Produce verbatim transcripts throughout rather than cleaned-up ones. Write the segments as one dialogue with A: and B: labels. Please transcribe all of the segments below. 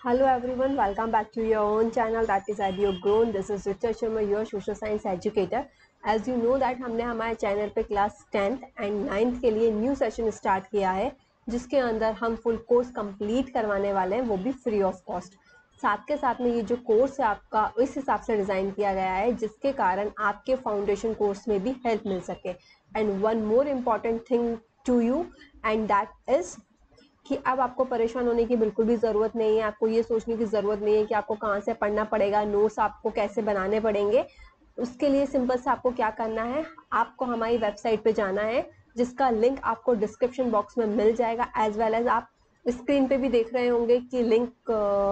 A: Hello everyone, welcome back to your own channel that is EduGrown. This is Richa Sharma, your social science educator. As you know that हमने हमारे channel पे class tenth and ninth के लिए new session start किया है जिसके अंदर हम फुल कोर्स कंप्लीट करवाने वाले हैं, वो भी फ्री ऑफ कॉस्ट। साथ के साथ में ये जो कोर्स है आपका इस हिसाब से डिज़ाइन किया गया है जिसके कारण आपके फाउंडेशन कोर्स में भी हेल्प मिल सके। And one more important thing to you and that is कि अब आपको परेशान होने की बिल्कुल भी ज़रूरत नहीं है। आपको ये सोचने की ज़रूरत नहीं है कि आपको कहाँ से पढ़ना पड़ेगा, नोट्स आपको कैसे बनाने पड़ेंगे। उसके लिए सिंपल से आपको क्या करना है, आपको हमारी वेबसाइट पे जाना है जिसका लिंक आपको डिस्क्रिप्शन बॉक्स में मिल जाएगा। एज वेल एज आप स्क्रीन पे भी देख रहे होंगे कि लिंक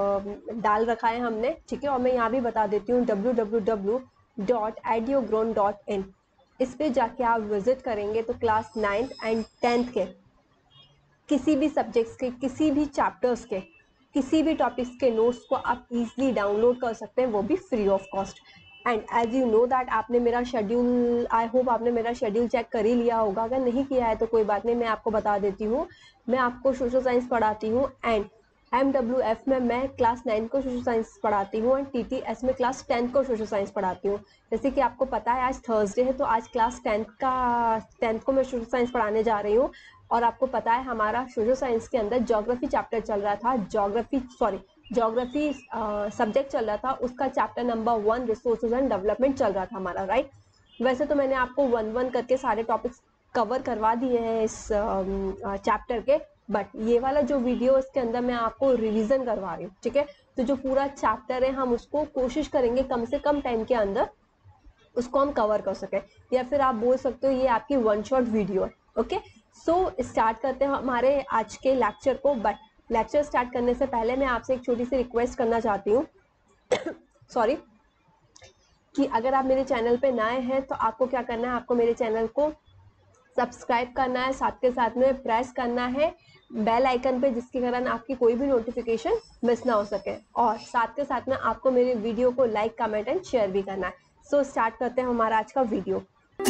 A: डाल रखा है हमने, ठीक है। और मैं यहाँ भी बता देती हूँ W W W dot edugrown dot in. इस पर जाके आप विजिट करेंगे तो क्लास नाइन्थ एंड टेंथ के किसी भी सब्जेक्ट्स के, किसी भी चैप्टर्स के, किसी भी टॉपिक्स के नोट्स को आप इजीली डाउनलोड कर सकते हैं, वो भी free of cost. And as you know that आपने मेरा शेड्यूल, आई होप आपने मेरा शेड्यूल चेक कर ही लिया होगा। अगर नहीं किया है तो कोई बात नहीं, मैं आपको बता देती हूँ। मैं आपको सोशल साइंस पढ़ाती हूँ एंड एम डब्ल्यू एफ में मैं क्लास नाइन को सोशल साइंस पढ़ाती हूँ एंड टी टी एस में क्लास टेंथ को सोशल साइंस पढ़ाती हूँ। जैसे कि आपको पता है आज थर्सडे है तो आज क्लास टेंथ का टेंथ को मैं सोशल साइंस पढ़ाने जा रही हूँ। और आपको पता है हमारा सोशल साइंस के अंदर ज्योग्राफी चैप्टर चल रहा था, ज्योग्राफी सॉरी ज्योग्राफी सब्जेक्ट चल रहा था, उसका chapter number one resources and development चल रहा था हमारा, राइट। वैसे तो मैंने आपको वन वन करके सारे टॉपिक्स कवर करवा दिए हैं इस चैप्टर के, बट ये वाला जो वीडियो इसके अंदर मैं आपको रिवीजन करवा रही हूँ, ठीक है। तो जो पूरा चैप्टर है हम उसको कोशिश करेंगे कम से कम टाइम के अंदर उसको हम कवर कर सकें, या फिर आप बोल सकते हो ये आपकी वन शॉट वीडियो है, ओके। सो स्टार्ट करते हैं हमारे आज के लेक्चर को। बट लेक्चर स्टार्ट करने से पहले मैं आपसे एक छोटी सी रिक्वेस्ट करना चाहती हूँ सॉरी कि अगर आप मेरे चैनल पे नए हैं तो आपको क्या करना है, आपको मेरे चैनल को सब्सक्राइब करना है, साथ के साथ में प्रेस करना है बेल आइकन पे जिसके कारण आपकी कोई भी नोटिफिकेशन मिस ना हो सके। और साथ के साथ में आपको मेरे वीडियो को लाइक, कमेंट एंड शेयर भी करना है। सो so, स्टार्ट करते हैं हमारा आज का वीडियो।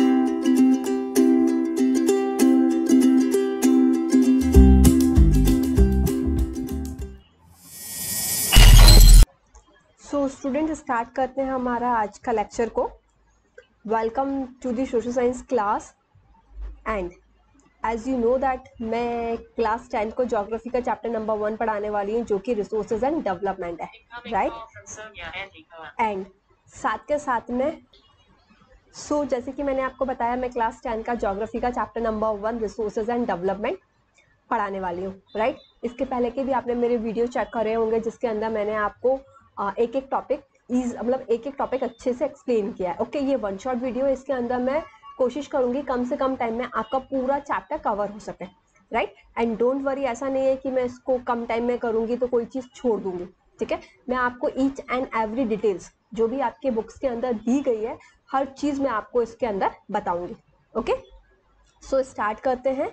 A: सो स्टूडेंट स्टार्ट करते हैं हमारा आज का लेक्चर को। Welcome to the social science class and as you know that मैं क्लास टेंथ को ज्योग्राफी का चैप्टर नंबर वन पढ़ाने वाली हूँ जो कि रिसोर्सेज एंड डेवलपमेंट है, राइट। एंड साथ के साथ में सो so, जैसे कि मैंने आपको बताया मैं क्लास टेंथ का ज्योग्राफी का chapter number one resources and development पढ़ाने वाली हूँ, राइट। इसके पहले के भी आपने मेरे वीडियो चेक करे होंगे जिसके अंदर मैंने आपको एक एक टॉपिक इज मतलब एक एक टॉपिक अच्छे से एक्सप्लेन किया है, ओके। ये वन शॉट वीडियो, इसके अंदर मैं कोशिश करूंगी कम से कम टाइम में आपका पूरा चैप्टर कवर हो सके, राइट। एंड डोंट वरी, ऐसा नहीं है कि मैं इसको कम टाइम में करूंगी तो कोई चीज़ छोड़ दूंगी, ठीक है। मैं आपको ईच एंड एवरी डिटेल्स जो भी आपके बुक्स के अंदर दी गई है हर चीज़ मैं आपको इसके अंदर बताऊंगी, ओके। सो स्टार्ट करते हैं।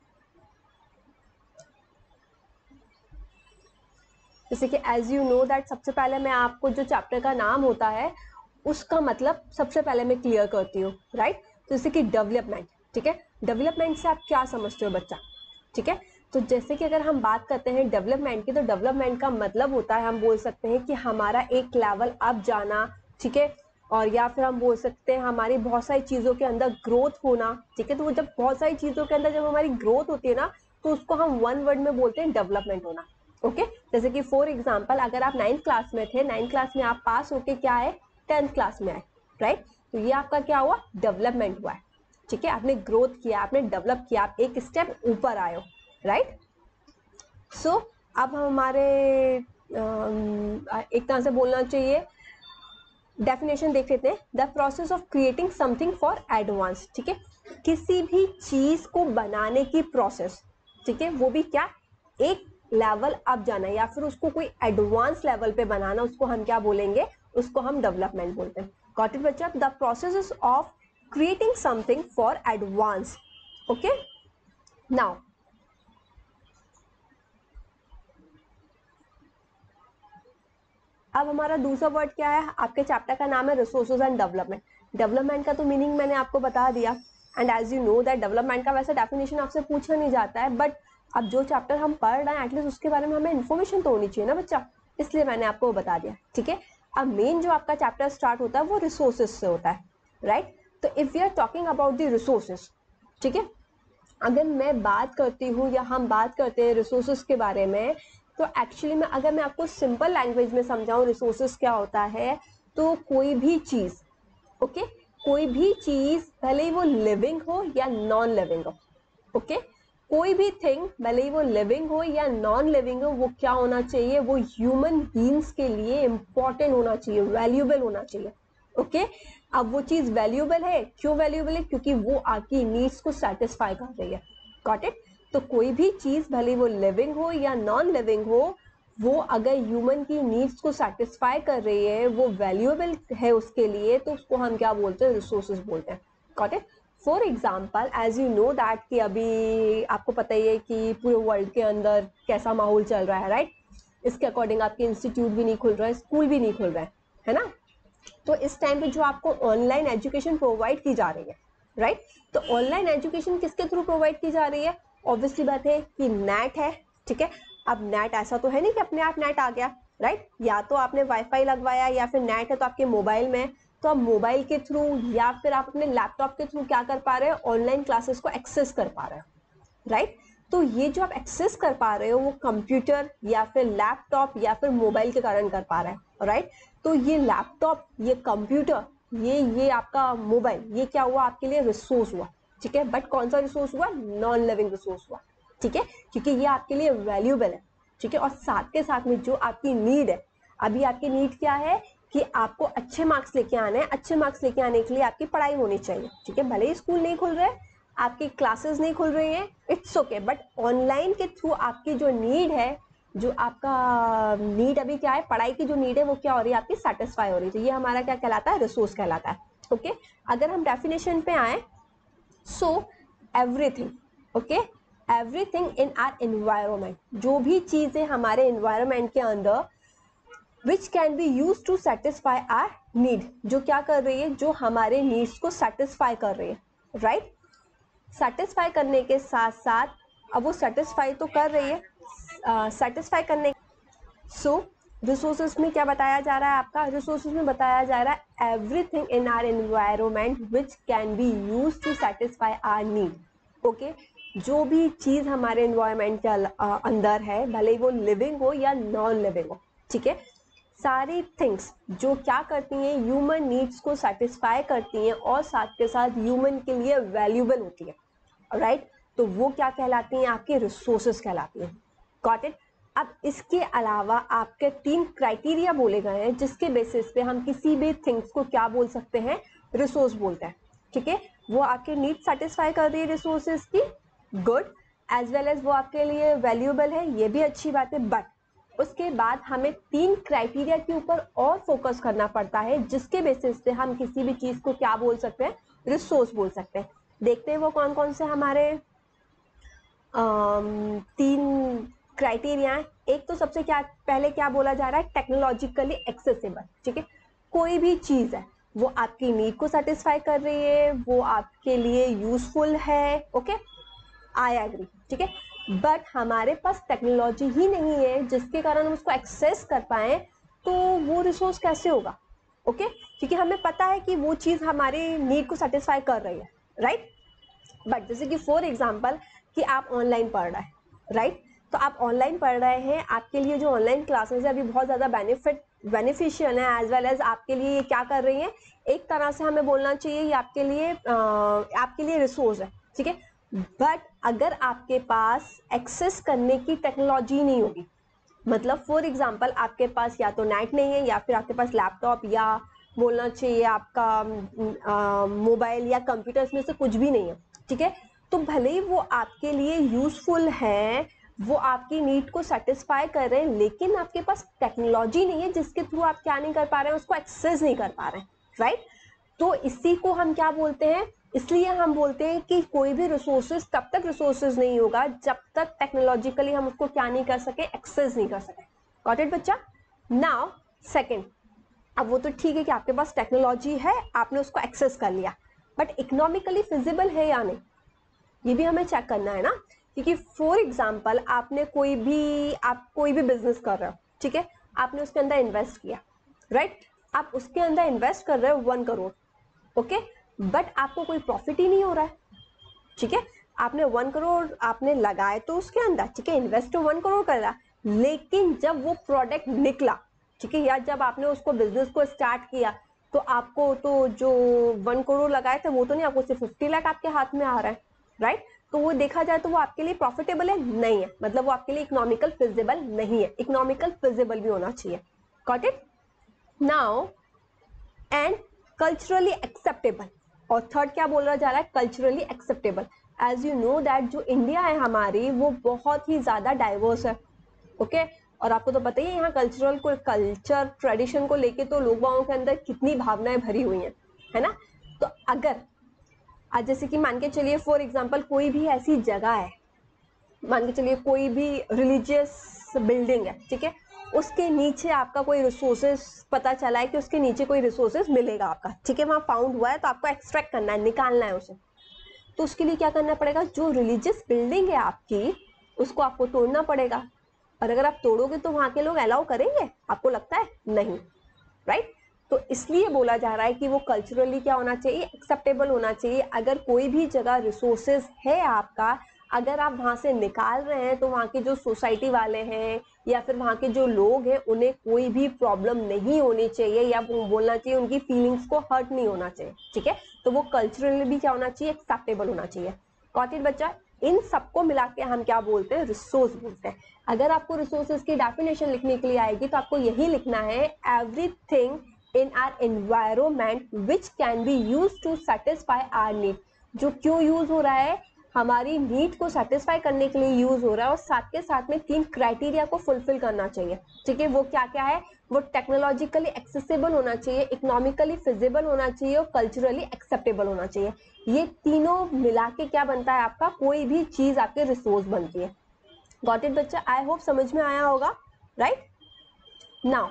A: जैसे कि एज यू नो दैट सबसे पहले मैं आपको जो चैप्टर का नाम होता है उसका मतलब सबसे पहले मैं क्लियर करती हूँ, राइट। तो जैसे कि डेवलपमेंट, ठीक है। डेवलपमेंट से आप क्या समझते हो बच्चा, ठीक है। तो जैसे कि अगर हम बात करते हैं डेवलपमेंट की, तो डेवलपमेंट का मतलब होता है, हम बोल सकते हैं कि हमारा एक लेवल अप जाना, ठीक है। और या फिर हम बोल सकते हैं हमारी बहुत सारी चीज़ों के अंदर ग्रोथ होना, ठीक है। तो वो जब बहुत सारी चीज़ों के अंदर जब हमारी ग्रोथ होती है ना तो उसको हम वन वर्ड में बोलते हैं डेवलपमेंट होना, ओके okay? जैसे कि फॉर एग्जाम्पल अगर आप नाइन्थ क्लास में थे, नाइन्थ क्लास में आप पास होके क्या है टेंथ क्लास में आए, राइट। तो ये आपका क्या हुआ, डेवलपमेंट हुआ है, ठीक है। आपने ग्रोथ किया, आपने डेवलप किया, आप एक स्टेप ऊपर आए हो, राइट। सो so, अब हमारे एक तरह से बोलना चाहिए डेफिनेशन देख लेते हैं। The process of creating something for advance, ठीक है। किसी भी चीज को बनाने की प्रोसेस, ठीक है, वो भी क्या एक लेवल अप जाना या फिर उसको कोई एडवांस लेवल पे बनाना, उसको हम क्या बोलेंगे, उसको हम डेवलपमेंट बोलते हैं। गॉट इट बच्चा? The process of creating something for advance, okay. Now अब हमारा दूसरा वर्ड क्या है, आपके चैप्टर का नाम है रिसोर्सेज एंड डेवलपमेंट। डेवलपमेंट का तो मीनिंग मैंने आपको बता दिया and as you know that development का वैसे डेफिनेशन आपसे पूछा नहीं जाता है, बट अब जो चैप्टर हम पढ़ रहे हैं एटलीस्ट उसके बारे में हमें इन्फॉर्मेशन तो होनी चाहिए ना बच्चा, इसलिए मैंने आपको बता दिया, ठीक है। अब मेन जो आपका चैप्टर स्टार्ट होता है वो रिसोर्सेज से होता है, राइट। तो if we are talking about the resources, ठीक है, अगर मैं बात करती हूँ या हम बात करते हैं रिसोर्सेज के बारे में, तो एक्चुअली में अगर मैं आपको सिंपल लैंग्वेज में समझाऊँ रिसोर्सेज क्या होता है, तो कोई भी चीज़, ओके, कोई भी चीज़ भले ही वो लिविंग हो या नॉन लिविंग हो, ओके, कोई भी थिंग भले ही वो लिविंग हो या नॉन लिविंग हो, वो क्या होना चाहिए, वो ह्यूमन बीइंग्स के लिए इंपॉर्टेंट होना चाहिए, वैल्यूएबल होना चाहिए, ओके okay? अब वो चीज वैल्यूएबल है, क्यों वैल्यूएबल है, क्योंकि वो आपकी नीड्स को सेटिस्फाई कर रही है, गॉट इट। तो कोई भी चीज भले वो लिविंग हो या नॉन लिविंग हो, वो अगर ह्यूमन की नीड्स को सेटिस्फाई कर रही है, वो वैल्यूएबल है उसके लिए, तो उसको हम क्या बोलते हैं, रिसोर्सेज बोलते हैं, got it. For example as you know that कि अभी आपको पता ही है कि पूरे वर्ल्ड के अंदर कैसा माहौल चल रहा है, राइट। इसके अकॉर्डिंग आपके इंस्टीट्यूट भी नहीं खुल रहा है, स्कूल भी नहीं खुल रहा है, है ना। तो इस टाइम पे जो आपको ऑनलाइन एजुकेशन प्रोवाइड की जा रही है, राइट, तो ऑनलाइन एजुकेशन किसके थ्रू प्रोवाइड की जा रही है, ऑब्वियसली बात है कि नेट है, ठीक है। अब नेट ऐसा तो है नहीं कि अपने आप नेट आ गया, राइट, या तो आपने वाईफाई लगवाया या फिर नेट है तो आपके मोबाइल में, तो आप मोबाइल के थ्रू या फिर आप अपने लैपटॉप के थ्रू क्या कर पा रहे हो, ऑनलाइन क्लासेस को एक्सेस कर पा रहे हो, राइट। तो ये जो आप एक्सेस कर पा रहे हो वो कंप्यूटर या फिर लैपटॉप या फिर मोबाइल के कारण कर पा रहे हैं, राइट। तो ये लैपटॉप, ये कंप्यूटर, ये ये आपका मोबाइल, ये क्या हुआ आपके लिए, रिसोर्स हुआ, ठीक है। बट कौन सा रिसोर्स हुआ, नॉन लिविंग रिसोर्स हुआ, ठीक है, क्योंकि ये आपके लिए वैल्यूएबल है, ठीक है। और साथ के साथ में जो आपकी नीड है, अभी आपकी नीड क्या है कि आपको अच्छे मार्क्स लेके आने हैं, अच्छे मार्क्स लेके आने के लिए आपकी पढ़ाई होनी चाहिए, ठीक है। भले ही स्कूल नहीं खुल रहे, आपकी क्लासेस नहीं खुल रही हैं, इट्स ओके, बट ऑनलाइन के थ्रू आपकी जो नीड है, जो आपका नीड अभी क्या है, पढ़ाई की जो नीड है वो क्या हो रही है, आपकी सेटिस्फाई हो रही है, तो ये हमारा क्या कहलाता है, रिसोर्स कहलाता है, ओके। अगर हम डेफिनेशन पे आए, so everything, okay, everything in our environment, जो भी चीजें हमारे एनवायरमेंट के अंदर which can be use to satisfy our need, जो क्या कर रही है, जो हमारे नीड्स को सेटिस्फाई कर रही है, राइट right? सेटिस्फाई करने के साथ साथ, अब वो सेटिस्फाई तो कर रही है, सेटिस्फाई uh, करने, सो रिसोर्सेज में क्या बताया जा रहा है, आपका रिसोर्सेज में बताया जा रहा है everything in our environment which can be use to satisfy our need, okay. जो भी चीज हमारे एनवायरमेंट के uh, अंदर है, भले ही वो लिविंग हो या नॉन लिविंग हो, ठीक है, सारी थिंग्स जो क्या करती हैं, ह्यूमन नीड्स को सेटिस्फाई करती हैं और साथ के साथ ह्यूमन के लिए वैल्यूएबल होती है, राइट right? तो वो क्या कहलाती हैं, आपके रिसोर्सेज कहलाती हैं, गॉट इट। अब इसके अलावा आपके तीन क्राइटेरिया बोले गए हैं जिसके बेसिस पे हम किसी भी थिंग्स को क्या बोल सकते हैं, रिसोर्स बोलते हैं, ठीक है। वो आपके नीड सेटिस्फाई कर रही है रिसोर्सेज की, गुड, एज वेल एज वो आपके लिए वैल्यूएबल है, ये भी अच्छी बात है। बट उसके बाद हमें तीन क्राइटेरिया के ऊपर और फोकस करना पड़ता है जिसके बेसिस पे हम किसी भी चीज को क्या बोल सकते हैं, रिसोर्स बोल सकते हैं। देखते हैं वो कौन कौन से हमारे आम, तीन क्राइटेरिया है। एक तो सबसे क्या पहले क्या बोला जा रहा है, टेक्नोलॉजिकली एक्सेसिबल, ठीक है। कोई भी चीज है वो आपकी नीड को सेटिस्फाई कर रही है, वो आपके लिए यूजफुल है, ओके, आई एग्री, ठीक है। बट हमारे पास टेक्नोलॉजी ही नहीं है जिसके कारण हम उसको एक्सेस कर पाए, तो वो रिसोर्स कैसे होगा, ओके okay? क्योंकि हमें पता है कि वो चीज हमारी नीड को सेटिस्फाई कर रही है, राइट right? बट जैसे कि फॉर एग्जाम्पल कि आप ऑनलाइन पढ़ रहे हैं, राइट right? तो आप ऑनलाइन पढ़ रहे हैं, आपके लिए जो ऑनलाइन क्लासेस है अभी बहुत ज़्यादा बेनिफिट बेनिफिशियल है, एज वेल एज आपके लिए क्या कर रही है, एक तरह से हमें बोलना चाहिए ये आपके लिए आ, आपके लिए रिसोर्स है, ठीक है। बट अगर आपके पास एक्सेस करने की टेक्नोलॉजी नहीं होगी, मतलब फॉर एग्जांपल आपके पास या तो नेट नहीं है या फिर आपके पास लैपटॉप या बोलना चाहिए आपका मोबाइल या कंप्यूटर में से कुछ भी नहीं है, ठीक है, तो भले ही वो आपके लिए यूजफुल है, वो आपकी नीड को सेटिस्फाई कर रहे हैं, लेकिन आपके पास टेक्नोलॉजी नहीं है जिसके थ्रू आप क्या नहीं कर पा रहे हैं, उसको एक्सेस नहीं कर पा रहे हैं, राइट। तो इसी को हम क्या बोलते हैं, इसलिए हम बोलते हैं कि कोई भी रिसोर्सेज तब तक रिसोर्सेज नहीं होगा जब तक टेक्नोलॉजिकली हम उसको क्या नहीं कर सके, एक्सेस नहीं कर सके, गॉट इट बच्चा। नाउ सेकंड, अब वो तो ठीक है कि आपके पास टेक्नोलॉजी है, आपने उसको एक्सेस कर लिया, बट इकोनॉमिकली फिजिबल है या नहीं, ये भी हमें चेक करना है ना। क्योंकि फॉर एग्जाम्पल आपने कोई भी आप कोई भी बिजनेस कर रहे हो, ठीक है, आपने उसके अंदर इन्वेस्ट किया, राइट? आप उसके अंदर इन्वेस्ट कर रहे हो वन करोड़, ओके, बट आपको कोई प्रॉफिट ही नहीं हो रहा है, ठीक है? आपने वन करोड़ आपने लगाए तो उसके अंदर, ठीक है, इन्वेस्ट तो वन करोड़ कर रहा, लेकिन जब वो प्रोडक्ट निकला, ठीक है, या जब आपने उसको बिजनेस को स्टार्ट किया, तो आपको तो जो वन करोड़ लगाए थे वो तो नहीं, आपको सिर्फ फिफ्टी लाख आपके हाथ में आ रहा है, राइट? तो वो देखा जाए तो वो आपके लिए प्रॉफिटेबल है नहीं है, मतलब वो आपके लिए इकोनॉमिकल फिजिबल नहीं है, इकोनॉमिकल फिजिबल भी होना चाहिए, got it? Now and culturally acceptable, और थर्ड क्या बोला जा रहा है, culturally acceptable. As you know that जो इंडिया है हमारी वो बहुत ही ज्यादा डाइवर्स है, ओके okay? और आपको तो पता ही है यहाँ कल्चरल को कल्चर ट्रेडिशन को लेके तो लोगों के अंदर कितनी भावनाएं भरी हुई हैं, है ना? तो अगर आज जैसे कि मान के चलिए फॉर एग्जांपल कोई भी ऐसी जगह है, मान के चलिए कोई भी रिलीजियस बिल्डिंग है, ठीक है, उसके नीचे आपका कोई रिसोर्सेज पता चला है कि उसके नीचे कोई रिसोर्सेज मिलेगा आपका, ठीक है, वहां फाउंड हुआ है, तो आपको एक्सट्रैक्ट करना है, निकालना है उसे। तो उसके लिए क्या करना पड़ेगा, जो रिलीजियस बिल्डिंग है आपकी उसको आपको तोड़ना पड़ेगा, और अगर आप तोड़ोगे तो वहां के लोग अलाउ करेंगे, आपको लगता है? नहीं, राइट? तो इसलिए बोला जा रहा है कि वो कल्चरली क्या होना चाहिए, एक्सेप्टेबल होना चाहिए। अगर कोई भी जगह रिसोर्सेज है आपका, अगर आप वहां से निकाल रहे हैं तो वहां के जो सोसाइटी वाले हैं या फिर वहां के जो लोग हैं उन्हें कोई भी प्रॉब्लम नहीं होनी चाहिए, या वो बोलना चाहिए उनकी फीलिंग्स को हर्ट नहीं होना चाहिए, ठीक है? तो वो कल्चरली भी क्या होना चाहिए, एक्सेप्टेबल होना चाहिए। गॉट इट बच्चा? इन सबको मिला के हम क्या बोलते हैं, रिसोर्स बोलते हैं। अगर आपको रिसोर्सेज की डेफिनेशन लिखने के लिए आएगी तो आपको यही लिखना है, everything in our environment which can be used to satisfy our need। जो क्यों यूज हो रहा है, हमारी नीड को सेटिस्फाई करने के लिए यूज हो रहा है, और साथ के साथ में तीन क्राइटेरिया को फुलफिल करना चाहिए, ठीक है? वो क्या क्या है, वो टेक्नोलॉजिकली एक्सेसिबल होना चाहिए, इकोनॉमिकली फिजिबल होना चाहिए, और कल्चरली एक्सेप्टेबल होना चाहिए। ये तीनों मिला के क्या बनता है आपका, कोई भी चीज आपके रिसोर्स बनती है। गॉट इट बच्चा? आई होप समझ में आया होगा, right? Now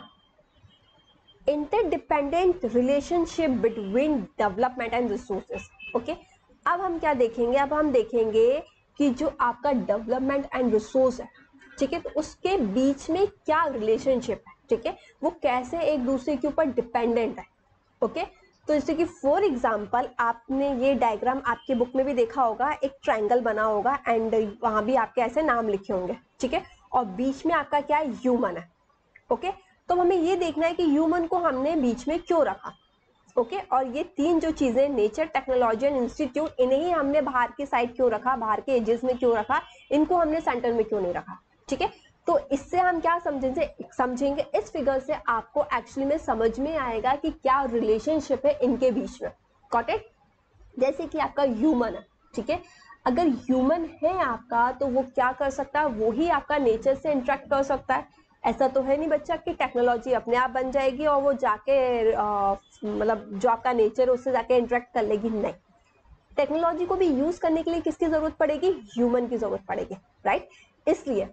A: interdependent relationship between development and resources, okay? अब हम क्या देखेंगे, अब हम देखेंगे कि जो आपका डेवलपमेंट एंड रिसोर्स है, ठीक है, तो उसके बीच में क्या रिलेशनशिप है, ठीक है, वो कैसे एक दूसरे के ऊपर डिपेंडेंट है, ओके? तो जैसे कि फॉर एग्जाम्पल आपने ये डायग्राम आपके बुक में भी देखा होगा, एक ट्रायंगल बना होगा एंड वहां भी आपके ऐसे नाम लिखे होंगे, ठीक है, और बीच में आपका क्या है, ह्यूमन है, ओके? तो हमें ये देखना है कि ह्यूमन को हमने बीच में क्यों रखा, ओके? और ये तीन जो चीजें, नेचर, टेक्नोलॉजी एंड इंस्टीट्यूट, इन्हें ही हमने बाहर के साइड क्यों रखा, बाहर के एजेस में क्यों रखा, इनको हमने सेंटर में क्यों नहीं रखा, ठीक है? तो इससे हम क्या समझेंगे समझेंगे इस फिगर से आपको एक्चुअली में समझ में आएगा कि क्या रिलेशनशिप है इनके बीच में। Got it? जैसे कि आपका ह्यूमन है, ठीक है, अगर ह्यूमन है आपका तो वो क्या कर सकता है, वो ही आपका नेचर से इंटरेक्ट कर सकता है। ऐसा तो है नहीं बच्चा कि टेक्नोलॉजी अपने आप बन जाएगी और वो जाके मतलब जो आपका नेचर है उससे जाके इंटरेक्ट कर लेगी, नहीं। टेक्नोलॉजी को भी यूज करने के लिए किसकी जरूरत पड़ेगी, ह्यूमन की जरूरत पड़ेगी, राइट? इसलिए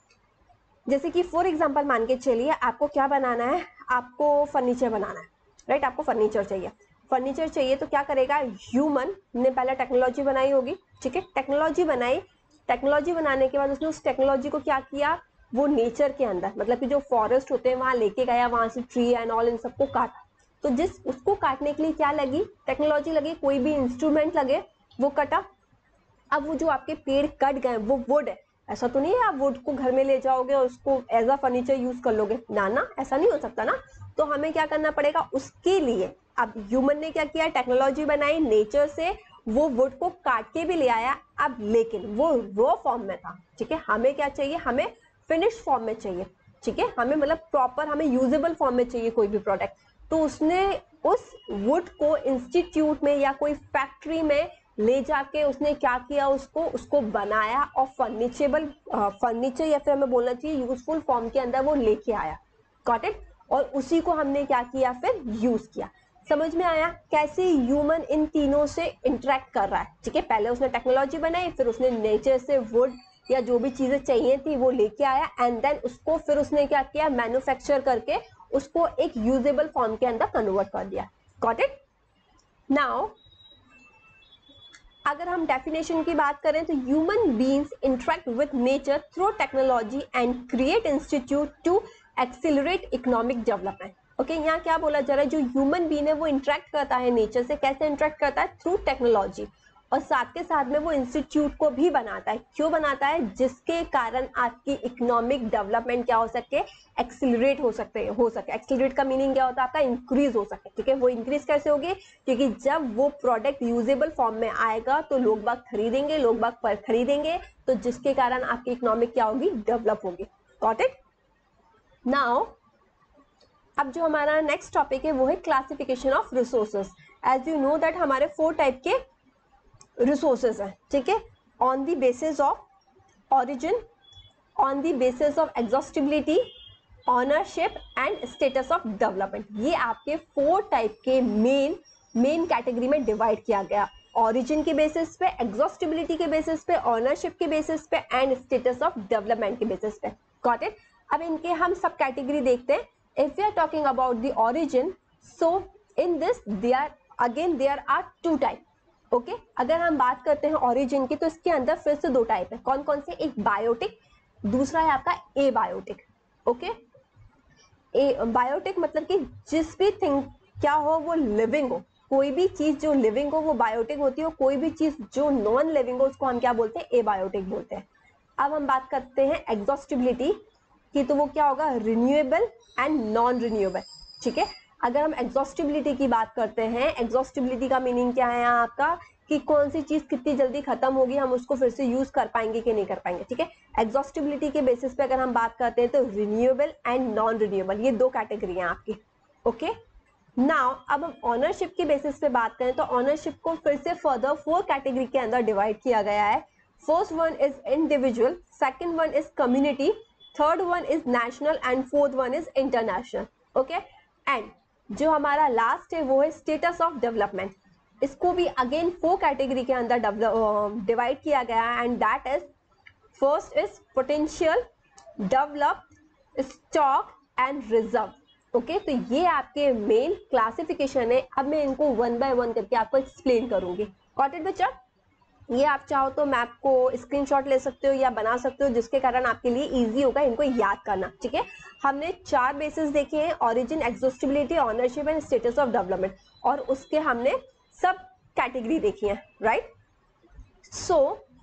A: जैसे कि फॉर एग्जांपल मान के चलिए आपको क्या बनाना है, आपको फर्नीचर बनाना है, राइट? आपको फर्नीचर चाहिए, फर्नीचर चाहिए तो क्या करेगा, ह्यूमन ने पहले टेक्नोलॉजी बनाई होगी, ठीक है, टेक्नोलॉजी बनाई, टेक्नोलॉजी बनाने के बाद उसने उस टेक्नोलॉजी को क्या किया, वो नेचर के अंदर मतलब कि जो फॉरेस्ट होते हैं वहां लेके गया, वहां से ट्री एंड ऑल इन सबको काटा। तो जिस उसको काटने के लिए क्या लगी, टेक्नोलॉजी लगी, कोई भी इंस्ट्रूमेंट लगे, वो कटा। अब वो जो आपके पेड़ कट गए वो वुड है, ऐसा तो नहीं है आप वुड को घर में ले जाओगे और उसको एज अ फर्नीचर यूज कर लोगे, ना ना, ऐसा नहीं हो सकता ना। तो हमें क्या करना पड़ेगा उसके लिए, अब ह्यूमन ने क्या किया, टेक्नोलॉजी बनाई, नेचर से वो वुड को काट के भी ले आया, अब लेकिन वो रॉ फॉर्म में था, ठीक है, हमें क्या चाहिए, हमें फिनिश फॉर्म में चाहिए, ठीक है, हमें मतलब प्रॉपर हमें यूजेबल फॉर्म में चाहिए कोई भी प्रोडक्ट। तो उसने उस वुड को इंस्टीट्यूट में या कोई फैक्ट्री में ले जाके उसने क्या किया, उसको उसको बनाया और फर्नीचेबल फर्नीचर या फिर हमें बोलना चाहिए यूजफुल फॉर्म के अंदर वो लेके आया। Got it? और उसी को हमने क्या किया, फिर यूज किया। समझ में आया कैसे ह्यूमन इन तीनों से इंटरेक्ट कर रहा है, ठीक है? पहले उसने टेक्नोलॉजी बनाई, फिर उसने नेचर से वुड या जो भी चीजें चाहिए थी वो लेके आया, एंड देन उसको फिर उसने क्या किया, मैन्युफैक्चर करके उसको एक यूजेबल फॉर्म के अंदर कन्वर्ट कर दिया। Got it? नाउ अगर हम डेफिनेशन की बात करें तो human beings interact with nature through technology and create institute to accelerate economic development. Okay, यहाँ क्या बोला जा रहा है, जो ह्यूमन बीन है वो इंटरेक्ट करता है नेचर से, कैसे इंटरेक्ट करता है, थ्रू टेक्नोलॉजी, और साथ के साथ में वो इंस्टीट्यूट को भी बनाता है। क्यों बनाता है, जिसके कारण आपकी इकोनॉमिक डेवलपमेंट क्या हो सके, एक्सिलरेट हो सकते हो सके। एक्सिलरेट का मीनिंग क्या होता है आपका, इंक्रीज हो सके। ठीक है, वो इंक्रीज कैसे होगी, क्योंकि जब वो प्रोडक्ट यूजेबल फॉर्म में आएगा तो लोग बाग खरीदेंगे, लोग बाग पर खरीदेंगे, तो जिसके कारण आपकी इकोनॉमिक क्या होगी, डेवलप होगी। Got it. नाउ अब जो हमारा नेक्स्ट टॉपिक है वो है classification of resources. As you know that हमारे फोर टाइप के रिसोर्सेज हैं। ठीक है, on the basis of origin, on the basis of exhaustibility, ownership and status of development. ये आपके फोर टाइप के मेन मेन कैटेगरी में डिवाइड किया गया। ऑरिजिन के बेसिस पे, एग्जॉस्टिबिलिटी के बेसिस पे, ऑनरशिप के बेसिस पे एंड स्टेटस ऑफ डेवलपमेंट के बेसिस पे। Got it. अब इनके हम सब कैटेगरी देखते हैं। If we are talking about the origin, so in this there again there are two type. Okay, अगर हम बात करते हैं origin की तो इसके अंदर फिर से दो टाइप है। कौन कौन से, एक बायोटिक, दूसरा है आपका abiotic. Okay, abiotic मतलब कि जिस भी थिंग क्या हो वो लिविंग हो, कोई भी चीज जो लिविंग हो वो बायोटिक होती है, कोई भी चीज जो नॉन लिविंग हो उसको हम क्या बोलते हैं, ए बायोटिक बोलते हैं। अब हम बात करते हैं एग्जॉस्टिबिलिटी कि तो वो क्या होगा, रिन्यूएबल एंड नॉन रिन्यूएबल। ठीक है, अगर हम एग्जॉस्टिबिलिटी की बात करते हैं, एग्जॉस्टिबिलिटी का मीनिंग क्या है यहाँ आपका, कि कौन सी चीज कितनी जल्दी खत्म होगी, हम उसको फिर से यूज कर पाएंगे कि नहीं कर पाएंगे। ठीक है, एग्जॉस्टिबिलिटी के बेसिस पे अगर हम बात करते हैं तो रिन्यूएबल एंड नॉन रिन्यूएबल, ये दो कैटेगरी हैं आपकी। ओके, नाउ अब हम ऑनरशिप के बेसिस पे बात करें तो ऑनरशिप को फिर से फर्दर फोर कैटेगरी के अंदर डिवाइड किया गया है। First one is individual, second one is community, third one is national and fourth one is international. Okay, and जो हमारा लास्ट है वो है स्टेटस ऑफ डेवलपमेंट। इसको भी अगेन फोर कैटेगरी के अंदर डिवाइड किया गया है and that is first is potential, develop, stock and reserve. Okay, तो ये आपके मेन क्लासिफिकेशन है। अब मैं इनको वन बाय वन करके आपको एक्सप्लेन करूंगी। गॉट इट बच्चा। ये आप चाहो तो मैप को स्क्रीनशॉट ले सकते हो या बना सकते हो, जिसके कारण आपके लिए इजी होगा इनको याद करना। ठीक है, हमने चार बेसिस देखे हैं, origin, exhaustibility, ownership and status of development, और उसके हमने सब कैटेगरी देखी है। राइट, सो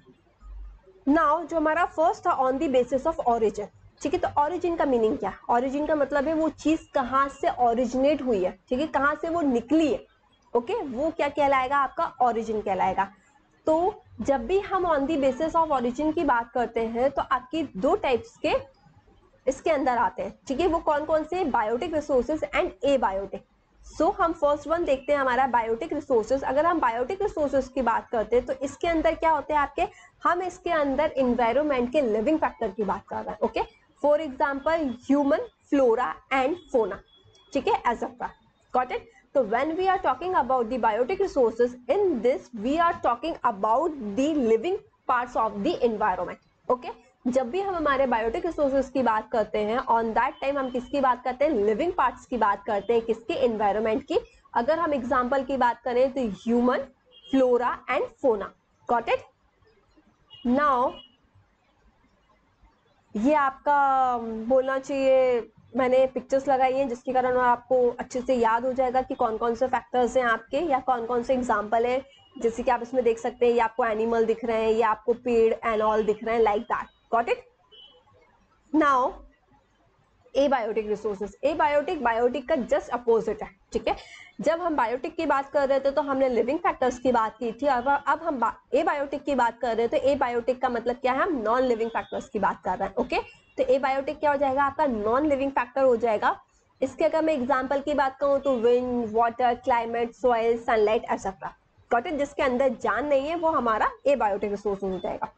A: नाउ जो हमारा फर्स्ट था on the basis of origin. ठीक है, तो ऑरिजिन का मीनिंग क्या है, ऑरिजिन का मतलब है वो चीज कहाँ से ऑरिजिनेट हुई है। ठीक है, कहाँ से वो निकली है। ओके, वो क्या कहलाएगा, आपका ऑरिजिन कहलाएगा। तो जब भी हम on the basis of origin की बात करते हैं तो आपकी दो टाइप्स के इसके अंदर आते हैं। ठीक है, वो कौन कौन से, biotic resources and abiotic. So हम फर्स्ट वन देखते हैं हमारा बायोटिक रिसोर्सेज। अगर हम बायोटिक रिसोर्सेज की बात करते हैं तो इसके अंदर क्या होते हैं आपके, हम इसके अंदर इन्वायरमेंट के लिविंग फैक्टर की बात कर रहे हैं। Okay, for example human, flora and fauna. ठीक है, as a got it. So when we are talking about the biotic resources, in this we are talking about the living parts of the environment. Okay? जब भी हम हमारे biotic resources की बात करते हैं, ऑन दैट टाइम हम किसकी बात करते हैं, लिविंग पार्ट्स की बात करते हैं, किसके, एनवायरमेंट की। अगर हम एग्जांपल की बात करें तो human, flora and fauna. Got it. Now ये आपका बोलना चाहिए, मैंने पिक्चर्स लगाई हैं जिसके कारण आपको अच्छे से याद हो जाएगा कि कौन कौन से फैक्टर्स हैं आपके, या कौन कौन से एग्जांपल है। जैसे कि आप इसमें देख सकते हैं, ये आपको एनिमल दिख रहे हैं, ये आपको पेड़ एंड ऑल दिख रहे हैं, like that. Got it. Now abiotic resources, abiotic biotic का जस्ट अपोजिट है। ठीक है, जब हम बायोटिक की बात कर रहे थे तो हमने लिविंग फैक्टर्स की बात की थी, अब अब हम ए बायोटिक की बात कर रहे थे। ए बायोटिक का मतलब क्या है, हम नॉन लिविंग फैक्टर्स की बात कर रहे हैं। ओके, तो ए बायोटिक क्या हो जाएगा, आपका नॉन लिविंग फैक्टर हो जाएगा। इसके अगर मैं एग्जाम्पल की बात करूँ तो wind, water, climate, soil, sunlight etcetera. Got it. जिसके अंदर जान नहीं है वो हमारा ए बायोटिक रिसोर्स हो जाएगा।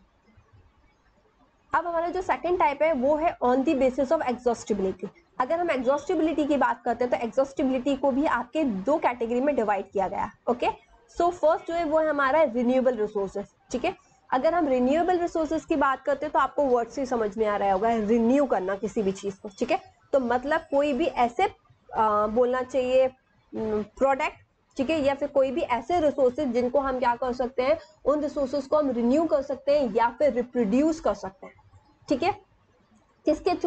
A: अब हमारा जो सेकंड टाइप है वो है on the basis of exhaustibility. अगर हम एग्जॉस्टिबिलिटी की बात करते हैं तो एग्जॉस्टिबिलिटी को भी आपके दो कैटेगरी में डिवाइड किया गया। ओके, सो फर्स्ट जो है वो है हमारा रिन्यूएबल रिसोर्सेज। ठीक है, अगर हम रिन्यूएबल रिसोर्सेज की बात करते हैं तो आपको वर्ड से समझ में आ रहा होगा, रिन्यू करना किसी भी चीज को। ठीक है, तो मतलब कोई भी ऐसे आ, बोलना चाहिए प्रोडक्ट, ठीक है, या फिर कोई भी ऐसे रिसोर्सेज जिनको हम क्या कर सकते हैं, उन रिसोर्सेज को हम रिन्यू कर सकते हैं या फिर रिप्रोड्यूस कर सकते हैं। ठीक है, किसके थ्रू,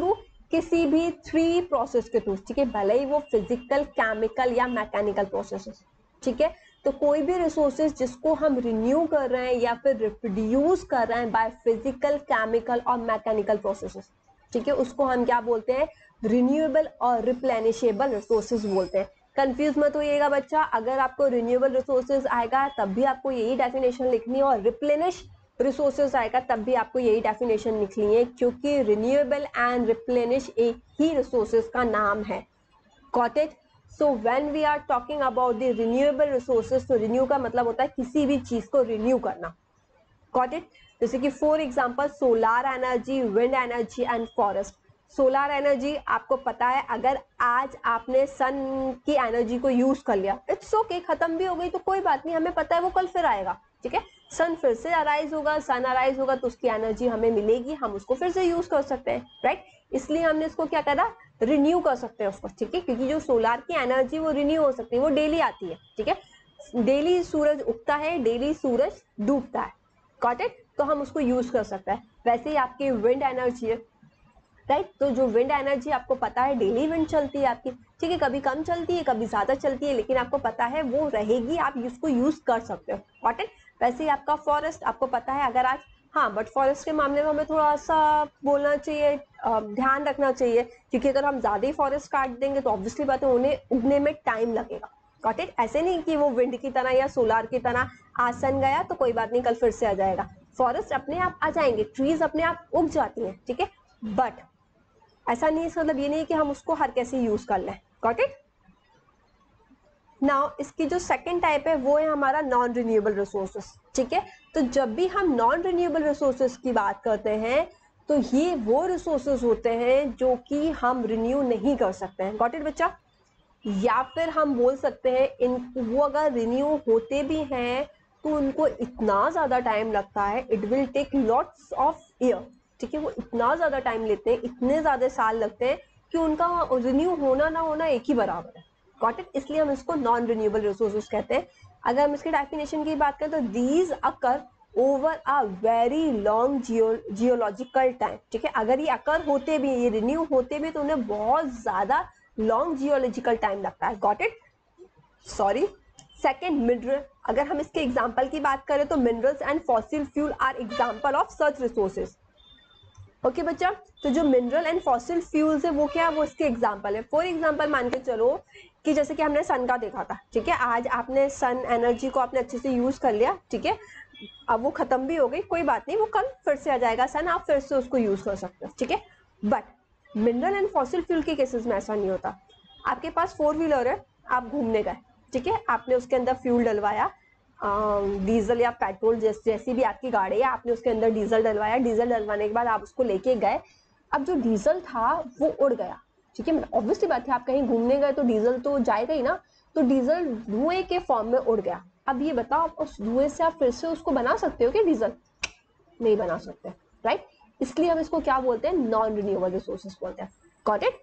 A: किसी भी थ्री प्रोसेस के थ्रू, ठीक है, भले ही वो फिजिकल, केमिकल या मैकेनिकल प्रोसेस, ठीक है। तो कोई भी रिसोर्सेज जिसको हम रिन्यू कर रहे हैं या फिर रिप्रोड्यूस कर रहे हैं बाय फिजिकल, केमिकल और मैकेनिकल प्रोसेसेस, ठीक है, उसको हम क्या बोलते हैं, रिन्यूएबल और रिप्लेनिशेबल रिसोर्सेज बोलते हैं। कंफ्यूज मत होइएगा बच्चा, अगर आपको रिन्यूएबल रिसोर्सेज आएगा तब भी आपको यही डेफिनेशन लिखनी है, और रिप्लेनिश रिसोर्सेज आएगा तब भी आपको यही डेफिनेशन लिखनी है, क्योंकि रिन्यूएबल एंड रिप्लेनिश एक ही रिसोर्सेज का नाम है। Got it? So when we are talking about the renewable resources, तो रिन्यू का मतलब होता है किसी भी चीज को रिन्यू करना। Got it? जैसे कि for example solar energy, wind energy and forest. Solar energy आपको पता है, अगर आज आपने सन की एनर्जी को यूज कर लिया, इट्स ओके, खत्म भी हो गई तो कोई बात नहीं, हमें पता है वो कल फिर आएगा, ठीक है। सन फिर से अराइज होगा, सन अराइज होगा तो उसकी एनर्जी हमें मिलेगी, हम उसको फिर से यूज कर सकते हैं, राइट। इसलिए हमने इसको क्या करा, रिन्यू कर सकते हैं उसको, ठीक है, क्योंकि जो सोलार की एनर्जी वो रिन्यू हो सकती है, वो डेली आती है, ठीक है। डेली सूरज उगता है, डेली सूरज डूबता है, गॉट इट? तो हम उसको यूज कर सकते हैं। वैसे ही आपकी विंड एनर्जी है, राइट, तो जो विंड एनर्जी आपको पता है डेली विंड चलती है आपकी, ठीक है, कभी कम चलती है कभी ज्यादा चलती है, लेकिन आपको पता है वो रहेगी, आप उसको यूज कर सकते हो, गॉट इट? वैसे ही आपका फॉरेस्ट, आपको पता है अगर आज, हाँ, बट फॉरेस्ट के मामले में हमें थोड़ा सा बोलना चाहिए, ध्यान रखना चाहिए, क्योंकि अगर हम ज्यादा ही फॉरेस्ट काट देंगे तो ऑब्वियसली बात है उन्हें उगने में टाइम लगेगा, गॉट इट? ऐसे नहीं कि वो विंड की तरह या सोलार की तरह आज सन गया तो कोई बात नहीं कल फिर से आ जाएगा। फॉरेस्ट अपने आप आ जाएंगे, ट्रीज अपने आप उग जाती हैं, ठीक है, बट ऐसा नहीं, इसका मतलब ये नहीं कि हम उसको हर कैसे यूज कर लें, गॉट इट? नाउ इसकी जो सेकंड टाइप है वो है हमारा नॉन रिन्यूएबल रिसोर्सेस, ठीक है। तो जब भी हम नॉन रिन्यूएबल रिसोर्सेस की बात करते हैं तो ये वो रिसोर्सेस होते हैं जो कि हम रिन्यू नहीं कर सकते हैं, गॉट इट बच्चा? या फिर हम बोल सकते हैं इन वो अगर रिन्यू होते भी हैं तो उनको इतना ज्यादा टाइम लगता है, it will take lots of year, ठीक है, वो इतना ज्यादा टाइम लेते हैं, इतने ज्यादा साल लगते हैं कि उनका रिन्यू होना ना होना एक ही बराबर है, गॉट इट? इसलिए हम इसको नॉन रिन्यूएबल रिसोर्सेज कहते हैं। अगर हम इसके डेफिनेशन की बात करें तो these occur over a very long geological time, ठीक है, अगर ये अकर होते भी, ये रिन्यू होते भी तो उन्हें बहुत ज्यादा लॉन्ग जियोलॉजिकल टाइम लगता है, got it? Sorry. Second, mineral, अगर हम इसके एग्जाम्पल की बात करें तो minerals and fossil fuel are example of such resources. Okay बच्चा, तो जो मिनरल एंड फॉसिल फ्यूल्स है वो क्या, वो इसके एग्जाम्पल है। फॉर एग्जाम्पल मान के चलो कि जैसे कि हमने सन का देखा था, ठीक है, आज आपने सन एनर्जी को आपने अच्छे से यूज कर लिया, ठीक है, अब वो खत्म भी हो गई, कोई बात नहीं, वो कल फिर से आ जाएगा सन, आप फिर से उसको यूज कर सकते हो, ठीक है। But mineral and fossil fuel के केसेस में ऐसा नहीं होता। आपके पास फोर व्हीलर है, आप घूमने गए, ठीक है, आपने उसके अंदर फ्यूल डलवाया, डीजल या पेट्रोल, जैस, जैसी भी आपकी गाड़ी है, आपने उसके अंदर डीजल डलवाया, डीजल डलवाने के बाद आप उसको लेके गए, अब जो डीजल था वो उड़ गया, ठीक है, ऑब्वियसली बात है, आप कहीं घूमने गए तो डीजल तो जाएगा ही ना, तो डीजल धुएं के फॉर्म में उड़ गया। अब ये बताओ, उस धुएं से आप फिर से उसको बना सकते हो क्या डीजल? नहीं बना सकते, राइट? इसलिए हम इसको क्या बोलते हैं, नॉन रिन्यूएबल रिसोर्सेज बोलते हैं, got it?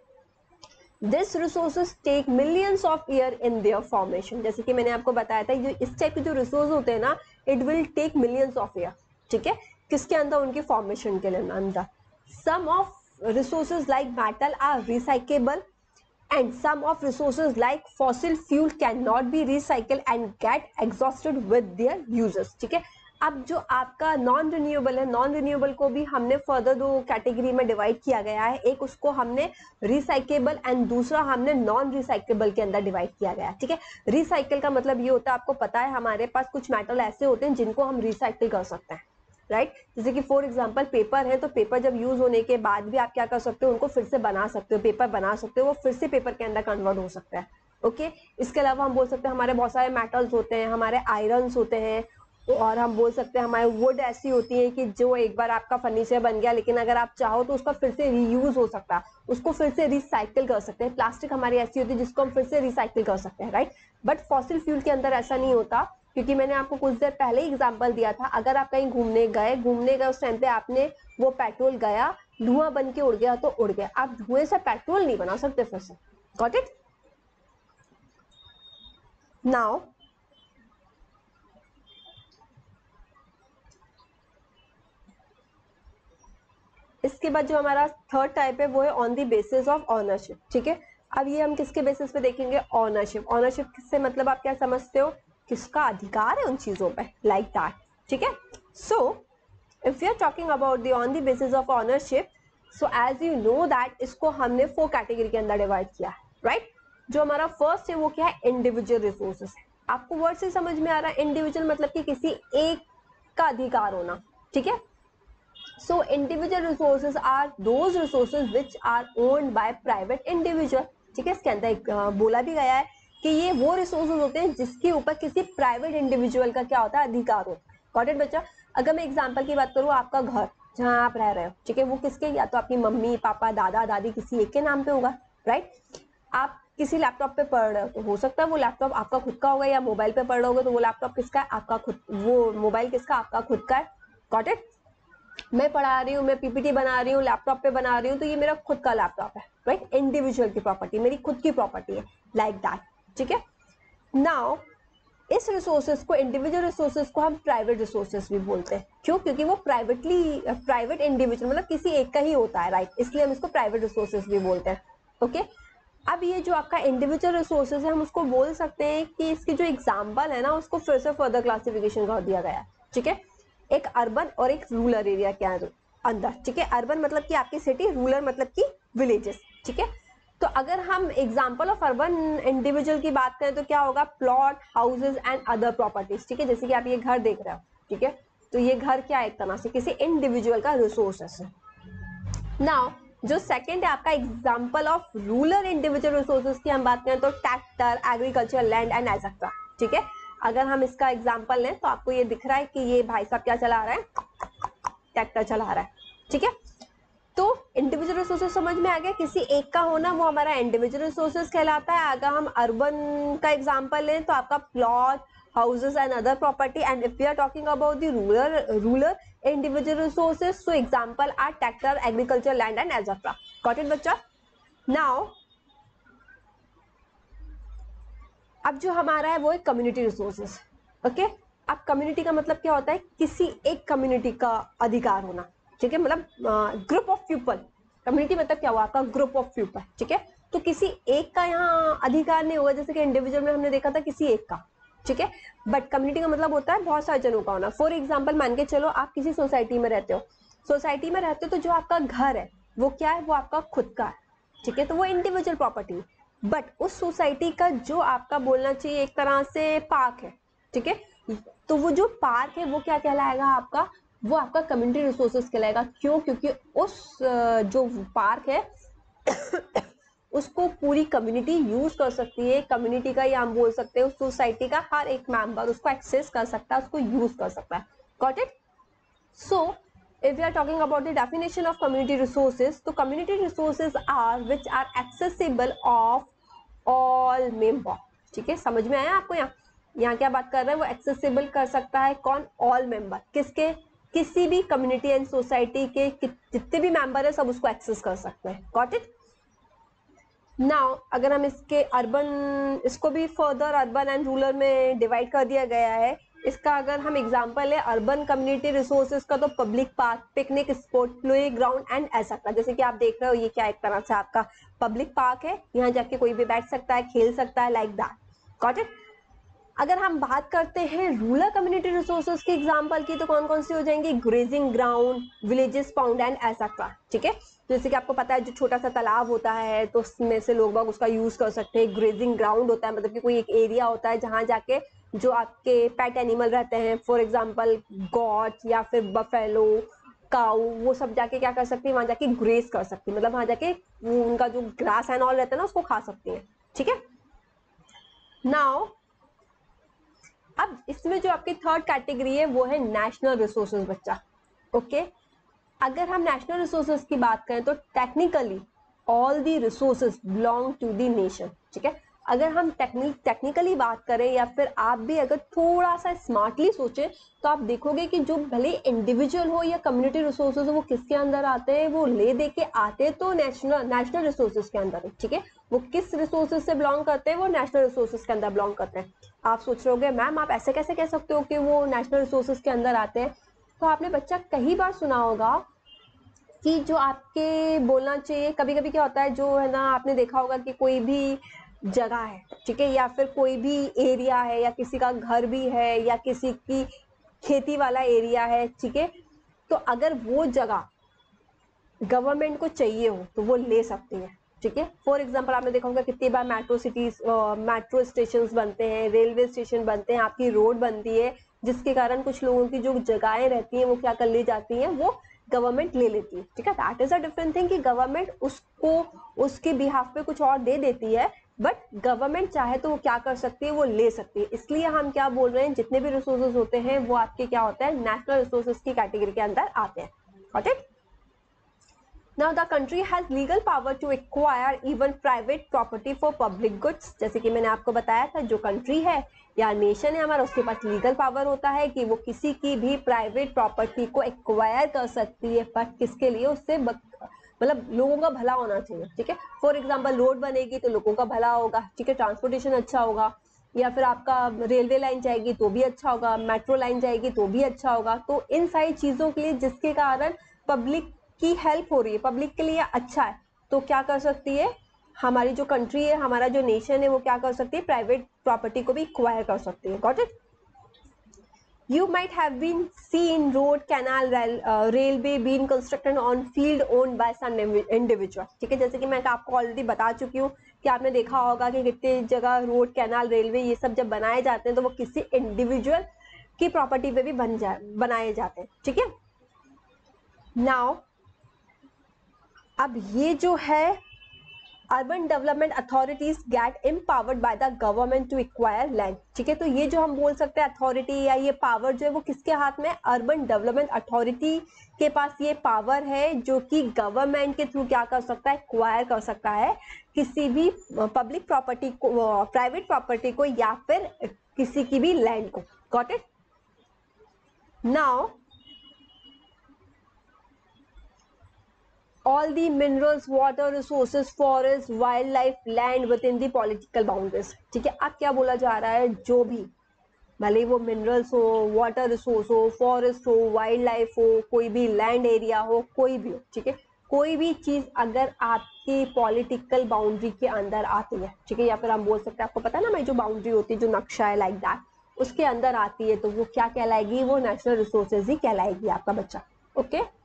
A: This resources take millions of year in their formation, जैसे कि मैंने आपको बताया था, ये इस टाइप के जो रिसोर्स होते हैं ना, it will take millions of year, ठीक है, किसके अंदर, उनके फॉर्मेशन के लिए अंदर। Some of resources like metal are recyclable and some of resources like fossil fuel cannot be recycled and get exhausted with their uses, ठीक है। अब जो आपका नॉन रिन्यूएबल है, नॉन रिन्यूएबल को भी हमने फर्दर दो कैटेगरी में डिवाइड किया गया है, एक उसको हमने रिसाइकेबल एंड दूसरा हमने नॉन रिसाइकेबल के अंदर डिवाइड किया गया है, ठीक है। रिसाइकल का मतलब ये होता है, आपको पता है हमारे पास कुछ मेटल ऐसे होते हैं जिनको हम रिसाइकिल कर सकते हैं, राइट right? जैसे कि फॉर एग्जांपल पेपर है, तो पेपर जब यूज होने के बाद भी आप क्या कर सकते हो, उनको फिर से बना सकते हो, पेपर बना सकते हो, वो फिर से पेपर के अंदर कन्वर्ट हो सकता है, ओके okay? इसके अलावा हम बोल सकते हैं हमारे बहुत सारे मेटल्स होते हैं, हमारे आयरन्स होते हैं, और हम बोल सकते हैं हमारे वुड ऐसी होती है कि जो एक बार आपका फर्नीचर बन गया, लेकिन अगर आप चाहो तो उसका फिर से रीयूज हो सकता है, उसको फिर से रिसाइकिल कर सकते हैं। प्लास्टिक हमारी ऐसी होती है जिसको हम फिर से रिसाइकिल कर सकते हैं, राइट। बट फॉसिल फ्यूल के अंदर ऐसा नहीं होता, क्योंकि मैंने आपको कुछ देर पहले ही एग्जांपल दिया था, अगर आप कहीं घूमने गए घूमने गए उस टाइम पे आपने वो पेट्रोल गया, धुआं बन के उड़ गया तो उड़ गया, आप धुएं से पेट्रोल नहीं बना सकते फिर से, गॉट इट? नाउ इसके बाद जो हमारा थर्ड टाइप है वो है on the basis of ownership, ठीक है। अब ये हम किसके बेसिस पे देखेंगे, ऑनरशिप। ऑनरशिप से मतलब आप क्या समझते हो, किसका अधिकार है उन चीजों पे, लाइक दैट, ठीक है। So if you are talking about the on the basis of ownership, so as you know that इसको हमने फोर कैटेगरी के अंदर डिवाइड किया है, राइट। जो हमारा फर्स्ट है वो क्या है, इंडिविजुअल रिसोर्सेस। आपको वर्ड से समझ में आ रहा है, इंडिविजुअल मतलब कि किसी एक का अधिकार होना, ठीक है। So individual resources are those resources which are owned by private individual, ठीक है। इसके अंदर एक बोला भी गया है कि ये वो रिसोर्सेज होते हैं जिसके ऊपर किसी प्राइवेट इंडिविजुअल का क्या होता है, अधिकार होता है। गॉट इट बच्चा। अगर मैं एग्जांपल की बात करूँ, आपका घर जहाँ आप रह रहे हो, ठीक है, वो किसके, या तो आपकी मम्मी पापा दादा दादी किसी एक के नाम पे होगा, राइट। आप किसी लैपटॉप पे पढ़ रहे हो तो हो सकता है वो लैपटॉप आपका खुद का होगा, या मोबाइल पे पढ़ रहे होगे तो वो लैपटॉप किसका है, आपका खुद, वो मोबाइल किसका, आपका खुद का है। Got it. मैं पढ़ा रही हूँ, मैं पीपीटी बना रही हूँ, लैपटॉप पे बना रही हूँ, तो ये मेरा खुद का लैपटॉप है, राइट। इंडिविजुअल की प्रॉपर्टी, मेरी खुद की प्रॉपर्टी है, लाइक दैट, ठीक है। नाउ इस रिसोर्सेज को, इंडिविजुअल रिसोर्सेज को हम प्राइवेट रिसोर्सेज भी बोलते हैं। क्यों? क्योंकि वो प्राइवेटली, प्राइवेट इंडिविजुअल मतलब किसी एक का ही होता है, राइट, इसलिए हम इसको प्राइवेट रिसोर्सेज भी बोलते हैं, ओके। अब ये जो आपका इंडिविजुअल रिसोर्सेज है, हम उसको बोल सकते हैं कि इसकी जो एग्जाम्पल है ना, उसको फिर से फर्दर क्लासिफिकेशन कर दिया गया है, ठीक है। एक अर्बन और एक रूरल एरिया के अंदर, ठीक है। अर्बन मतलब कि आपकी सिटी, रूरल मतलब कि विलेजेस, ठीक है। तो अगर हम एग्जांपल ऑफ अर्बन इंडिविजुअल की बात करें तो क्या होगा, plot, houses and other properties, ठीक है। जैसे कि आप ये घर देख रहे हो, ठीक है, तो ये घर क्या है, एक तरह से किसी इंडिविजुअल का रिसोर्सेस है। नाउ जो सेकंड है आपका example of rural individual resources की हम बात करें तो tractor, agriculture land and etcetera, ठीक है। अगर हम इसका एग्जांपल लें तो आपको ये दिख रहा है कि ये भाई साहब क्या चला रहा है, ट्रैक्टर चला रहा है, ठीक है। तो इंडिविजुअल रिसोर्सेज समझ में आ गया, किसी एक का होना वो हमारा इंडिविजुअल रिसोर्सेज कहलाता है। अगर हम अर्बन का एग्जांपल लें तो आपका plot, houses and other property, and if we are talking about the rural rural individual resources, so example are tractor, agriculture land and etcetera. Got it बच्चा। नाउ अब जो हमारा है वो है कम्युनिटी रिसोर्सेज, ओके। अब कम्युनिटी का मतलब क्या होता है, किसी एक कम्युनिटी का अधिकार होना, ठीक है, मतलब ग्रुप ऑफ पीपल। कम्युनिटी मतलब क्या हुआ, आपका ग्रुप ऑफ पीपल, ठीक है। तो किसी एक का यहाँ अधिकार नहीं होगा, जैसे कि इंडिविजुअल में हमने देखा था किसी एक का, ठीक है। बट कम्युनिटी का मतलब होता है बहुत सारे जनों का होना। फॉर एग्जाम्पल मान के चलो आप किसी सोसाइटी में रहते हो, सोसाइटी में रहते हो तो जो आपका घर है वो क्या है, वो आपका खुद का है, ठीक है, तो वो इंडिविजुअल प्रॉपर्टी है। बट उस सोसाइटी का जो आपका बोलना चाहिए एक तरह से पार्क है, ठीक है, तो वो जो पार्क है वो क्या कहलाएगा आपका, वो आपका कम्युनिटी रिसोर्सेज कहलाएगा। क्यों? क्योंकि उस जो पार्क है उसको पूरी कम्युनिटी यूज कर सकती है। कम्युनिटी का, या हम बोल सकते हैं उस सोसाइटी का हर एक मेंबर उसको एक्सेस कर सकता है, उसको यूज कर सकता है। Got it. So if we are talking about the definition of community resources, तो community resources are which are accessible of all member, ठीक है, समझ में आया आपको। यहाँ यहाँ क्या बात कर रहे हैं, वो एक्सेसिबल कर सकता है कौन, ऑल मेंबर, किसके, किसी भी कम्युनिटी एंड सोसाइटी के जितने भी मेंबर है सब उसको एक्सेस कर सकते हैं। Got it. नाउ अगर हम इसके अर्बन, इसको भी फर्दर अर्बन एंड रूरल में डिवाइड कर दिया गया है। इसका अगर हम एग्जांपल है अर्बन कम्युनिटी रिसोर्सेज का, तो public park, picnic spot, play ground and ऐसा, जैसे कि आप देख रहे हो ये क्या एक तरह से आपका पब्लिक पार्क है, यहाँ जाके कोई भी बैठ सकता है, खेल सकता है, लाइक दैट। Got it. अगर हम बात करते हैं रूरल कम्युनिटी रिसोर्सेज की एग्जांपल की, तो कौन कौन सी हो जाएंगी, grazing ground, villages pound and etcetera, ठीक है। जैसे कि आपको पता है जो छोटा सा तालाब होता है तो उसमें से लोग बाग उसका यूज कर सकते हैं। ग्रेजिंग ग्राउंड होता है मतलब कि कोई एक एरिया होता है जहां जाके जो आपके पेट एनिमल रहते हैं, फॉर एग्जाम्पल गॉट या फिर बफेलो, काऊ, वो सब जाके क्या कर सकती है, वहां जाके ग्रेस कर सकती है, मतलब वहां जाके वो उनका जो ग्रास एंड ऑल रहता है ना उसको खा सकती है, ठीक है। नाउ अब इसमें जो आपकी थर्ड कैटेगरी है वो है नेशनल रिसोर्सेज बच्चा, ओके। अगर हम नेशनल रिसोर्सेज की बात करें तो technically all the resources belong to the nation, ठीक है। अगर हम टेक्निक टेक्निकली बात करें या फिर आप भी अगर थोड़ा सा स्मार्टली सोचें तो आप देखोगे कि जो भले इंडिविजुअल हो या कम्युनिटी रिसोर्सेज हो वो किसके अंदर आते हैं, वो ले दे के आते तो नेशनल नेशनल रिसोर्सेज के अंदर है, ठीक है। वो किस रिसोर्सेज से बिलोंग करते हैं, वो नेशनल रिसोर्सेज के अंदर बिलोंग करते हैं। आप सोच रहे होगे मैम आप ऐसे कैसे कह सकते हो कि वो नेशनल रिसोर्सेज के अंदर आते हैं, तो आपने बच्चा कई बार सुना होगा कि जो आपके बोलना चाहिए, कभी कभी क्या होता है जो है ना, आपने देखा होगा कि कोई भी जगह है, ठीक है, या फिर कोई भी एरिया है, या किसी का घर भी है, या किसी की खेती वाला एरिया है, ठीक है, तो अगर वो जगह गवर्नमेंट को चाहिए हो तो वो ले सकती है, ठीक है। फॉर एग्जांपल आपने देखा होगा कितनी बार मेट्रो सिटीज मेट्रो स्टेशन बनते हैं, रेलवे स्टेशन बनते हैं, आपकी रोड बनती है, जिसके कारण कुछ लोगों की जो जगहें रहती हैं वो क्या कर ली जाती हैं, वो गवर्नमेंट ले लेती है, ठीक है। That is a different thing कि गवर्नमेंट उसको उसके बिहाफ पे कुछ और दे देती है, बट गवर्नमेंट चाहे तो वो क्या कर सकती है, वो ले सकती है। इसलिए हम क्या बोल रहे हैं, जितने भी रिसोर्सेज होते हैं वो आपके क्या होता है, नेशनल रिसोर्सेज की कैटेगरी के अंदर आते हैं। Got it? Now the country has legal power to acquire even private property for public goods. जैसे कि मैंने आपको बताया था, जो कंट्री है या नेशन है हमारा, उसके पास लीगल पावर होता है कि वो किसी की भी प्राइवेट प्रॉपर्टी को एक्वायर कर सकती है, बट किसके लिए, उससे मतलब लोगों का भला होना चाहिए, ठीक है। फॉर एग्जाम्पल रोड बनेगी तो लोगों का भला होगा, ठीक है, ट्रांसपोर्टेशन अच्छा होगा, या फिर आपका रेलवे लाइन जाएगी तो भी अच्छा होगा, मेट्रो लाइन जाएगी तो भी अच्छा होगा। तो इन सारी चीजों के लिए जिसके कारण पब्लिक की हेल्प हो रही है, पब्लिक के लिए अच्छा है, तो क्या कर सकती है हमारी जो कंट्री है, हमारा जो नेशन है, वो क्या कर सकती है, प्राइवेट प्रॉपर्टी को भी एक्वायर कर सकती है। Got it? You might have been seen road, canal, rail, uh, railway being constructed on field owned by some individual, ठीक है। जैसे कि मैं आपको ऑलरेडी बता चुकी हूँ कि आपने देखा होगा कि कितनी जगह रोड, कैनाल, रेलवे ये सब जब बनाए जाते हैं तो वो किसी इंडिविजुअल की प्रॉपर्टी पे भी बन जाए बनाए जाते हैं, ठीक है। नाउ अब ये जो है urban development authorities get empowered by the government to acquire land, ठीक है। तो ये जो हम बोल सकते हैं अथॉरिटी या ये पावर जो है वो किसके हाथ में, अर्बन डेवलपमेंट अथॉरिटी के पास ये पावर है, जो कि गवर्नमेंट के थ्रू क्या कर सकता है, एक्वायर कर सकता है किसी भी पब्लिक प्रॉपर्टी को, प्राइवेट प्रॉपर्टी को, या फिर किसी की भी लैंड को। Got it? Now all the minerals, water resources, forest, wildlife, land within the political boundaries, ठीक है। अब क्या बोला जा रहा है, जो भी भले वो मिनरल्स हो, वाटर रिसोर्स हो, फॉरेस्ट हो, वाइल्ड लाइफ हो, कोई भी लैंड एरिया हो, कोई भी हो, ठीक है, कोई भी चीज अगर आपकी पॉलिटिकल बाउंड्री के अंदर आती है, ठीक है, या फिर हम बोल सकते हैं, आपको पता है ना भाई, जो बाउंड्री होती है, जो नक्शा है लाइक दैट, उसके अंदर आती है, तो वो क्या कहलाएगी, वो नेशनल रिसोर्सेज ही कहलाएगी आपका बच्चा। Okay okay?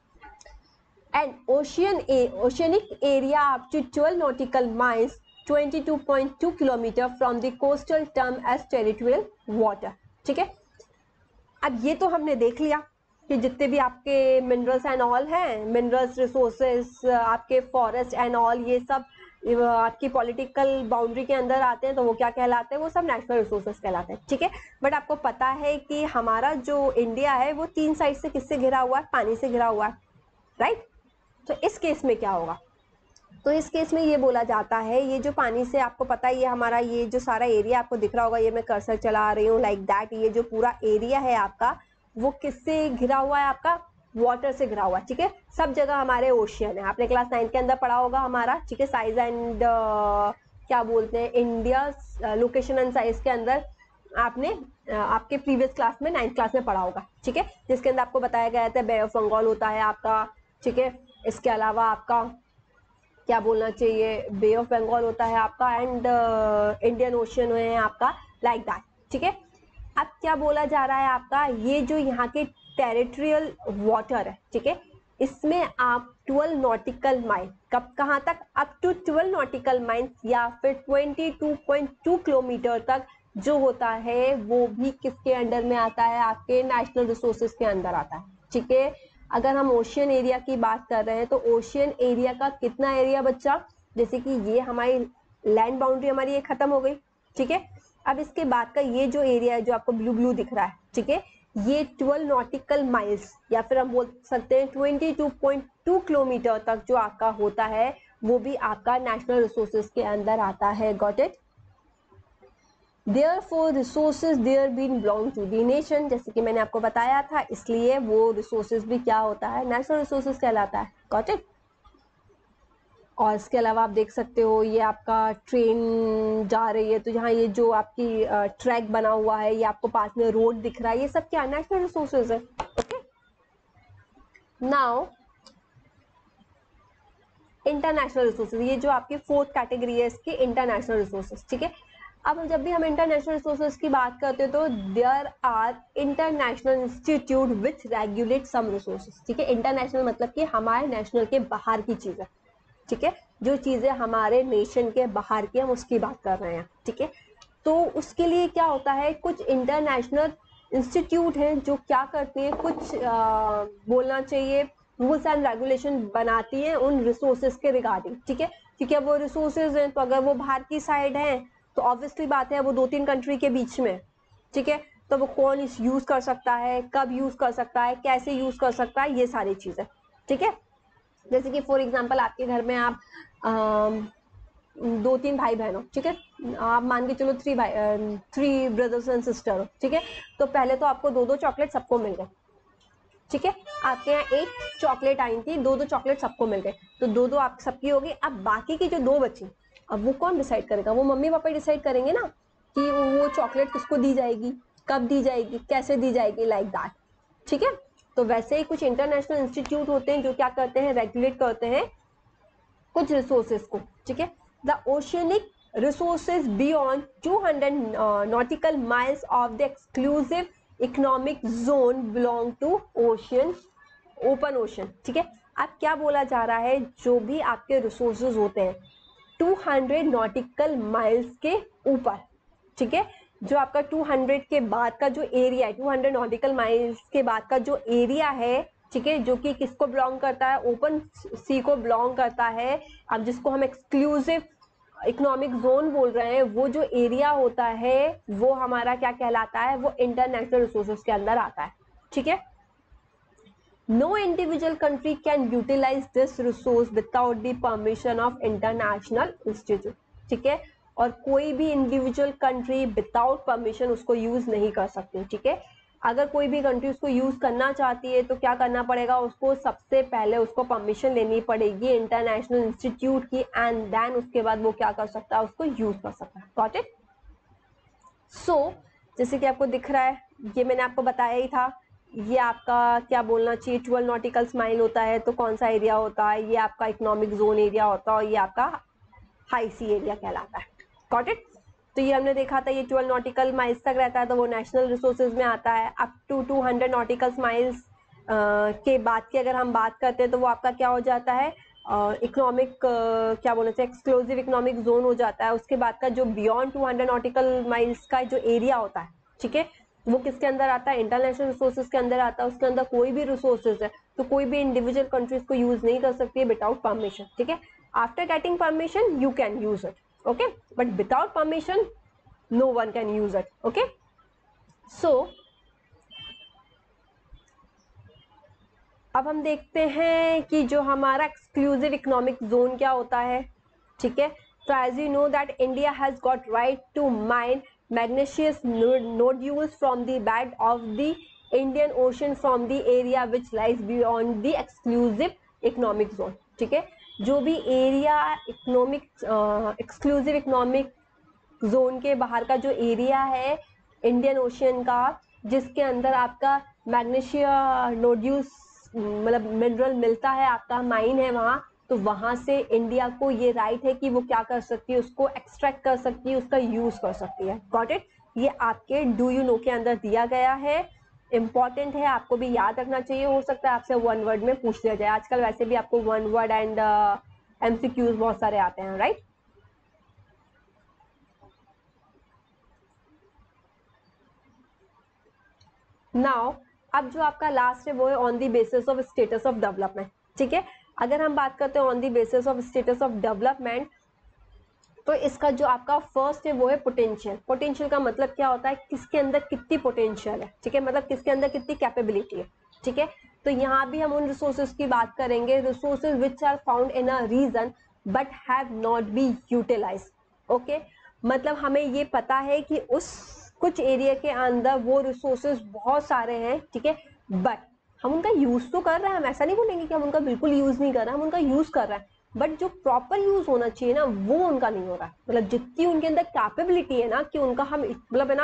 A: And ocean a oceanic area up to twelve nautical miles, twenty-two point two kilometer from the coastal term as territorial water, ठीक है। अब ये तो हमने देख लिया कि जितने भी आपके मिनरल्स एंड ऑल हैं, मिनरल्स, रिसोर्सेस, आपके फॉरेस्ट एंड ऑल, ये सब आपकी पॉलिटिकल बाउंड्री के अंदर आते हैं, तो वो क्या कहलाते हैं, वो सब नेशनल रिसोर्सेस कहलाते हैं, ठीक है। बट आपको पता है कि हमारा जो इंडिया है वो तीन साइड से किससे घिरा हुआ है, पानी से घिरा हुआ है, राइट। तो इस केस में क्या होगा, तो इस केस में ये बोला जाता है, ये जो पानी से, आपको पता है ये हमारा ये जो सारा एरिया आपको दिख रहा होगा, ये मैं कर्सर चला रही हूँ लाइक दैट, ये जो पूरा एरिया है आपका वो किससे घिरा हुआ है, आपका वाटर से घिरा हुआ है, ठीक है। सब जगह हमारे ओशियन है, आपने क्लास नाइन के अंदर पढ़ा होगा हमारा, ठीक है, साइज एंड क्या बोलते हैं, इंडिया लोकेशन एंड साइज के अंदर आपने uh, आपके प्रीवियस क्लास में, नाइन्थ क्लास में पढ़ा होगा, ठीक है, जिसके अंदर आपको बताया गया था बे ऑफ बंगाल होता है आपका, ठीक है। इसके अलावा आपका क्या बोलना चाहिए, बे ऑफ बंगाल होता है आपका, एंड इंडियन ओशियन है आपका, लाइक दैट, ठीक है। अब क्या बोला जा रहा है आपका, ये जो यहाँ के टेरिटोरियल वाटर है, ठीक है, इसमें आप ट्वेल्व नॉटिकल माइल, कब कहाँ तक, up to twelve nautical mile या फिर twenty two point two kilometre तक जो होता है, वो भी किसके अंडर में आता है, आपके नेशनल रिसोर्सेज के अंदर आता है, ठीक है। अगर हम ओशियन एरिया की बात कर रहे हैं तो ओशियन एरिया का कितना एरिया बच्चा, जैसे कि ये हमारी लैंड बाउंड्री हमारी ये खत्म हो गई, ठीक है। अब इसके बाद का ये जो एरिया है जो आपको ब्लू ब्लू दिख रहा है, ठीक है, ये ट्वेल्व नॉटिकल माइल्स या फिर हम बोल सकते हैं twenty two point two kilometre तक जो आपका होता है, वो भी आपका नेशनल रिसोर्सेज के अंदर आता है। Got it? Therefore resources there being belong to the nation, जैसे कि मैंने आपको बताया था, इसलिए वो रिसोर्सेज भी क्या होता है, नेशनल रिसोर्सेज कहलाता है। Got it? और इसके अलावा आप देख सकते हो ये आपका ट्रेन जा रही है, तो यहाँ ये जो आपकी ट्रैक बना हुआ है, ये आपको पास में रोड दिख रहा है, ये सब क्या नेशनल रिसोर्सेज है। ओके, नाउ इंटरनेशनल रिसोर्सेज, ये जो आपकी फोर्थ कैटेगरी है इसकी, इंटरनेशनल रिसोर्सेज, ठीक है। अब जब भी हम इंटरनेशनल रिसोर्सेज की बात करते हैं तो there are international institute which regulate some resources, ठीक है। इंटरनेशनल मतलब कि हमारे नेशनल के बाहर की चीज़ है, ठीक है, जो चीज़ें हमारे नेशन के बाहर की हम उसकी बात कर रहे हैं, ठीक है। तो उसके लिए क्या होता है, कुछ इंटरनेशनल इंस्टीट्यूट हैं जो क्या करती हैं, कुछ आ, बोलना चाहिए रूल्स एंड रेगुलेशन बनाती हैं उन रिसोर्सेज के रिगार्डिंग, ठीक है। क्योंकि अब वो रिसोर्सेज हैं तो अगर वो बाहर की साइड हैं तो ऑब्वियसली बात है वो दो तीन कंट्री के बीच में, ठीक है। तो वो कौन इस यूज कर सकता है, कब यूज कर सकता है, कैसे यूज कर सकता है, ये सारी चीजें, ठीक है। जैसे कि फॉर एग्जांपल आपके घर में आप आ, दो तीन भाई बहन हो, ठीक है, आप मान के चलो थ्री भाई थ्री ब्रदर्स एंड सिस्टर हो, ठीक है। तो पहले तो आपको दो दो चॉकलेट सबको मिल गए, ठीक है। आपके यहाँ एक चॉकलेट आई थी, दो दो चॉकलेट सबको मिल गए, तो दो दो आप सबकी होगी। अब बाकी की जो दो बची, अब वो कौन डिसाइड करेगा, वो मम्मी पापा डिसाइड करेंगे ना कि वो चॉकलेट किसको दी जाएगी, कब दी जाएगी, कैसे दी जाएगी, लाइक दैट, ठीक है। तो वैसे ही कुछ इंटरनेशनल इंस्टीट्यूट होते हैं जो क्या करते हैं, रेगुलेट करते हैं कुछ रिसोर्सेज को, ठीक है। The oceanic resources beyond two hundred nautical miles of the exclusive economic zone belong to ocean, open ocean, ठीक है। अब क्या बोला जा रहा है, जो भी आपके रिसोर्सेज होते हैं टू हंड्रेड नॉटिकल माइल्स के ऊपर, ठीक है, जो आपका टू हंड्रेड के बाद का जो एरिया है, टू हंड्रेड नॉटिकल माइल्स के बाद का जो एरिया है, ठीक है, जो कि किसको बिलोंग करता है, ओपन सी को बिलोंग करता है। अब जिसको हम एक्सक्लूसिव इकोनॉमिक जोन बोल रहे हैं, वो जो एरिया होता है वो हमारा क्या कहलाता है, वो इंटरनेशनल रिसोर्सेज के अंदर आता है, ठीक है। No individual country can utilize this resource without the permission of international institute, ठीक है। और कोई भी इंडिविजुअल कंट्री विदाउट परमिशन उसको यूज नहीं कर सकती, ठीक है। अगर कोई भी कंट्री उसको यूज करना चाहती है तो क्या करना पड़ेगा, उसको सबसे पहले उसको परमिशन लेनी पड़ेगी इंटरनेशनल इंस्टीट्यूट की, एंड देन उसके बाद वो क्या कर सकता है, उसको यूज कर सकता है। Got it? सो जैसे कि आपको दिख रहा है, ये मैंने आपको बताया ही था, ये आपका क्या बोलना चाहिए, ट्वेल्व नॉटिकल माइल होता है तो कौन सा एरिया होता है, ये आपका इकोनॉमिक जोन एरिया होता है और ये आपका हाई सी एरिया कहलाता है। Got it? तो ये हमने देखा था, ये ट्वेल्व नॉटिकल माइल्स तक रहता है तो वो नेशनल रिसोर्सेज में आता है। Up to two hundred nautical miles के बाद की अगर हम बात करते हैं तो वो आपका क्या हो जाता है, इकोनॉमिक uh, क्या बोलना चाहिए, एक्सक्लूसिव इकोनॉमिक जोन हो जाता है। उसके बाद का जो beyond two hundred nautical miles का जो एरिया होता है, ठीक है, वो किसके अंदर आता है, इंटरनेशनल रिसोर्सेज के अंदर आता है। उसके अंदर कोई भी रिसोर्सेज है तो कोई भी इंडिविजुअल कंट्रीज को यूज नहीं कर सकती है विदाउट परमिशन, ठीक है। After getting permission you can use it, okay, but without permission no one can use it, okay. So अब हम देखते हैं कि जो हमारा एक्सक्लूसिव इकोनॉमिक जोन क्या होता है, ठीक है। तो as you know that India has got right to mine manganese nodules from the bed of the Indian ocean from the area which lies beyond the exclusive economic zone, ठीक है। जो भी area economic exclusive economic zone के बाहर का जो area है Indian ocean का, जिसके अंदर आपका मैग्नीशिया नोड्यूल्स मतलब मिनरल मिलता है, आपका माइन है वहां, तो वहां से इंडिया को ये राइट है कि वो क्या कर सकती है, उसको एक्सट्रैक्ट कर सकती है, उसका यूज कर सकती है। Got it? ये आपके डू यू नो के अंदर दिया गया है, इंपॉर्टेंट है, आपको भी याद रखना चाहिए। हो सकता है आपसे वन वर्ड में पूछ लिया जाए, आजकल वैसे भी आपको वन वर्ड एंड एमसीक्यूज बहुत सारे आते हैं, राइट? नाउ अब जो आपका लास्ट है वो है on the basis of status of development, ठीक है। अगर हम बात करते हैं on the basis of status of development, तो इसका जो आपका फर्स्ट है वो है पोटेंशियल। पोटेंशियल का मतलब क्या होता है, किसके अंदर कितनी पोटेंशियल है, ठीक है, मतलब किसके अंदर कितनी कैपेबिलिटी है, ठीक है। तो यहाँ भी हम उन रिसोर्सेज की बात करेंगे, resources which are found in a region but have not be utilise, okay. मतलब हमें ये पता है कि उस कुछ एरिया के अंदर वो रिसोर्सेज बहुत सारे हैं, ठीक है, बट हम उनका यूज तो कर रहे हैं, हम ऐसा नहीं बोलेंगे कि हम उनका बिल्कुल यूज नहीं कर रहे हैं, हम उनका यूज कर रहे हैं, बट जो प्रॉपर यूज होना चाहिए ना वो उनका नहीं हो रहा है। मतलब जितनी उनके अंदर कैपेबिलिटी है ना कि उनका हम मतलब है ना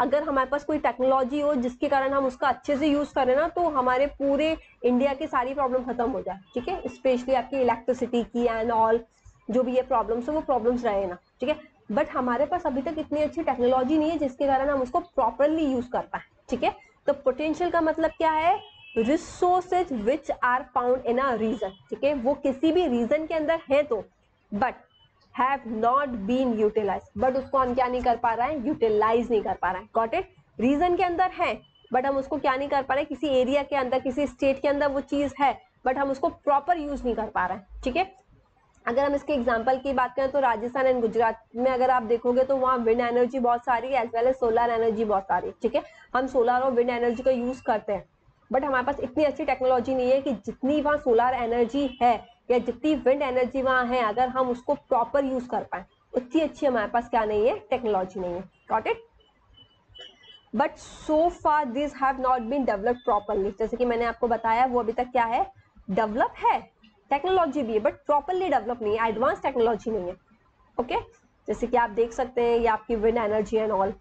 A: अगर हमारे पास कोई टेक्नोलॉजी हो जिसके कारण हम उसका अच्छे से यूज करें ना, तो हमारे पूरे इंडिया की सारी प्रॉब्लम खत्म हो जाए, ठीक है। स्पेशली आपकी इलेक्ट्रिसिटी की एंड ऑल जो भी ये प्रॉब्लम्स है वो प्रॉब्लम्स रहे ना, ठीक है। बट हमारे पास अभी तक इतनी अच्छी टेक्नोलॉजी नहीं है जिसके कारण हम उसको प्रॉपरली यूज कर पाए, ठीक है। तो पोटेंशियल का मतलब क्या है, resources which are found in a region, ठीक है। वो किसी भी रीजन के अंदर है तो, but have not been utilise, but उसको हम क्या नहीं कर पा रहे हैं, यूटिलाइज नहीं कर पा रहे हैं। Got it. रीजन के अंदर है बट हम उसको क्या नहीं कर पा रहे, किसी एरिया के अंदर किसी स्टेट के अंदर वो चीज है बट हम उसको प्रॉपर यूज नहीं कर पा रहे हैं, ठीक है। अगर हम इसके एग्जांपल की बात करें तो राजस्थान एंड गुजरात में अगर आप देखोगे तो वहाँ विंड एनर्जी बहुत सारी है as well as solar energy बहुत सारी है, ठीक है। हम सोलर और विंड एनर्जी का यूज करते हैं बट हमारे पास इतनी अच्छी टेक्नोलॉजी नहीं है कि जितनी वहाँ सोलर एनर्जी है या जितनी विंड एनर्जी वहाँ है अगर हम उसको प्रॉपर यूज कर पाए, उतनी अच्छी हमारे पास क्या नहीं है, टेक्नोलॉजी नहीं है। Got it. But so far this have not been developed properly, जैसे कि मैंने आपको बताया वो अभी तक क्या है, डेवलप है, टेक्नोलॉजी भी है बट प्रॉपरली डेवलप नहीं है, एडवांस टेक्नोलॉजी नहीं है, ओके okay? जैसे कि आप देख सकते हैं ये आपकी विंड एनर्जी एंड ऑल।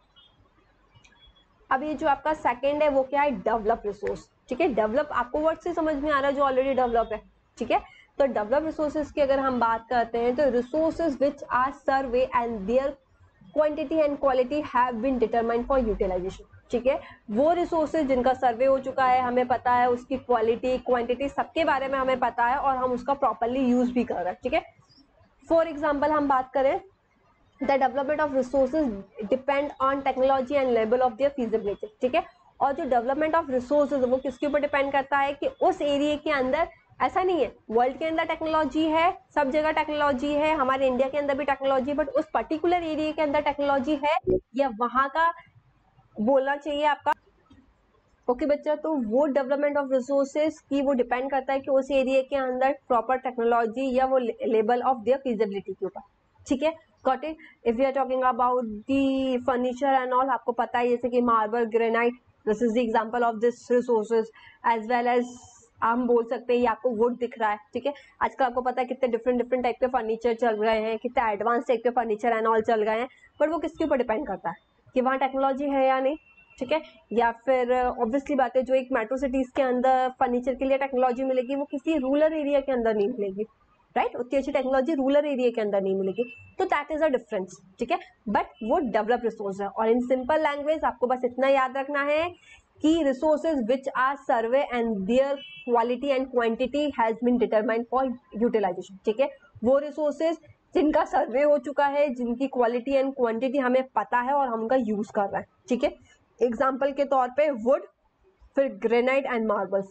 A: अब ये जो आपका सेकंड है वो क्या है, डेवलप रिसोर्स, ठीक है। डेवलप आपको वर्ड से समझ में आ रहा है जो ऑलरेडी डेवलप है, ठीक है। तो डेवलप रिसोर्सेज की अगर हम बात करते हैं तो resources which are survey and their quantity and quality have been determined for utilisation, ठीक है। वो रिसोर्सेज जिनका सर्वे हो चुका है, हमें पता है उसकी क्वालिटी क्वांटिटी सबके बारे में हमें पता है और हम उसका प्रॉपरली यूज भी कर रहे हैं, ठीक है। फॉर एग्जाम्पल हम बात करें, the development of resources depend on technology and level of their feasibility, ठीक है। और जो डेवलपमेंट ऑफ रिसोर्सेज वो किसके ऊपर डिपेंड करता है कि उस एरिया के अंदर, ऐसा नहीं है वर्ल्ड के अंदर टेक्नोलॉजी है, सब जगह टेक्नोलॉजी है, हमारे इंडिया के अंदर भी टेक्नोलॉजी, बट उस पर्टिकुलर एरिया के अंदर टेक्नोलॉजी है या वहां का बोलना चाहिए आपका, ओके okay, बच्चा। तो वो डेवलपमेंट ऑफ रिसोर्सेज की वो डिपेंड करता है कि उस एरिया के अंदर प्रॉपर टेक्नोलॉजी या वो लेवल ऑफ देयर फीजिबिलिटी के ऊपर, ठीक है। Got it. If you are talking about the furniture and all, आपको पता है जैसे कि marble, granite, this is the example of this resources, as well as हम बोल सकते हैं ये आपको वुड दिख रहा है, ठीक है। आजकल आपको पता है कितने डिफरेंट डिफरेंट टाइप के फर्नीचर चल रहे हैं, कितने एडवांस टाइप के फर्नीचर एंड ऑल चल रहे हैं, बट वो किसके ऊपर डिपेंड करता है कि वहाँ टेक्नोलॉजी है या नहीं, ठीक है। या फिर ऑब्वियसली बात है जो एक मेट्रो सिटीज के अंदर फर्नीचर के लिए टेक्नोलॉजी मिलेगी वो किसी रूरल एरिया के अंदर नहीं मिलेगी, राइट। उतनी अच्छी टेक्नोलॉजी रूरल एरिया के अंदर नहीं मिलेगी, तो दैट इज अ डिफरेंस, ठीक है। बट वो डेवलप रिसोर्स है और इन सिंपल लैंग्वेज आपको बस इतना याद रखना है कि resources which are survey and their quality and quantity has been determined for utilisation, ठीक है। वो रिसोर्सेज जिनका सर्वे हो चुका है, जिनकी क्वालिटी एंड क्वांटिटी हमें पता है और हम उनका यूज कर रहे हैं, ठीक है। एग्जाम्पल के तौर पे वुड, फिर ग्रेनाइट एंड मार्बल्स।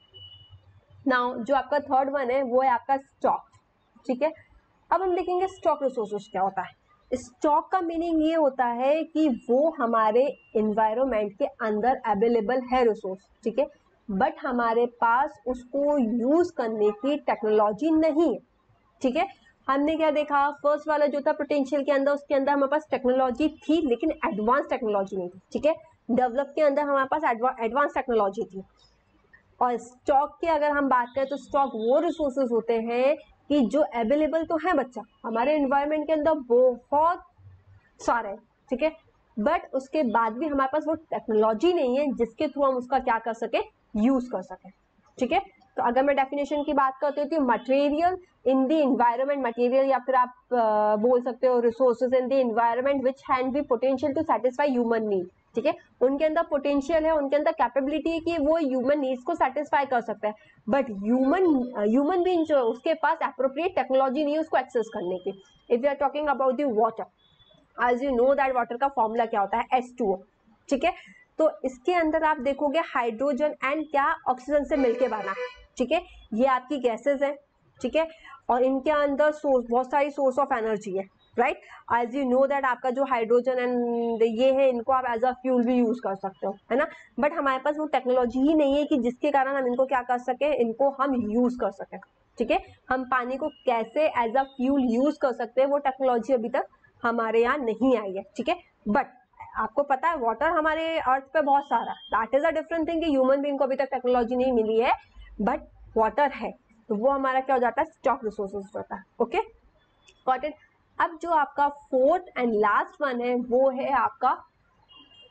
A: नाउ जो आपका थर्ड वन है वो है आपका स्टॉक, ठीक है। अब हम देखेंगे स्टॉक रिसोर्सेज क्या होता है। स्टॉक का मीनिंग ये होता है कि वो हमारे एनवायरनमेंट के अंदर अवेलेबल है रिसोर्स, ठीक है, बट हमारे पास उसको यूज करने की टेक्नोलॉजी नहीं है, ठीक है। हमने क्या देखा, फर्स्ट वाला जो था पोटेंशियल के अंदर, उसके अंदर हमारे पास टेक्नोलॉजी थी लेकिन एडवांस टेक्नोलॉजी नहीं थी, ठीक है। डेवलप के अंदर हमारे पास एडवांस टेक्नोलॉजी थी। और स्टॉक की अगर हम बात करें तो स्टॉक वो रिसोर्सेज होते हैं कि जो अवेलेबल तो है बच्चा हमारे एनवायरनमेंट के अंदर बहुत सारे, ठीक है, बट उसके बाद भी हमारे पास वो टेक्नोलॉजी नहीं है जिसके थ्रू हम उसका क्या कर सके, यूज कर सके, ठीक है। तो अगर मैं डेफिनेशन की बात करती हूँ तो material in the environment, material या फिर आप uh, बोल सकते हो resources in the environment which have be potential to satisfy human need, ठीक है। उनके अंदर पोटेंशियल है, उनके अंदर कैपेबिलिटी है कि वो ह्यूमन नीड्स को सेटिस्फाई कर सकते हैं, बट ह्यूमन ह्यूमन बीइंग जो उसके पास एप्रोप्रिएट टेक्नोलॉजी नहीं है उसको एक्सेस करने की। If you are talking about the water, as you know that water का फॉर्मूला क्या होता है, एच टू ओ, ठीक है। तो इसके अंदर आप देखोगे हाइड्रोजन एंड क्या ऑक्सीजन से मिलके बना है, ठीक है। ये आपकी गैसेज है, ठीक है, और इनके अंदर सोर्स बहुत सारी सोर्स ऑफ एनर्जी है, right. As you know that आपका जो हाइड्रोजन एंड ये है इनको आप एज अ फ्यूल भी यूज कर सकते हो, है ना। बट हमारे पास वो टेक्नोलॉजी ही नहीं है कि जिसके कारण हम इनको क्या कर सके, इनको हम यूज कर सके, ठीक है। हम पानी को कैसे एज अ फ्यूल यूज कर सकते हैं वो टेक्नोलॉजी अभी तक हमारे यहाँ नहीं आई है, ठीक है। बट आपको पता है वाटर हमारे अर्थ पे बहुत सारा, that is a different thing कि ह्यूमन बीइंग को अभी तक टेक्नोलॉजी नहीं मिली है, बट वाटर है, तो वो हमारा क्या हो जाता है, स्टॉक रिसोर्सेज होता है, ओके, गॉट इट। अब जो आपका फोर्थ एंड लास्ट वन है वो है आपका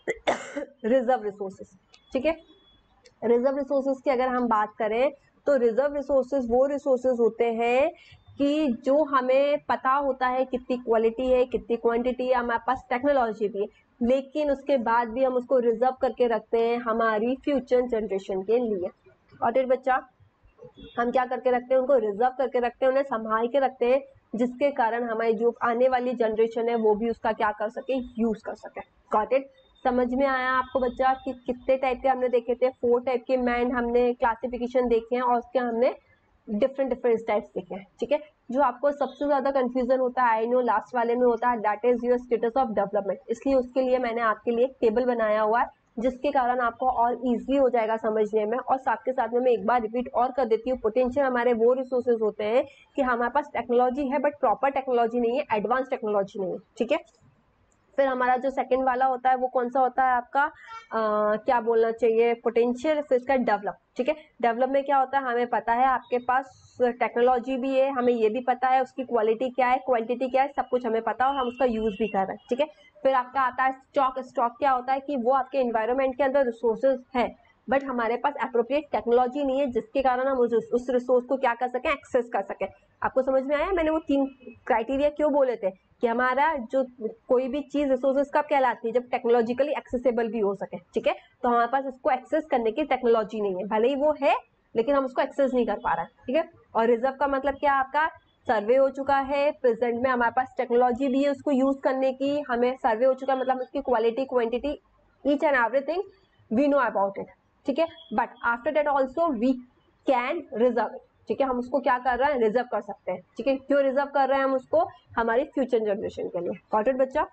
A: रिजर्व रिसोर्सेज, ठीक है। रिजर्व रिसोर्सेज की अगर हम बात करें तो रिजर्व रिसोर्सेज वो रिसोर्सेज होते हैं कि जो हमें पता होता है कितनी क्वालिटी है, कितनी क्वांटिटी है, हमारे पास टेक्नोलॉजी भी है, लेकिन उसके बाद भी हम उसको रिजर्व करके रखते हैं हमारी फ्यूचर जनरेशन के लिए। और फिर बच्चा हम क्या करके रखते हैं, उनको रिजर्व करके रखते हैं, उन्हें संभाल के रखते हैं, जिसके कारण हमारी जो आने वाली जनरेशन है वो भी उसका क्या कर सके, यूज कर सके। Got it? समझ में आया आपको बच्चा कि कितने टाइप के हमने देखे थे? फोर टाइप के मैन हमने क्लासिफिकेशन देखे हैं और उसके हमने डिफरेंट डिफरेंट टाइप्स देखे हैं, ठीक है। जो आपको सबसे ज्यादा कंफ्यूजन होता है, आई नो लास्ट वाले में होता है, that is your status of development. इसलिए उसके लिए मैंने आपके लिए एक टेबल बनाया हुआ है, जिसके कारण आपको और इजी हो जाएगा समझने में। और साथ के साथ में मैं एक बार रिपीट और कर देती हूँ, पोटेंशियल हमारे वो रिसोर्सेज होते हैं कि हमारे पास टेक्नोलॉजी है बट प्रॉपर टेक्नोलॉजी नहीं है, एडवांस टेक्नोलॉजी नहीं है, ठीक है। फिर हमारा जो सेकंड वाला होता है वो कौन सा होता है आपका, आ, क्या बोलना चाहिए, पोटेंशियल। फिर इसका डेवलप, ठीक है। डेवलप में क्या होता है, हमें पता है आपके पास टेक्नोलॉजी भी है, हमें ये भी पता है उसकी क्वालिटी क्या है, क्वांटिटी क्या है, सब कुछ हमें पता है और हम उसका यूज भी कर रहे हैं, ठीक है। फिर आपका आता है स्टॉक। स्टॉक क्या होता है कि वो आपके एनवायरमेंट के अंदर रिसोर्सेज है बट हमारे पास अप्रोप्रिएट टेक्नोलॉजी नहीं है, जिसके कारण हम उस, उस रिसोर्स को क्या कर सकें, एक्सेस कर सकें। आपको समझ में आया मैंने वो तीन क्राइटेरिया क्यों बोले थे कि हमारा जो कोई भी चीज रिसोर्सेज कब कहलाती है, जब टेक्नोलॉजिकली एक्सेसिबल भी हो सके, ठीक है। तो हमारे पास इसको एक्सेस करने की टेक्नोलॉजी नहीं है, भले ही वो है लेकिन हम उसको एक्सेस नहीं कर पा रहे हैं, ठीक है। और रिजर्व का मतलब क्या, आपका सर्वे हो चुका है, प्रेजेंट में हमारे पास टेक्नोलॉजी भी है उसको यूज करने की, हमें सर्वे हो चुका है, मतलब उसकी quality, quantity, each and everything we know about it, ठीक है। But after that also we can reserve, ठीक है। हम उसको क्या कर रहे हैं, रिजर्व कर सकते हैं, ठीक है। क्यों रिजर्व कर रहे हैं हम उसको, हमारी फ्यूचर जनरेशन के लिए। गॉट इट बच्चा?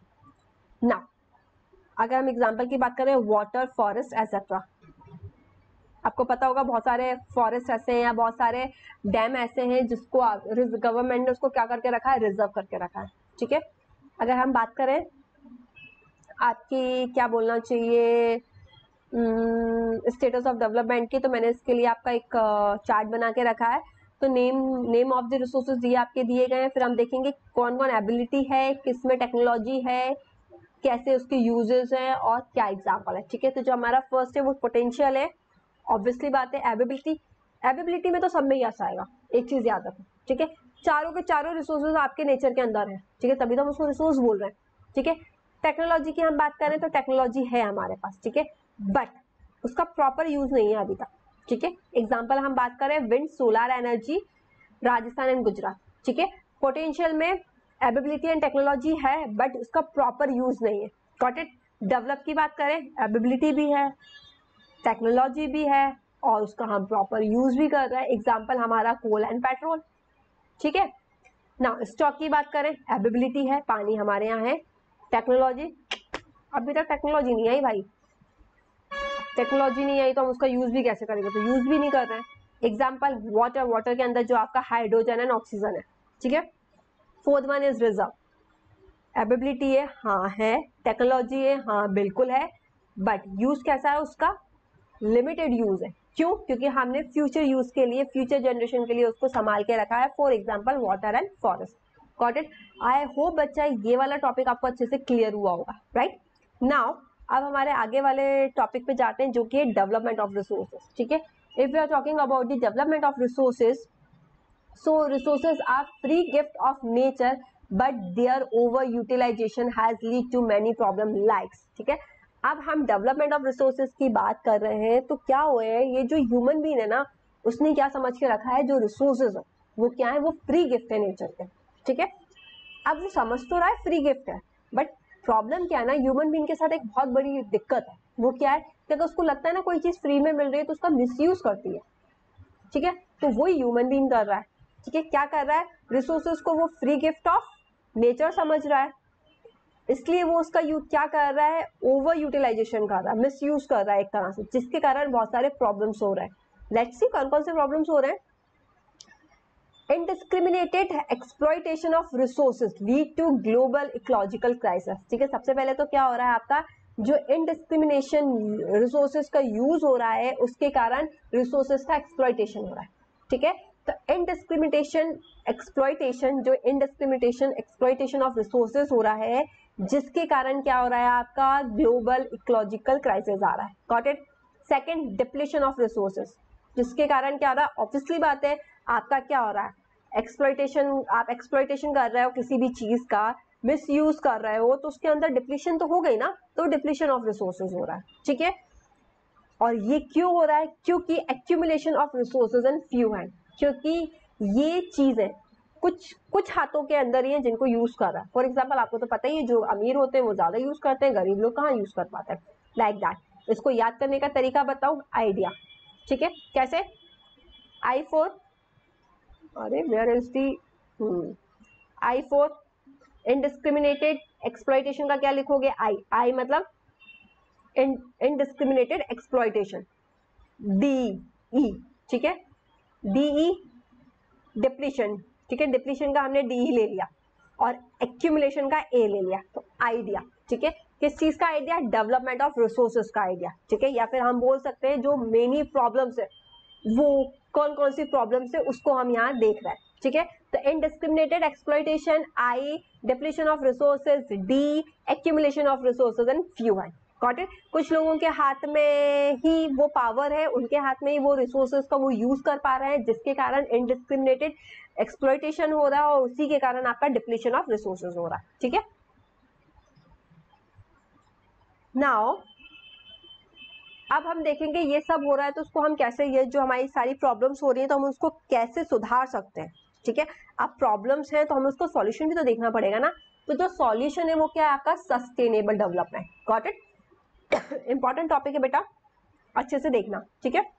A: ना अगर हम एग्जांपल की बात करें, वाटर, फॉरेस्ट एटसेट्रा, आपको पता होगा बहुत सारे फॉरेस्ट ऐसे हैं या बहुत सारे डैम ऐसे हैं जिसको गवर्नमेंट ने उसको क्या करके रखा है, रिजर्व करके रखा है, ठीक है। अगर हम बात करें आपकी क्या बोलना चाहिए स्टेटस ऑफ डेवलपमेंट की, तो मैंने इसके लिए आपका एक चार्ट uh, बना के रखा है। तो name name of the resources दिए आपके दिए गए हैं, फिर हम देखेंगे कौन कौन एबिलिटी है, किसमें टेक्नोलॉजी है, कैसे उसके यूजेस हैं और क्या एग्जाम्पल है, ठीक है। तो जो हमारा फर्स्ट है वो पोटेंशियल है, ऑब्वियसली बात है। एबिलिटी, एबिलिटी में तो सब में ही ऐसा आएगा, एक चीज याद रखो, ठीक है। चारों के चारों रिसोर्सेज आपके नेचर के अंदर है, ठीक है, तभी तो हम उसको रिसोर्स बोल रहे हैं, ठीक है। टेक्नोलॉजी की हम बात करें तो टेक्नोलॉजी है हमारे पास, ठीक है, बट उसका प्रॉपर यूज नहीं है अभी तक, ठीक है। एग्जाम्पल हम बात करें wind, solar energy, Rajasthan and Gujarat, ठीक है। पोटेंशियल में एबिलिटी एंड टेक्नोलॉजी है बट उसका प्रॉपर यूज नहीं है। Got it? डेवलप की बात करें, एबिलिटी भी है, टेक्नोलॉजी भी है और उसका हम प्रॉपर यूज भी कर रहे हैं। एग्जाम्पल हमारा कोल एंड पेट्रोल, ठीक है ना। स्टॉक की बात करें, एबिलिटी है, पानी हमारे यहाँ है, टेक्नोलॉजी अभी तक टेक्नोलॉजी नहीं आई भाई, टेक्नोलॉजी नहीं आई तो हम उसका यूज भी कैसे करेंगे, तो यूज भी नहीं कर रहे हैं। एग्जाम्पल वाटर, वाटर के अंदर जो आपका हाइड्रोजन एंड ऑक्सीजन है, ठीक है। Fourth one is reserve, ability है, हाँ है, टेक्नोलॉजी है, हाँ बिल्कुल है, बट यूज कैसा है उसका, लिमिटेड यूज है। क्यों? क्योंकि हमने फ्यूचर यूज के लिए, फ्यूचर जनरेशन के लिए उसको संभाल के रखा है, for example water and forest. Got it? I hope बच्चा ये वाला टॉपिक आपको अच्छे से क्लियर हुआ होगा, राइट। नाउ अब हमारे आगे वाले टॉपिक पे जाते हैं जो कि डेवलपमेंट ऑफ रिसोर्सेज, ठीक है। If you are talking about the development of resources, so resources are free gift of nature but their over utilization has lead to many problem likes, ठीक है। अब हम डेवलपमेंट ऑफ रिसोर्सेज की बात कर रहे हैं तो क्या हुआ है, ये जो ह्यूमन बीइंग है ना, उसने क्या समझ के रखा है, जो रिसोर्सेज है वो क्या है, वो फ्री गिफ्ट है नेचर के, ठीक है। अब वो समझ तो रहा है फ्री गिफ्ट है, बट प्रॉब्लम क्या है ना, ह्यूमन बीइंग के साथ एक बहुत बड़ी दिक्कत है, वो क्या है कि अगर उसको लगता है ना कोई चीज फ्री में मिल रही है तो उसका मिसयूज करती है, ठीक है। तो वही ह्यूमन बीइंग कर रहा है, ठीक है। क्या कर रहा है, रिसोर्सेज को वो फ्री गिफ्ट ऑफ नेचर समझ रहा है, इसलिए वो उसका यूज क्या कर रहा है, ओवर यूटिलाइजेशन कर रहा है, मिस यूज कर रहा है एक तरह से, जिसके कारण बहुत सारे प्रॉब्लम्स हो रहे हैं। लेट्स सी कौन कौन से प्रॉब्लम्स हो रहे हैं। Indiscriminated exploitation of resources lead to global ecological crisis, ठीक है। सबसे पहले तो क्या हो रहा है, आपका जो इनडिस्क्रिमिनेशन रिसोर्सेज का यूज हो रहा है उसके कारण रिसोर्सेज का एक्सप्लॉइटेशन हो रहा है, ठीक है। तो इनडिस्क्रिमिनेशन एक्सप्लॉइटेशन, जो इनडिस्क्रिमिनेशन एक्सप्लॉइटेशन ऑफ रिसोर्सेज हो रहा है, जिसके कारण क्या हो रहा है, आपका ग्लोबल इकोलॉजिकल क्राइसिस आ रहा है। Got it. Second, depletion of resources, जिसके कारण क्या हो रहा है, ऑब्वियसली बात है आपका क्या हो रहा है, एक्सप्लॉइटेशन, आप एक्सप्लॉइटेशन कर रहे हो किसी भी चीज का, मिस यूज कर रहे हो, तो उसके अंदर डिप्लीशन तो हो गई ना, तो डिप्लीशन ऑफ रिसोर्सेज हो रहा है। ठीक है, और ये क्यों हो रहा है, क्योंकि accumulation of resources and few hand, क्योंकि ये चीजें कुछ कुछ हाथों के अंदर ही है जिनको यूज कर रहा है। फॉर एग्जाम्पल, आपको तो पता ही है, जो अमीर होते हैं वो ज्यादा यूज करते हैं, गरीब लोग कहाँ यूज कर पाते हैं, लाइक दैट। इसको याद करने का तरीका बताऊं, आइडिया। ठीक है, कैसे, आई फोर, अरे where is the, I for indiscriminated exploitation का क्या लिखोगे, आई, आई मतलब इनडिस्क्रिमिनेटेड एक्सप्लॉइटेशन, डी ई, ठीक है, डी ई डिप्लीशन, ठीक है, डिप्लीशन का हमने डी ही ले लिया और एक्यूमुलेशन का ए ले लिया, तो आइडिया। ठीक है, किस चीज का आइडिया, डेवलपमेंट ऑफ रिसोर्सेज का आइडिया। ठीक है, या फिर हम बोल सकते हैं जो मेनी प्रॉब्लम्स है, वो कौन कौन सी प्रॉब्लम्स है उसको हम यहाँ देख रहे हैं। ठीक है, तो indiscriminated exploitation I, depletion of resources D, accumulation of resources and few hand. Got it. कुछ लोगों के हाथ में ही वो पावर है, उनके हाथ में ही वो रिसोर्सेज का वो यूज कर पा रहे हैं, जिसके कारण इनडिस्क्रिमिनेटेड एक्सप्लॉइटेशन हो रहा है और उसी के कारण आपका डिप्लीशन ऑफ रिसोर्सेज हो रहा है। ठीक है, नाउ अब हम देखेंगे ये सब हो रहा है तो उसको हम कैसे, ये जो हमारी सारी प्रॉब्लम्स हो रही है तो हम उसको कैसे सुधार सकते हैं। ठीक है, अब प्रॉब्लम्स हैं तो हमें उसको सॉल्यूशन भी तो देखना पड़ेगा ना, तो जो सॉल्यूशन है वो क्या है, आपका sustainable development. Got it. Important topic है बेटा, अच्छे से देखना। ठीक है,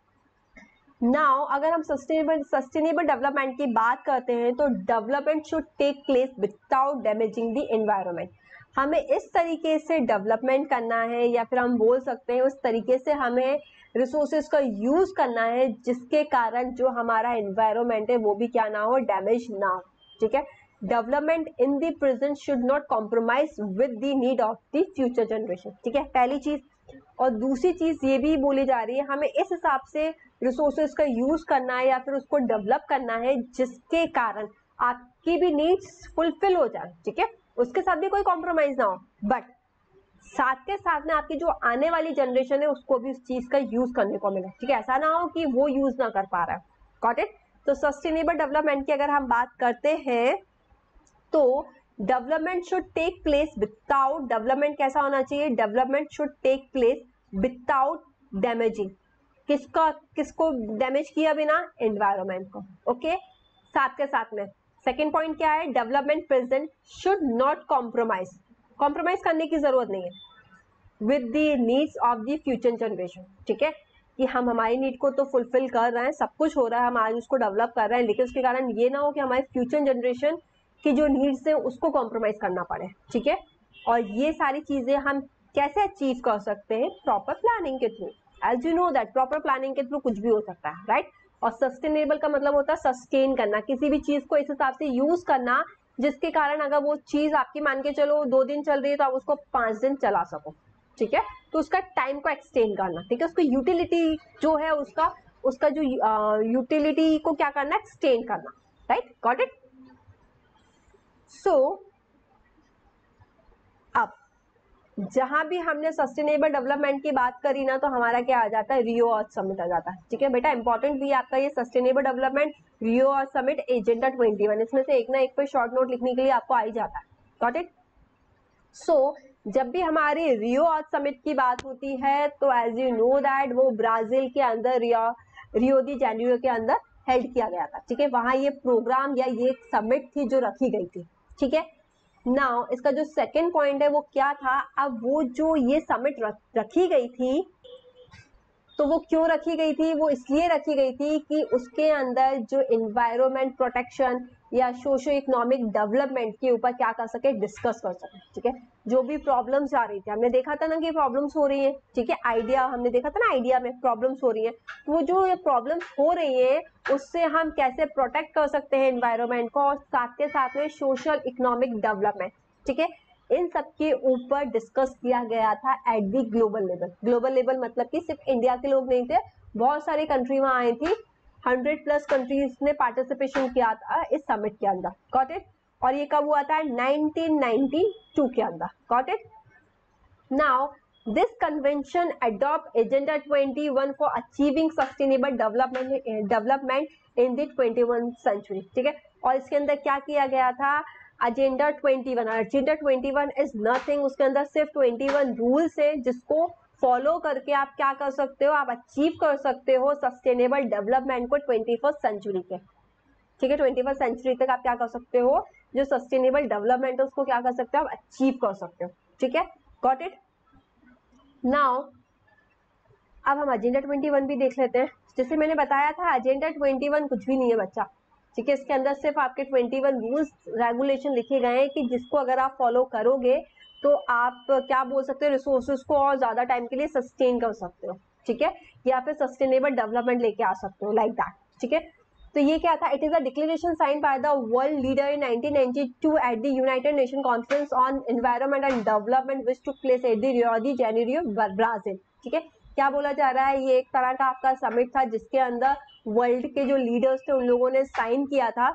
A: नाउ अगर हम सस्टेनेबल सस्टेनेबल डेवलपमेंट की बात करते हैं तो development should take place without damaging the environment. हमें इस तरीके से डेवलपमेंट करना है, या फिर हम बोल सकते हैं उस तरीके से हमें रिसोर्सेज का यूज करना है जिसके कारण जो हमारा एनवायरनमेंट है वो भी क्या ना हो, डैमेज ना हो। ठीक है, development in the present should not compromise with the need of the future generation. ठीक है, पहली चीज। और दूसरी चीज ये भी बोली जा रही है, हमें इस हिसाब से रिसोर्सेज का यूज करना है या फिर उसको डेवलप करना है जिसके कारण आपकी भी नीड्स फुलफिल हो जाए। ठीक है, उसके साथ भी कोई कॉम्प्रोमाइज ना हो, बट साथ के साथ में आपकी जो आने वाली जनरेशन है उसको भी उस चीज का यूज करने को मिले। ठीक है, ऐसा ना हो कि वो यूज ना कर पा रहा है। Got it. तो सस्टेनेबल डेवलपमेंट की अगर हम बात करते हैं तो development should take place without, development कैसा होना चाहिए, development should take place without damaging, किसका किसको डैमेज किया बिना, एनवायरनमेंट को। ओके, साथ के साथ में सेकेंड पॉइंट क्या है, development present should not compromise, compromise करने की जरूरत नहीं है with the needs of the future generation. ठीक है, कि हम हमारी नीड को तो फुलफिल कर रहे हैं, सब कुछ हो रहा है, हम आज उसको डेवलप कर रहे हैं, लेकिन उसके कारण ये ना हो कि हमारे फ्यूचर जनरेशन की जो नीड्स है उसको कॉम्प्रोमाइज करना पड़े। ठीक है, और ये सारी चीजें हम कैसे अचीव कर सकते हैं, प्रॉपर प्लानिंग के through. As you know that proper planning के थ्रू कुछ भी हो सकता है, राइट। और सस्टेनेबल का मतलब होता है सस्टेन करना, किसी भी चीज को इस हिसाब से यूज करना जिसके कारण अगर वो चीज आपकी मान के चलो दो दिन चल रही है तो आप उसको पांच दिन चला सको। ठीक है, तो उसका टाइम को एक्सटेंड करना। ठीक है, उसको यूटिलिटी जो है उसका उसका जो यूटिलिटी uh, को क्या करना, एक्सटेंड करना। Right, got it. सो अब जहां भी हमने सस्टेनेबल डेवलपमेंट की बात करी ना, तो हमारा क्या आ जाता है, रियो अर्थ समिट आ जाता है। ठीक है बेटा, इंपॉर्टेंट भी आपका ये sustainable development, Rio Earth Summit, agenda twenty one, इसमें से एक ना एक पे शॉर्ट नोट लिखने के लिए आपको आ ही जाता है। Got it. सो जब भी हमारी रियो अर्थ समिट की बात होती है तो एज यू नो दैट वो ब्राजील के अंदर, रियो रियो दी जेनेरियो के अंदर हेल्ड किया गया था। ठीक है, वहां ये प्रोग्राम या ये समिट थी जो रखी गई थी। ठीक है, नाउ इसका जो सेकेंड पॉइंट है वो क्या था, अब वो जो ये समिट रखी गई थी तो वो क्यों रखी गई थी, वो इसलिए रखी गई थी कि उसके अंदर जो एनवायरनमेंट प्रोटेक्शन या सोशो इकोनॉमिक डेवलपमेंट के ऊपर क्या कर सके, डिस्कस कर सके। ठीक है, जो भी प्रॉब्लम्स आ रही थी, हमने देखा था ना कि प्रॉब्लम्स हो रही है। ठीक है, आइडिया हमने देखा था ना, आइडिया में प्रॉब्लम्स हो रही है, तो वो जो प्रॉब्लम्स हो रही है उससे हम कैसे प्रोटेक्ट कर सकते हैं एनवायरनमेंट को, और साथ के साथ में सोशल इकोनॉमिक डेवलपमेंट। ठीक है, इन सब के ऊपर डिस्कस किया गया था at the global level. Global level मतलब कि सिर्फ इंडिया के लोग नहीं थे, बहुत सारी कंट्री वहां आई थी, हंड्रेड प्लस कंट्रीज ने पार्टिसिपेशन किया था इस समिट के अंदर। Got it. और ये कब हुआ था? नाइनटीन नाइंटी टू के अंदर। Got it? Now this convention adopt agenda twenty one for achieving sustainable development development in the twenty one century. ठीक है, और इसके अंदर क्या किया गया था? Agenda twenty one. Agenda twenty one is nothing, उसके अंदर सिर्फ ट्वेंटी वन रूल्स है जिसको फॉलो करके आप क्या कर सकते हो? आप अचीव कर सकते हो सस्टेनेबल डेवलपमेंट को ट्वेंटी फर्स्ट सेंचुरी के। ठीक है, ट्वेंटी फर्स्ट सेंचुरी तक आप क्या कर सकते हो? जो सस्टेनेबल डेवलपमेंट है उसको क्या कर सकते हो? आप अचीव कर सकते हो। ठीक है, गॉट इट? नाउ अब हम एजेंडा ट्वेंटी वन भी देख लेते हैं। जैसे मैंने बताया था एजेंडा ट्वेंटी वन कुछ भी नहीं है बच्चा। ठीक है, इसके अंदर सिर्फ आपके ट्वेंटी वन रूल्स रेगुलेशन लिखे गए हैं कि जिसको अगर आप फॉलो करोगे तो आप क्या बोल सकते हो? रिसोर्सेज को और ज्यादा टाइम के लिए सस्टेन कर सकते हो। ठीक है, या फिर सस्टेनेबल डेवलपमेंट लेके आ सकते हो, लाइक दैट। ठीक है, तो ये क्या था? It is a declaration sign by the world leader in nineteen ninety two at the United Nation conference on environment and development which took place at the Rio de Janeiro, Brazil. ठीक है, क्या बोला जा रहा है? ये एक तरह का आपका समिट था जिसके अंदर वर्ल्ड के जो लीडर्स थे उन लोगों ने साइन किया था।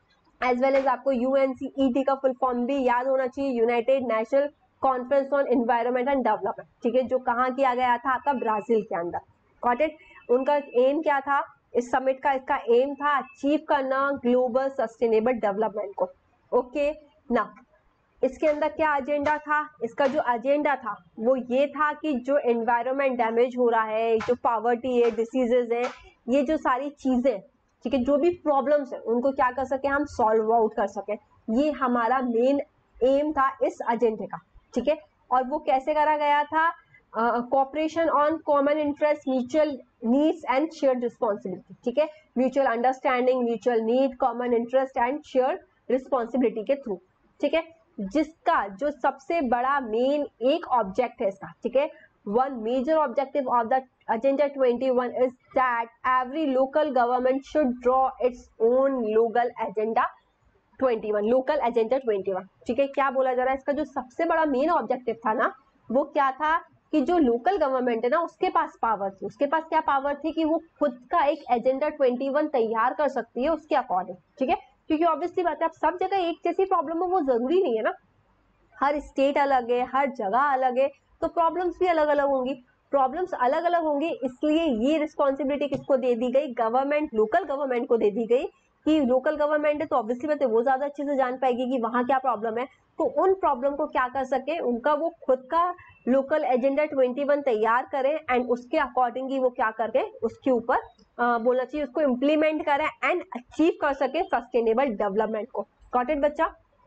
A: एज वेल एज आपको यूएनसीईटी का फुल फॉर्म भी याद होना चाहिए, United National conference on environment and development. ठीक है, जो कहाँ किया गया था? आपका ब्राजील के अंदर। Got it? उनका एम क्या था इस समिट का? इसका एम था अचीव करना ग्लोबल सस्टेनेबल डेवलपमेंट को। ओके ना, इसके अंदर क्या एजेंडा था? इसका जो एजेंडा था वो ये था कि जो एनवायरनमेंट डैमेज हो रहा है, जो पॉवर्टी है, डिसीजेज है, ये जो सारी चीजें, ठीक है, जो भी प्रॉब्लम्स है उनको क्या कर सके? हम सॉल्व आउट कर सके। ये हमारा मेन एम था इस एजेंडे का। ठीक है, और वो कैसे करा गया था? Cooperation on common interest, mutual needs and shared responsibility. ठीक है, mutual understanding, mutual need, common interest and shared responsibility के थ्रू। ठीक है, जिसका जो सबसे बड़ा मेन एक ऑब्जेक्ट है इसका। ठीक है, one major objective of the agenda twenty one is that every local government should draw its own local agenda twenty one, local agenda twenty one. ठीक है, क्या बोला जा रहा है? इसका जो सबसे बड़ा मेन ऑब्जेक्टिव था ना वो क्या था कि जो लोकल गवर्नमेंट है ना उसके पास पावर थी। उसके पास क्या पावर थी? कि वो खुद का एक एजेंडा ट्वेंटी वन तैयार कर सकती है उसके अकॉर्डिंग। ठीक है, क्योंकि ऑब्वियसली बात है अब सब जगह एक जैसी प्रॉब्लम हो वो जरूरी नहीं है ना, हर स्टेट अलग है, हर जगह अलग है, तो प्रॉब्लम्स भी अलग अलग होंगी। प्रॉब्लम्स अलग अलग होंगी, इसलिए ये रिस्पॉन्सिबिलिटी किसको दे दी गई? गवर्नमेंट, लोकल गवर्नमेंट को दे दी गई कि लोकल गवर्नमेंट है तो ऑब्वियसली बात है वो ज्यादा अच्छे से जान पाएगी कि वहां क्या प्रॉब्लम है, तो उन प्रॉब्लम को क्या कर सके, उनका वो खुद का लोकल एजेंडा ट्वेंटी वन तैयार करें एंड उसके अकॉर्डिंग ही वो क्या करके उसके ऊपर बोलना चाहिए, उसको इम्प्लीमेंट करें एंड अचीव कर सके सस्टेनेबल डेवलपमेंट को। गॉट इट बच्चा?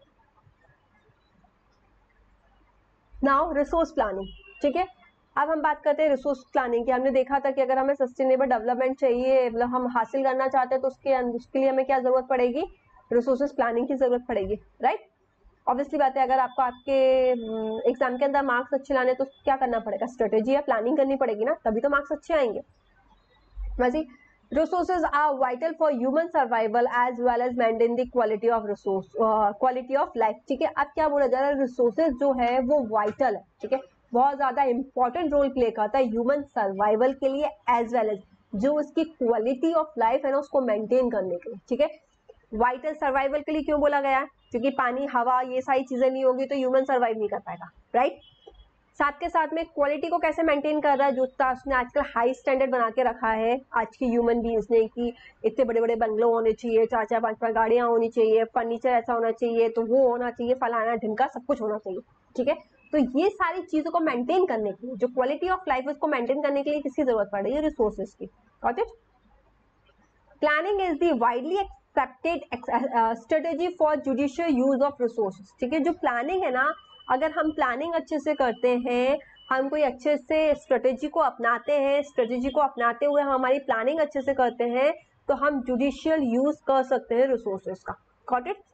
A: Now resource planning. ठीक है, अब हम बात करते हैं रिसोर्स प्लानिंग की। हमने देखा था कि अगर हमें सस्टेनेबल डेवलपमेंट चाहिए, मतलब हम हासिल करना चाहते हैं तो उसके उसके लिए हमें क्या जरूरत पड़ेगी? रिसोर्सेज प्लानिंग की जरूरत पड़ेगी, राइट? ऑब्वियसली बात है, अगर आपको आपके एग्जाम के अंदर मार्क्स अच्छे लाने तो क्या करना पड़ेगा? स्ट्रेटेजी या प्लानिंग करनी पड़ेगी ना, तभी तो मार्क्स अच्छे आएंगे। वैसे resources are vital for human survival as well as maintain the quality of resource uh, quality of life। ठीक है, अब क्या बोला जा रहा है? रिसोर्सेज जो है वो वाइटल है। ठीक है, बहुत ज्यादा इंपॉर्टेंट रोल प्ले करता है ह्यूमन सर्वाइवल के लिए एज वेल एज जो उसकी क्वालिटी ऑफ लाइफ है ना उसको मेंटेन करने के लिए। ठीक है, वाइटल सर्वाइवल के लिए क्यों बोला गया है? क्योंकि पानी, हवा, ये सारी चीजें नहीं होगी तो ह्यूमन सर्वाइव नहीं कर पाएगा, राइट? साथ के साथ में क्वालिटी को कैसे मेंटेन कर रहा है? जो उसने आजकल हाई स्टैंडर्ड बना के रखा है आज की ह्यूमन बीइंग्स ने कि इतने बड़े बड़े बंगलो होने चाहिए, चार चार पांच पांच गाड़ियां होनी चाहिए, फर्नीचर ऐसा होना चाहिए, तो वो होना चाहिए, फलाना ढिमका, सब कुछ होना चाहिए। ठीक है, तो ये सारी चीजों को मेंटेन करने के लिए, जो क्वालिटी ऑफ लाइफ उसको मेंटेन करने के लिए किसकी जरूरत पड़ रही है? रिसोर्सेज की। Got it? Planning is the widely accepted strategy for judicial use of resources. ठीक है, जो प्लानिंग है ना, अगर हम प्लानिंग अच्छे से करते हैं, हम कोई अच्छे से स्ट्रेटेजी को अपनाते हैं, स्ट्रेटेजी को अपनाते हुए हम हमारी प्लानिंग अच्छे से करते हैं तो हम जुडिशियल यूज कर सकते हैं रिसोर्सेज का। Got it?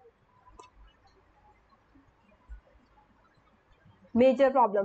A: Major problem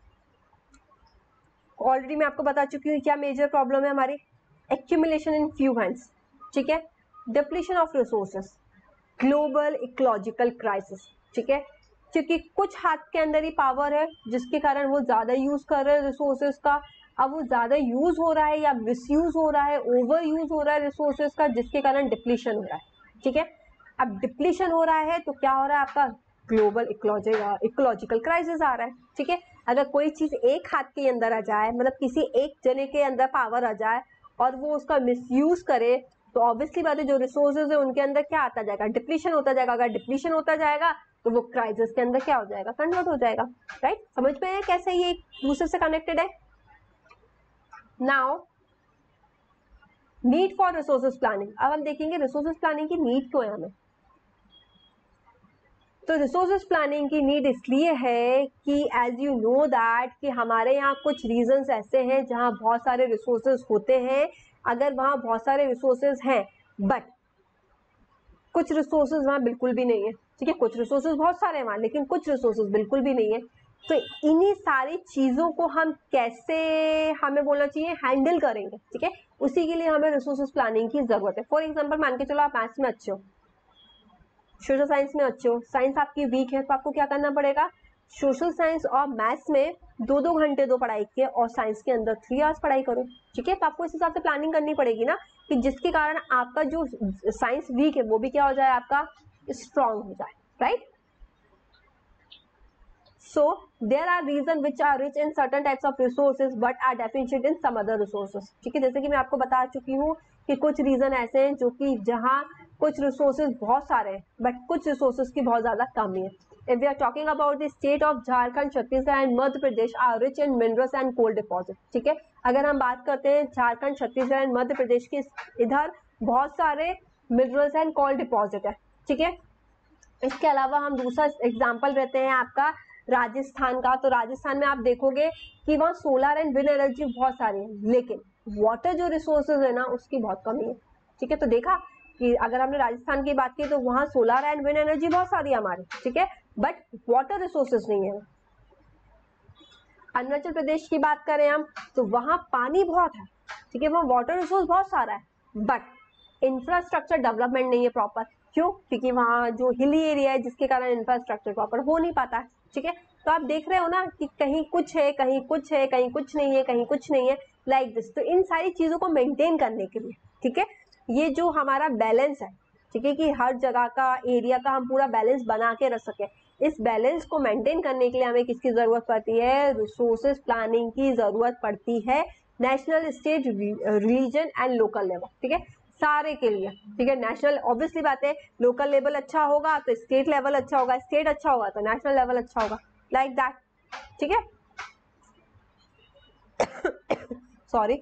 A: already मैं आपको बता चुकी हूँ क्या मेजर प्रॉब्लम है हमारी? Accumulation in few hands. ठीक है, depletion of resources, global ecological crisis. ठीक है, क्योंकि कुछ हाथ के अंदर ही पावर है जिसके कारण वो ज्यादा यूज कर रहे हैं रिसोर्सेज का। अब वो ज्यादा यूज हो रहा है या मिसयूज हो रहा है, ओवर यूज हो रहा है रिसोर्सेज का, जिसके कारण डिप्लीशन हो रहा है। ठीक है, अब डिप्लीशन हो रहा है तो क्या हो रहा है, आपका ग्लोबल इकोलॉजिकल क्राइसिस आ रहा है, ठीक है। अगर कोई चीज एक हाथ के अंदर आ जाए, मतलब किसी एक जने के अंदर पावर आ जाए और वो उसका मिसयूज करे, तो ऑब्वियसली बात है जो रिसोर्सेज है उनके अंदर क्या आता जाएगा, डिप्लीशन होता जाएगा। अगर डिप्लीशन होता जाएगा तो वो क्राइसिस के अंदर क्या हो जाएगा, कन्वर्ट हो जाएगा, राइट। समझ में है कैसे ये एक दूसरे से कनेक्टेड है। Now need for resources planning. अब हम देखेंगे रिसोर्सेज प्लानिंग की नीड क्यों है हमें। तो रिसोर्सेज प्लानिंग की नीड इसलिए है कि एज यू नो दैट कि हमारे यहाँ कुछ रीजन्स ऐसे हैं जहाँ बहुत सारे रिसोर्सेज होते हैं। अगर वहाँ बहुत सारे रिसोर्सेज हैं बट कुछ रिसोर्सेज वहाँ बिल्कुल भी नहीं है, ठीक है। कुछ रिसोर्सेज बहुत सारे हैं वहाँ, लेकिन कुछ रिसोर्सेज बिल्कुल भी नहीं है। तो इन्हीं सारी चीजों को हम कैसे, हमें बोलना चाहिए, हैंडल करेंगे, ठीक है। उसी के लिए हमें रिसोर्सेज प्लानिंग की जरूरत है। फॉर एग्जाम्पल मान के चलो आप मैथ्स में अच्छे हो, सोशल साइंस में अच्छे हो, साइंस आपकी वीक है, तो आपको क्या करना पड़ेगा, सोशल साइंस और मैथ्स में दो दो घंटे दो पढ़ाई के और साइंस के अंदर थ्री आवर्स पढ़ाई करो, ठीक है। तो आपको इस हिसाब से प्लानिंग करनी पड़ेगी ना, कि जिसके कारण आपका जो साइंस वीक है वो भी क्या हो जाए, आपका स्ट्रांग हो जाए, right. So there are reasons which are rich in certain types of resources but are deficient in some other resources, ठीक है। जैसे कि मैं आपको बता चुकी हूँ कि कुछ रीजन ऐसे हैं जो कि जहाँ कुछ रिसोर्सेज बहुत सारे हैं बट कुछ रिसोर्सेज की बहुत ज्यादा कमी है। If we are talking about the state of Jharkhand, Chhattisgarh and Madhya Pradesh are rich in minerals and coal deposits, ठीक है। अगर हम बात करते हैं झारखंड, छत्तीसगढ़ एंड मध्य प्रदेश की, इधर बहुत सारे मिनरल्स एंड कोल डिपॉजिट है, ठीक है। इसके अलावा हम दूसरा एग्जाम्पल रहते हैं आपका राजस्थान का। तो राजस्थान में आप देखोगे कि वहाँ सोलर एंड विंड एनर्जी बहुत सारी है, लेकिन वाटर जो रिसोर्सेज है ना उसकी बहुत कमी है, ठीक है। तो देखा कि अगर हमने राजस्थान की बात की तो वहाँ सोलर एंड विंड एनर्जी बहुत सारी है हमारी, ठीक है, बट वाटर रिसोर्सेज नहीं है। अरुणाचल प्रदेश की बात करें हम तो वहाँ पानी बहुत है, ठीक है, वहाँ वाटर रिसोर्स बहुत सारा है, बट इंफ्रास्ट्रक्चर डेवलपमेंट नहीं है प्रॉपर। क्यों? क्योंकि वहाँ जो हिली एरिया है जिसके कारण इंफ्रास्ट्रक्चर प्रॉपर हो नहीं पाता है, ठीक है। तो आप देख रहे हो ना कि कहीं कुछ है, कहीं कुछ है, कहीं कुछ नहीं है, कहीं कुछ नहीं है, लाइक दिस। तो इन सारी चीजों को मेंटेन करने के लिए, ठीक है, ये जो हमारा बैलेंस है, ठीक है, कि हर जगह का एरिया का हम पूरा बैलेंस बना के रख सके, इस बैलेंस को मेंटेन करने के लिए हमें किसकी जरूरत पड़ती है, रिसोर्सेज प्लानिंग की जरूरत पड़ती है, national, state, region and local level, ठीक है, सारे के लिए, ठीक है। नेशनल ऑब्वियसली बात है, लोकल लेवल अच्छा होगा तो स्टेट लेवल अच्छा होगा, स्टेट अच्छा होगा तो नेशनल लेवल अच्छा होगा, लाइक दैट, ठीक है। सॉरी।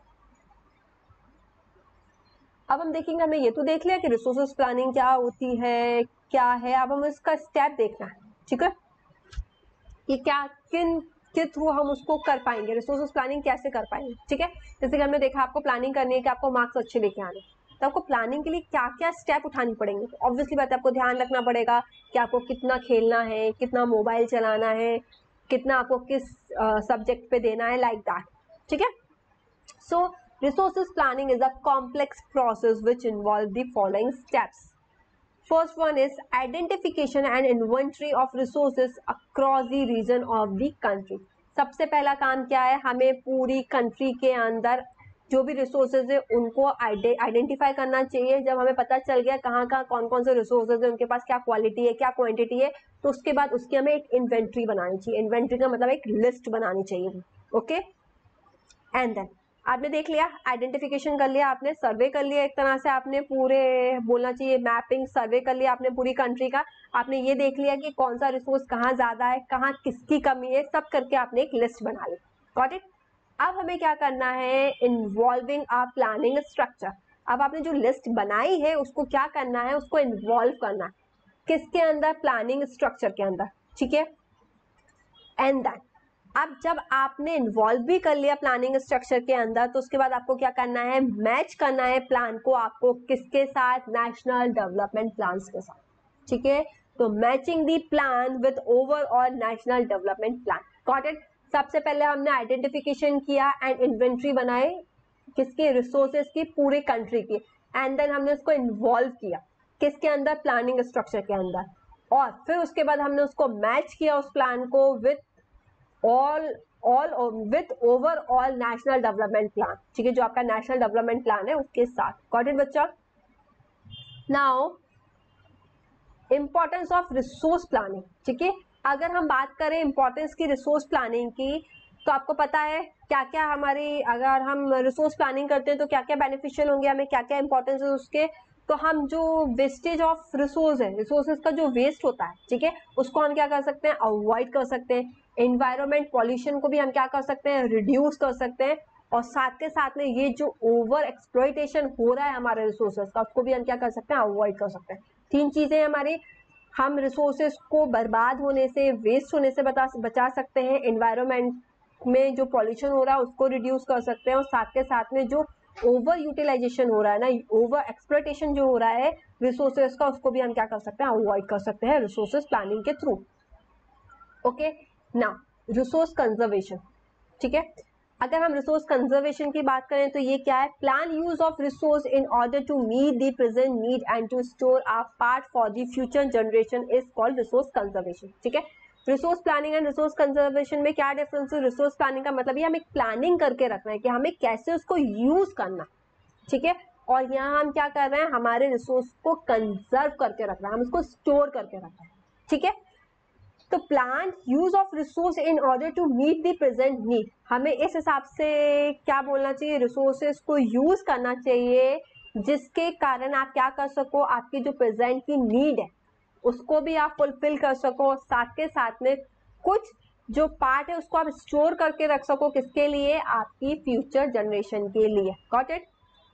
A: अब हम देखेंगे, हमने ये तो देख लिया कि रिसोर्सेज प्लानिंग क्या होती है, क्या है। अब हम इसका स्टेप देखना है, ठीक है, कि क्या किन के थ्रू हम उसको कर पाएंगे, रिसोर्सेज प्लानिंग कैसे कर पाएंगे, ठीक है। जैसे कि हमने देखा आपको प्लानिंग करनी है कि आपको मार्क्स अच्छे लेके आने, तो आपको प्लानिंग के लिए क्या क्या स्टेप उठानी पड़ेंगे। तो ऑब्वियसली बात है, आपको ध्यान रखना पड़ेगा कि आपको कितना खेलना है, कितना मोबाइल चलाना है, कितना आपको किस सब्जेक्ट uh, पे देना है, लाइक दैट, ठीक है। So resources planning is a complex process which involves the following steps. First one is identification and inventory of resources across the region of the country. सबसे पहला काम क्या है, हमें पूरी कंट्री के अंदर जो भी रिसोर्सेज है उनको आइडेंटिफाई करना चाहिए। जब हमें पता चल गया कहाँ कहाँ कौन कौन से रिसोर्सेज है, उनके पास क्या क्वालिटी है, क्या क्वांटिटी है, तो उसके बाद उसकी हमें एक इन्वेंट्री बनानी चाहिए। इन्वेंट्री का मतलब एक लिस्ट बनानी चाहिए, ओके। एंड देन आपने देख लिया, आइडेंटिफिकेशन कर लिया, आपने सर्वे कर लिया, एक तरह से आपने पूरे बोलना चाहिए मैपिंग सर्वे कर लिया आपने पूरी कंट्री का। आपने ये देख लिया कि कौन सा रिसोर्स कहाँ ज्यादा है, कहाँ किसकी कमी है, सब करके आपने एक लिस्ट बना ली, गॉट इट। अब हमें क्या करना है, इन्वॉल्विंग आ प्लानिंग स्ट्रक्चर। अब आपने जो लिस्ट बनाई है उसको क्या करना है, उसको इन्वॉल्व करना है किसके अंदर, प्लानिंग स्ट्रक्चर के अंदर, ठीक है। एंड दैट अब जब आपने इन्वॉल्व भी कर लिया प्लानिंग स्ट्रक्चर के अंदर, तो उसके बाद आपको क्या करना है, मैच करना है प्लान को आपको किसके साथ, नेशनल डेवलपमेंट प्लान के साथ, ठीक है। तो matching the plan with overall national development plan, got it. सबसे पहले हमने आइडेंटिफिकेशन किया एंड इन्वेंट्री बनाए किसके, रिसोर्सेज की, पूरे कंट्री की, एंड देन हमने उसको इन्वॉल्व किया किसके अंदर, प्लानिंग स्ट्रक्चर के अंदर, और फिर उसके बाद हमने उसको मैच किया उस प्लान को with all all with overall national development plan, ठीक है, जो आपका नेशनल डेवलपमेंट प्लान है उसके साथ, गॉट इट बच्चा। Now importance of resource planning, ठीक है। अगर हम बात करें इंपॉर्टेंस की रिसोर्स प्लानिंग की, तो आपको पता है क्या क्या हमारी, अगर हम रिसोर्स प्लानिंग करते हैं तो क्या क्या बेनिफिशियल होंगे हमें, क्या क्या इंपॉर्टेंस है उसके। तो हम जो वेस्टेज ऑफ रिसोर्स है, रिसोर्सेज का जो वेस्ट होता है, ठीक है, उसको हम क्या कर सकते हैं, अवॉइड कर सकते हैं। एनवायरमेंट पॉल्यूशन को भी हम क्या कर सकते हैं, रिड्यूस कर सकते हैं। और साथ के साथ में ये जो ओवर एक्सप्लॉइटेशन हो रहा है हमारे रिसोर्सेज का, उसको भी हम क्या कर सकते हैं, अवॉइड कर सकते हैं। तीन चीजें हमारी, हम रिसोर्सेज को बर्बाद होने से, वेस्ट होने से बता बचा सकते हैं, एनवायरमेंट में जो पॉल्यूशन हो रहा है उसको रिड्यूस कर सकते हैं, और साथ के साथ में जो ओवर यूटिलाइजेशन हो रहा है ना, ओवर एक्सप्लॉइटेशन जो हो रहा है रिसोर्सेज का, उसको भी हम क्या कर सकते हैं, अवॉइड कर सकते हैं रिसोर्सेज प्लानिंग के through. Okay, now resource conservation, ठीक है। अगर हम रिसोर्स कंजर्वेशन की बात करें तो ये क्या है, plan use of resource in order to meet the present need and to store a part for the future generation is called resource conservation, ठीक है। Resource planning and resource conservation में क्या डिफरेंस है, रिसोर्स प्लानिंग का मतलब ये हमें planning करके रखना है कि हमें कैसे उसको यूज करना, ठीक है। और यहाँ हम क्या कर रहे हैं, हमारे रिसोर्स को कंजर्व करके रखना है, हम उसको स्टोर करके रखना है, ठीक है। तो plan use of resource in order to meet the present need, हमें इस हिसाब से क्या बोलना चाहिए, रिसोर्सेज को यूज करना चाहिए जिसके कारण आप क्या कर सको, आपकी जो प्रेजेंट की नीड है उसको भी आप फुलफिल कर सको, साथ के साथ में कुछ जो पार्ट है उसको आप स्टोर करके रख सको, किसके लिए, आपकी फ्यूचर जनरेशन के लिए। Got it.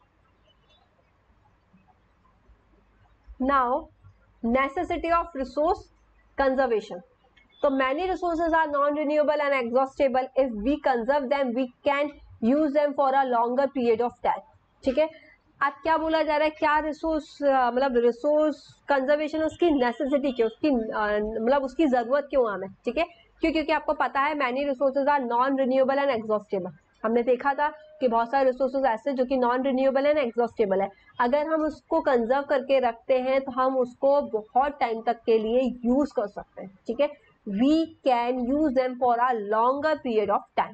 A: Now necessity of resource conservation, so many resources are non-renewable and exhaustible. If we conserve them we can use them for a longer period of time, ठीक है। अब क्या बोला जा रहा है, क्या रिसोर्स मतलब रिसोर्स कंजर्वेशन उसकी नेसेसिटी क्यों, उसकी मतलब उसकी जरूरत क्यों हमें, ठीक है। क्यों, क्योंकि आपको पता है many resources are non renewable and exhaustible. हमने देखा था कि बहुत सारे रिसोर्सेज ऐसे जो कि नॉन रिन्यूएबल एंड एग्जॉस्टेबल है, अगर हम उसको कंजर्व करके रखते हैं तो हम उसको बहुत टाइम तक के लिए यूज कर सकते हैं, ठीक है। We can use them for a longer period of time.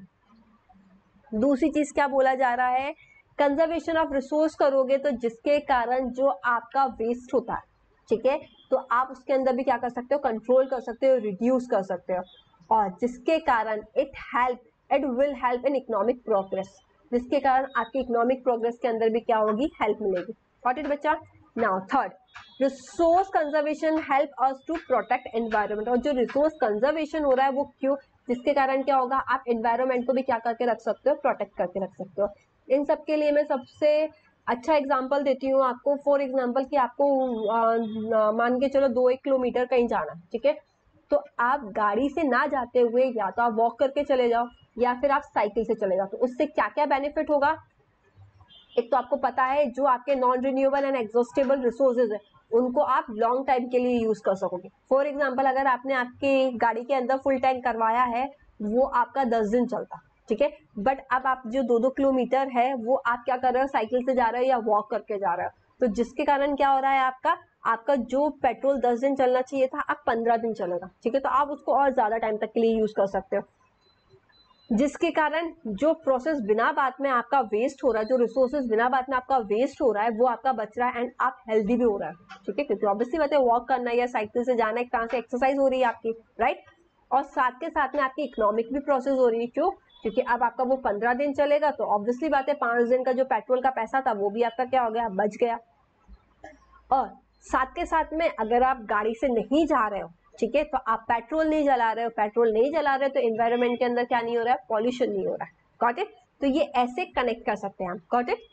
A: दूसरी चीज क्या बोला जा रहा है, कंजर्वेशन ऑफ रिसोर्स करोगे तो जिसके कारण जो आपका वेस्ट होता है, ठीक है, तो आप उसके अंदर भी क्या कर सकते हो, कंट्रोल कर सकते हो, रिड्यूस कर सकते हो, और जिसके कारण it help it will help in economic progress, जिसके कारण आपकी इकोनॉमिक प्रोग्रेस के अंदर भी क्या होगी, हेल्प मिलेगी। गॉट इट बच्चा। Now third, resource conservation help us to protect environment, और जो रिसोर्स कंजर्वेशन हो रहा है वो क्यों, जिसके कारण क्या होगा, आप एनवायरनमेंट को भी क्या करके रख सकते हो, प्रोटेक्ट करके रख सकते हो। इन सब के लिए मैं सबसे अच्छा एग्जांपल देती हूँ आपको। फॉर एग्जांपल कि आपको मान के चलो दो एक किलोमीटर कहीं जाना, ठीक है, तो आप गाड़ी से ना जाते हुए या तो आप वॉक करके चले जाओ या फिर आप साइकिल से चले जाओ, तो उससे क्या क्या बेनिफिट होगा। एक तो आपको पता है जो आपके non renewable and exhaustible resources है उनको आप लॉन्ग टाइम के लिए यूज कर सकोगे। फॉर एग्जांपल अगर आपने आपकी गाड़ी के अंदर फुल टैंक करवाया है वो आपका दस दिन चलता, ठीक है, बट अब आप जो दो दो किलोमीटर है वो आप क्या कर रहे हो, साइकिल से जा रहे हो या वॉक करके जा रहे हो, तो जिसके कारण क्या हो रहा है, आपका आपका जो पेट्रोल दस दिन चलना चाहिए था अब पंद्रह दिन चलेगा, ठीक है, तो आप उसको और ज्यादा टाइम तक के लिए यूज कर सकते हो, जिसके कारण जो प्रोसेस बिना बात में आपका वेस्ट हो रहा है, जो रिसोर्सेज बिना बात में आपका वेस्ट हो रहा है वो आपका बच रहा है एंड आप हेल्दी भी हो रहा है, ठीक है, क्योंकि ऑब्वियसली बात है वॉक करना या साइकिल से जाना एक तरह से एक्सरसाइज हो रही है आपकी, राइट। और साथ के साथ में आपकी इकोनॉमिक भी प्रोसेस हो रही है, क्यों, क्योंकि अब आपका वो पंद्रह दिन चलेगा तो ऑब्वियसली बात है पांच दिन का जो पेट्रोल का पैसा था वो भी आपका क्या हो गया, बच गया। और साथ के साथ में अगर आप गाड़ी से नहीं जा रहे हो, ठीक है, तो आप पेट्रोल नहीं जला रहे हो, पेट्रोल नहीं जला रहे हो तो एनवायरनमेंट के अंदर क्या नहीं हो रहा है, पॉल्यूशन नहीं हो रहा है। Got it. तो ये ऐसे कनेक्ट कर सकते हैं हम। Got it.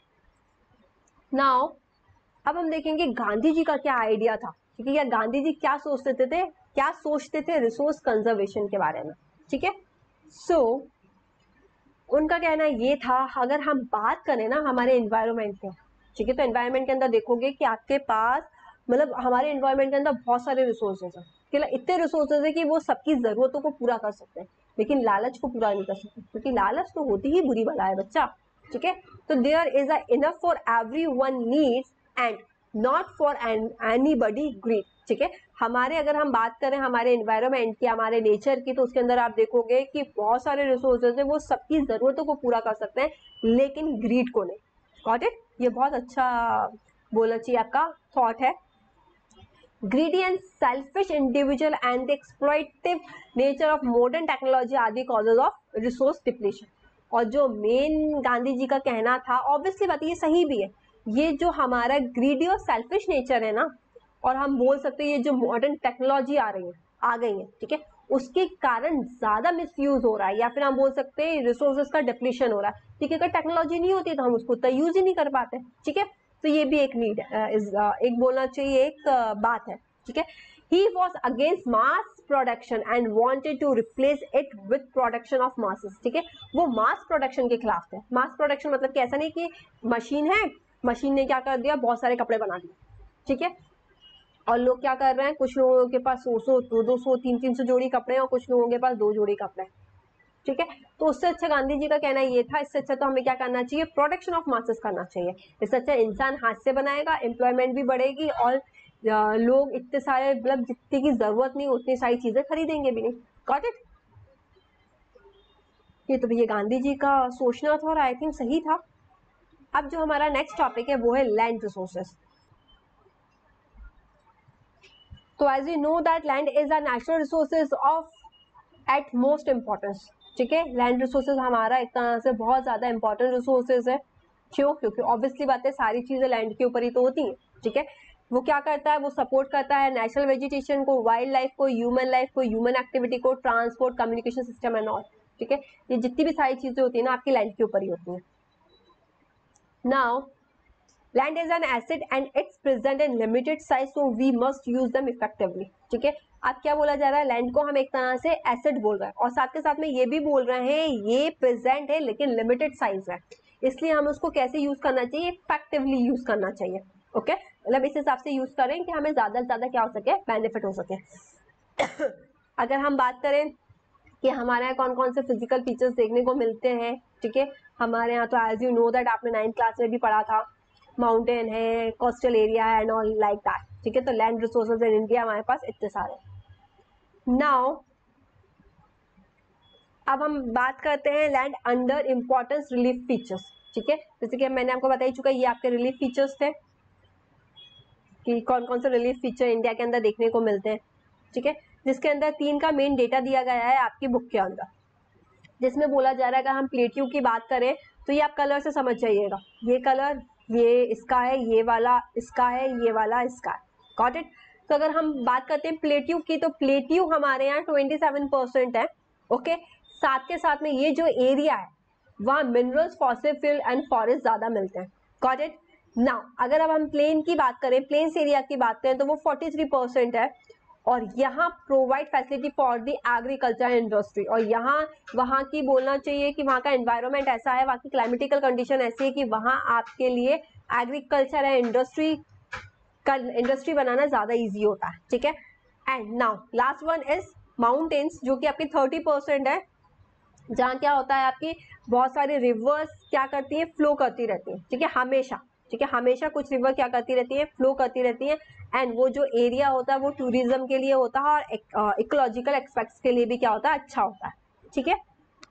A: नाउ अब हम देखेंगे गांधी जी का क्या आइडिया था, ठीक है, या गांधी जी क्या सोचते थे क्या सोचते थे रिसोर्स कंजर्वेशन के बारे में, ठीक है। सो so, उनका कहना ये था, अगर हम बात करें ना हमारे एनवायरनमेंट के, ठीक है, तो एनवायरनमेंट के अंदर देखोगे कि आपके पास मतलब हमारे एनवायरनमेंट के अंदर बहुत सारे रिसोर्सेज हैं, इतने रिसोर्सेज है कि वो सबकी जरूरतों को पूरा कर सकते हैं लेकिन लालच को पूरा नहीं कर सकते, क्योंकि लालच तो होती ही बुरी बला है बच्चा, ठीक है। तो there is a enough for every one needs and not for anybody greed, ठीक है। हमारे अगर हम बात करें हमारे एनवायरनमेंट की, हमारे नेचर की, तो उसके अंदर आप देखोगे कि बहुत सारे रिसोर्सेज है वो सबकी जरूरतों को पूरा कर सकते हैं लेकिन ग्रीड को नहीं। Got it. ये बहुत अच्छा बोलना चाहिए आपका थॉट है। greedy and selfish individual and the exploitative nature of modern technology are the causes of resource depletion. और जो मेन गांधी जी का कहना था, ऑब्वियसली बात ये सही भी है, ये जो हमारा ग्रीडी और सेल्फिश नेचर है ना, और हम बोल सकते हैं ये जो मॉडर्न टेक्नोलॉजी आ रही है आ गई है, ठीक है, उसके कारण ज्यादा मिसयूज हो रहा है, या फिर हम बोल सकते हैं रिसोर्सेज का डिप्लीशन हो रहा है, ठीक है। अगर टेक्नोलॉजी नहीं होती तो हम उसको उतना यूज ही नहीं कर पाते, ठीक है। तो ये भी एक नीड एक बोलना चाहिए, एक बात है, ठीक है। He was against mass production and wanted to replace it with production of masses, ठीक है। वो मास प्रोडक्शन के खिलाफ थे। मास प्रोडक्शन मतलब कि ऐसा नहीं कि मशीन है, मशीन ने क्या कर दिया, बहुत सारे कपड़े बना दिए, ठीक है, और लोग क्या कर रहे हैं, कुछ लोगों के पास सौ सौ दो दो सौ तीन तीन सौ जोड़ी कपड़े हैं और कुछ लोगों के पास दो जोड़ी कपड़े, ठीक है। तो उससे अच्छा गांधी जी का कहना ये था, इससे अच्छा तो हमें क्या करना चाहिए, प्रोडक्शन ऑफ मासेस करना चाहिए। इससे अच्छा इंसान हाथ से बनाएगा, एम्प्लॉयमेंट भी बढ़ेगी और लोग इतने सारे मतलब जितनी की जरूरत नहीं उतनी सारी चीजें खरीदेंगे भी नहीं। Got it? ये तो भैया गांधी जी का सोचना था और आई थिंक सही था। अब जो हमारा नेक्स्ट टॉपिक है वो है लैंड रिसोर्सेस। तो as you know that land is a natural resources of at most importance, ठीक है। लैंड रिसोर्सेज हमारा एक तरह से बहुत ज्यादा इंपॉर्टेंट रिसोर्सेज है। क्यों? क्योंकि ऑब्वियसली बात है सारी चीजें लैंड के ऊपर ही तो होती हैं, ठीक है। वो क्या करता है, वो सपोर्ट करता है नेचुरल वेजिटेशन को, वाइल्ड लाइफ को, ह्यूमन लाइफ को, ह्यूमन एक्टिविटी को, transport, communication system and all, ठीक है। ये जितनी भी सारी चीजें होती है ना आपकी लैंड के ऊपर ही होती है। Now land is an asset and it's present in limited size, so we must use them effectively, ठीक है। अब क्या बोला जा रहा है, लैंड को हम एक तरह से एसेट बोल रहे हैं और साथ के साथ में ये भी बोल रहे हैं ये प्रेजेंट है लेकिन लिमिटेड साइज है, इसलिए हम उसको कैसे यूज करना चाहिए, इफेक्टिवली यूज करना चाहिए, ओके okay? मतलब इस हिसाब से यूज करें कि हमें ज्यादा से ज्यादा क्या हो सके, बेनिफिट हो सके। अगर हम बात करें कि हमारे यहाँ कौन कौन से फिजिकल फीचर्स देखने को मिलते हैं, ठीक है, हमारे यहाँ तो एज यू नो दैट आपने नाइन्थ क्लास में भी पढ़ा था, माउंटेन है, कोस्टल एरिया है एंड ऑल लाइक दैट, ठीक है। तो लैंड रिसोर्सेज इन इंडिया हमारे पास इतने सारे। नाउ अब हम बात करते हैं land under importance relief features, ठीक है। जैसे कि मैंने आपको बता ही चुका, ये आपके रिलीफ फीचर्स थे कि कौन कौन से रिलीफ फीचर इंडिया के अंदर देखने को मिलते हैं, ठीक है। जिसके अंदर तीन का मेन डेटा दिया गया है आपकी बुक के अंदर, जिसमें बोला जा रहा है अगर हम प्लेट्यू की बात करें तो ये आप कलर से समझ जाइएगा, ये कलर ये इसका है, ये वाला इसका है, ये वाला इसका है, गॉट इट। तो अगर हम बात करते हैं प्लेट्यू की, तो प्लेट्यू हमारे यहाँ ट्वेंटी सेवन परसेंट है, ओके। साथ के साथ में ये जो एरिया है वहाँ minerals, fossil fuel and forest ज्यादा मिलते हैं, गॉट इट। नाउ अगर अब हम प्लेन की बात करें, प्लेन्स एरिया की बात करें तो वो फोर्टी थ्री परसेंट है और यहाँ provide facility for the agriculture industry, और यहाँ वहाँ की बोलना चाहिए कि वहाँ का एनवायरनमेंट ऐसा है, वहाँ की क्लाइमेटिकल कंडीशन ऐसी है कि वहाँ आपके लिए एग्रीकल्चर है, इंडस्ट्री का इंडस्ट्री बनाना ज्यादा इजी होता है, ठीक है। And now last one is mountains, जो कि आपकी थर्टी परसेंट है, जहाँ क्या होता है आपकी बहुत सारी रिवर्स क्या करती है, फ्लो करती रहती है, ठीक है, हमेशा, ठीक है, हमेशा कुछ रिवर क्या करती रहती है, फ्लो करती रहती है। एंड वो जो एरिया होता है वो टूरिज्म के लिए होता है और इकोलॉजिकल एक्सपेक्ट्स के लिए भी क्या होता है, अच्छा होता है, ठीक है।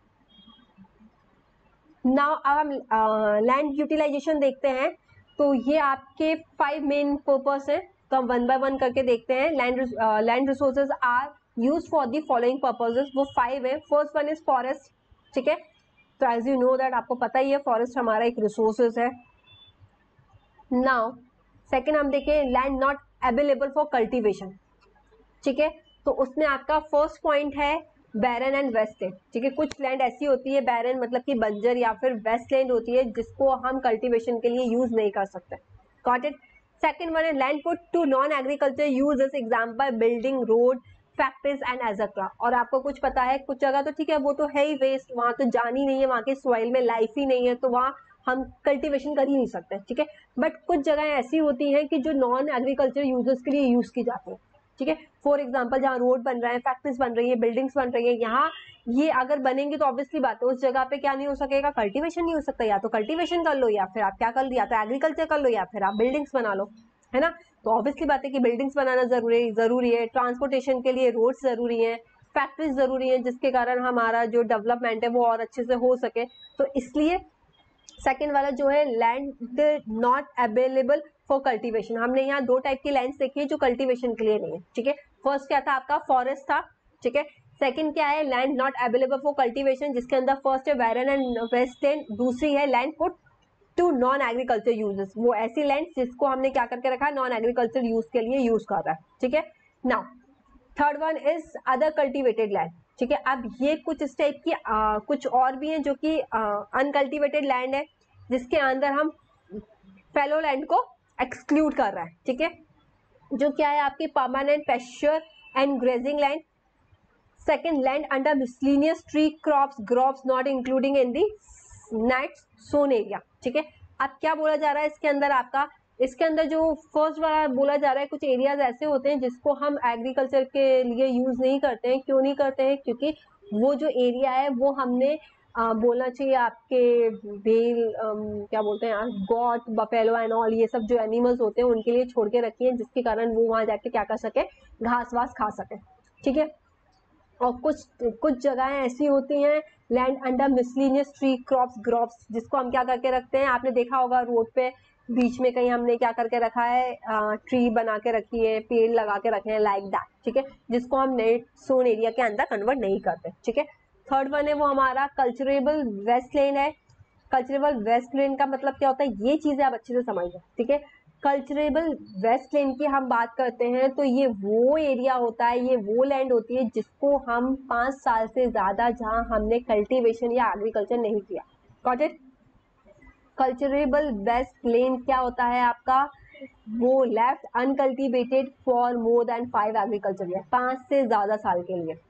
A: नाउ अब हम लैंड यूटिलाइजेशन देखते हैं, तो ये आपके फाइव मेन पर्पस है, तो हम वन बाय वन करके देखते हैं। Land land resources are use for the following purposes, वो फाइव है। फर्स्ट वन इज फॉरेस्ट, ठीक है, तो एज यू नो दैट आपको पता ही है फॉरेस्ट हमारा एक रिसोर्सेज है। नाउ सेकेंड हम देखें land not available for cultivation, ठीक है, तो उसमें आपका फर्स्ट पॉइंट है बैरन एंड वेस्टलैंड, ठीक है। कुछ लैंड ऐसी होती है बैरन मतलब कि बंजर, या फिर वेस्टलैंड होती है जिसको हम कल्टीवेशन के लिए यूज नहीं कर सकते, गॉट इट। सेकंड वन है land put to non agriculture use, as example building, road, factories and etcetera. और आपको कुछ पता है कुछ जगह तो ठीक है वो तो है ही वेस्ट, वहां तो जान ही नहीं है, वहां के सॉइल में लाइफ ही नहीं है, तो वहां हम कल्टीवेशन कर ही नहीं सकते, ठीक है। बट कुछ जगह ऐसी होती हैं कि जो नॉन एग्रीकल्चर यूजर्स के लिए यूज की जाती है, ठीक है। फॉर एग्जाम्पल जहाँ रोड बन रहा है, फैक्ट्रीज बन रही है, बिल्डिंग्स बन रही है, यहाँ ये अगर बनेंगे तो ऑब्वियसली बात है उस जगह पे क्या नहीं हो सकेगा, कल्टीवेशन नहीं हो सकता। या तो कल्टीवेशन कर लो या फिर आप क्या कर लो, या तो एग्रीकल्चर कर लो या फिर आप बिल्डिंग्स बना लो, है ना। तो ऑब्वियसली बात है कि बिल्डिंग्स बनाना जरूरी जरूरी है, ट्रांसपोर्टेशन के लिए रोड्स जरूरी है, फैक्ट्रीज जरूरी है, जिसके कारण हमारा जो डेवलपमेंट है वो और अच्छे से हो सके। तो इसलिए सेकेंड वाला जो है land not available for cultivation. हमने यहाँ दो टाइप की लैंड्स देखी है जो कल्टीवेशन के लिए नहीं है, ठीक है। फर्स्ट क्या था आपका, फॉरेस्ट था, ठीक है। सेकंड क्या है, land not available for cultivation, जिसके अंदर फर्स्ट है बैरन एंड वेस्टलैंड, दूसरी है land put to non agriculture uses, वो ऐसी लैंड जिसको हमने क्या करके रखा है, नॉन एग्रीकल्चर यूज के लिए यूज कर रहा है, ठीक है। Now third one is other cultivated land, ठीक है। अब ये कुछ इस टाइप की आ, कुछ और भी हैं जो कि अनकल्टीवेटेड लैंड है, जिसके अंदर हम फेलो लैंड को एक्सक्लूड कर रहा है, ठीक है। जो क्या है आपकी permanent pasture and grazing land, second land under miscellaneous tree crops groves not including in the net sown area, ठीक है। अब क्या बोला जा रहा है इसके अंदर आपका, इसके अंदर जो फर्स्ट वाला बोला जा रहा है, कुछ एरियाज ऐसे होते हैं जिसको हम एग्रीकल्चर के लिए यूज नहीं करते हैं। क्यों नहीं करते हैं, क्योंकि वो जो एरिया है वो हमने आ, बोलना चाहिए आपके भेल क्या बोलते हैं गॉट बफेलो एंड ऑल, ये सब जो एनिमल्स होते हैं उनके लिए छोड़ के रखी है, जिसके कारण वो वहां जाके क्या कर सके, घास वास खा सके, ठीक है। और कुछ कुछ जगहें ऐसी होती हैं land under miscellaneous tree crops groves, जिसको हम क्या करके रखते हैं, आपने देखा होगा रोड पे बीच में कहीं हमने क्या करके रखा है, आ, ट्री बना के रखी है, पेड़ लगा के रखे हैं लाइक दैट, ठीक है, जिसको हम नेट सोन एरिया के अंदर कन्वर्ट नहीं करते, ठीक है। थर्ड वन है वो हमारा कल्चरेबल वेस्टलैंड है। कल्चरेबल वेस्टलैंड का मतलब क्या होता है, ये चीजें आप अच्छे से समझ लो, ठीक है। कल्चरेबल वेस्टलैंड की हम बात करते हैं तो ये वो एरिया होता है, ये वो लैंड होती है जिसको हम पांच साल से ज्यादा, जहां हमने कल्टीवेशन या एग्रीकल्चर नहीं किया, गॉट इट। कल्चरेबल वेस्टलैंड क्या होता है आपका, वो left uncultivated for more than five agriculture year, पांच से ज्यादा साल के लिए।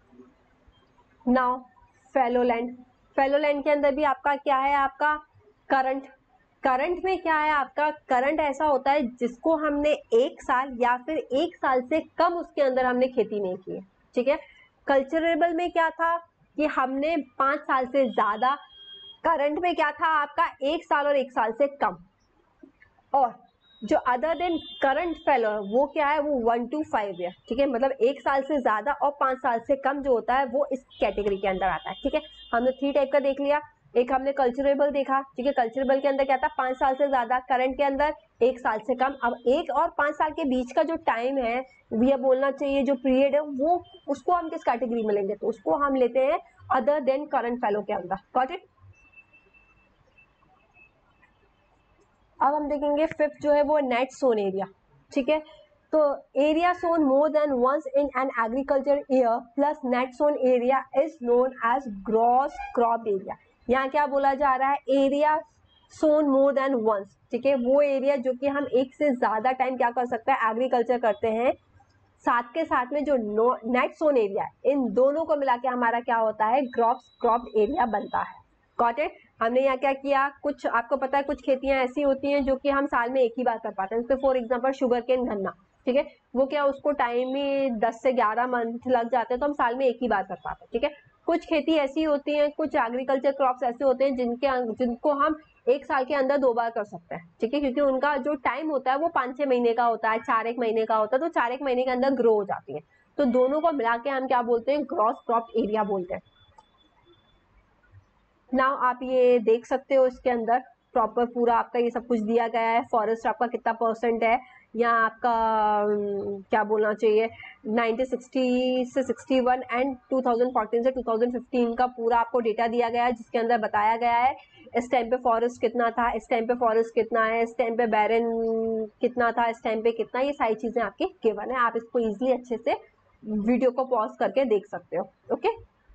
A: Now fallow land, fallow land के अंदर भी आपका क्या है, आपका करंट। करंट में क्या है आपका, करंट ऐसा होता है जिसको हमने एक साल या फिर एक साल से कम उसके अंदर हमने खेती नहीं की है, ठीक है। कल्चरेबल में क्या था कि हमने पांच साल से ज्यादा, करंट में क्या था आपका एक साल और एक साल से कम, और जो अदर देन करंट फेलो वो क्या है, वो वन टू फाइव ईयर, ठीक है। मतलब एक साल से ज्यादा और पांच साल से कम जो होता है वो इस कैटेगरी के अंदर आता है, ठीक है। हमने थ्री टाइप का देख लिया, एक हमने कल्चरेबल देखा, ठीक है। कल्चरेबल के अंदर क्या था, पांच साल से ज्यादा, करंट के अंदर एक साल से कम। अब एक और पांच साल के बीच का जो टाइम है, ये बोलना चाहिए जो पीरियड है, वो उसको हम किस कैटेगरी में लेंगे, तो उसको हम लेते हैं अदर देन करंट फेलो के अंदर, गॉट इट। अब हम देखेंगे फिफ्थ जो है वो नेट सोन एरिया, ठीक है। तो area sown more than once in an agriculture year plus net sown area is known as gross crop area. यहाँ क्या बोला जा रहा है, area sown more than once, ठीक है, वो एरिया जो कि हम एक से ज्यादा टाइम क्या कर सकते हैं, एग्रीकल्चर करते हैं। साथ के साथ में जो नेट सोन एरिया है, इन दोनों को मिला के हमारा क्या होता है, क्रॉप्स क्रॉप एरिया बनता है, गॉट इट। हमने यहाँ क्या किया, कुछ आपको पता है कुछ खेतियां ऐसी होती हैं जो कि हम साल में एक ही बार कर पाते हैं, फॉर एग्जांपल शुगर केन गन्ना, ठीक है, वो क्या उसको टाइम ही दस से ग्यारह मंथ लग जाते हैं, तो हम साल में एक ही बार कर पाते हैं, ठीक है। कुछ खेती ऐसी होती है, कुछ एग्रीकल्चर क्रॉप्स ऐसे होते हैं जिनके जिनको हम एक साल के अंदर दो बार कर सकते हैं, ठीक है, क्योंकि उनका जो टाइम होता है वो पांच छह महीने का होता है, चार एक महीने का होता है, तो चार एक महीने के अंदर ग्रो हो जाती है। तो दोनों को मिला के हम क्या बोलते हैं, ग्रॉस क्रॉप एरिया बोलते हैं। नाउ आप ये देख सकते हो, इसके अंदर प्रॉपर पूरा आपका ये सब कुछ दिया गया है, फॉरेस्ट आपका कितना परसेंट है, यहाँ आपका क्या बोलना चाहिए नाइनटीन सिक्सटी से sixty one and two thousand fourteen से टू थाउजेंड फिफ्टीन का पूरा आपको डेटा दिया गया है, जिसके अंदर बताया गया है इस टाइम पे फॉरेस्ट कितना था, इस टाइम पे फॉरेस्ट कितना है, इस टाइम पे बैरन कितना था, इस टाइम पे कितना, ये सारी चीजें आपकी गिवन है। आप इसको इजिली अच्छे से वीडियो को पॉज करके देख सकते हो, okay.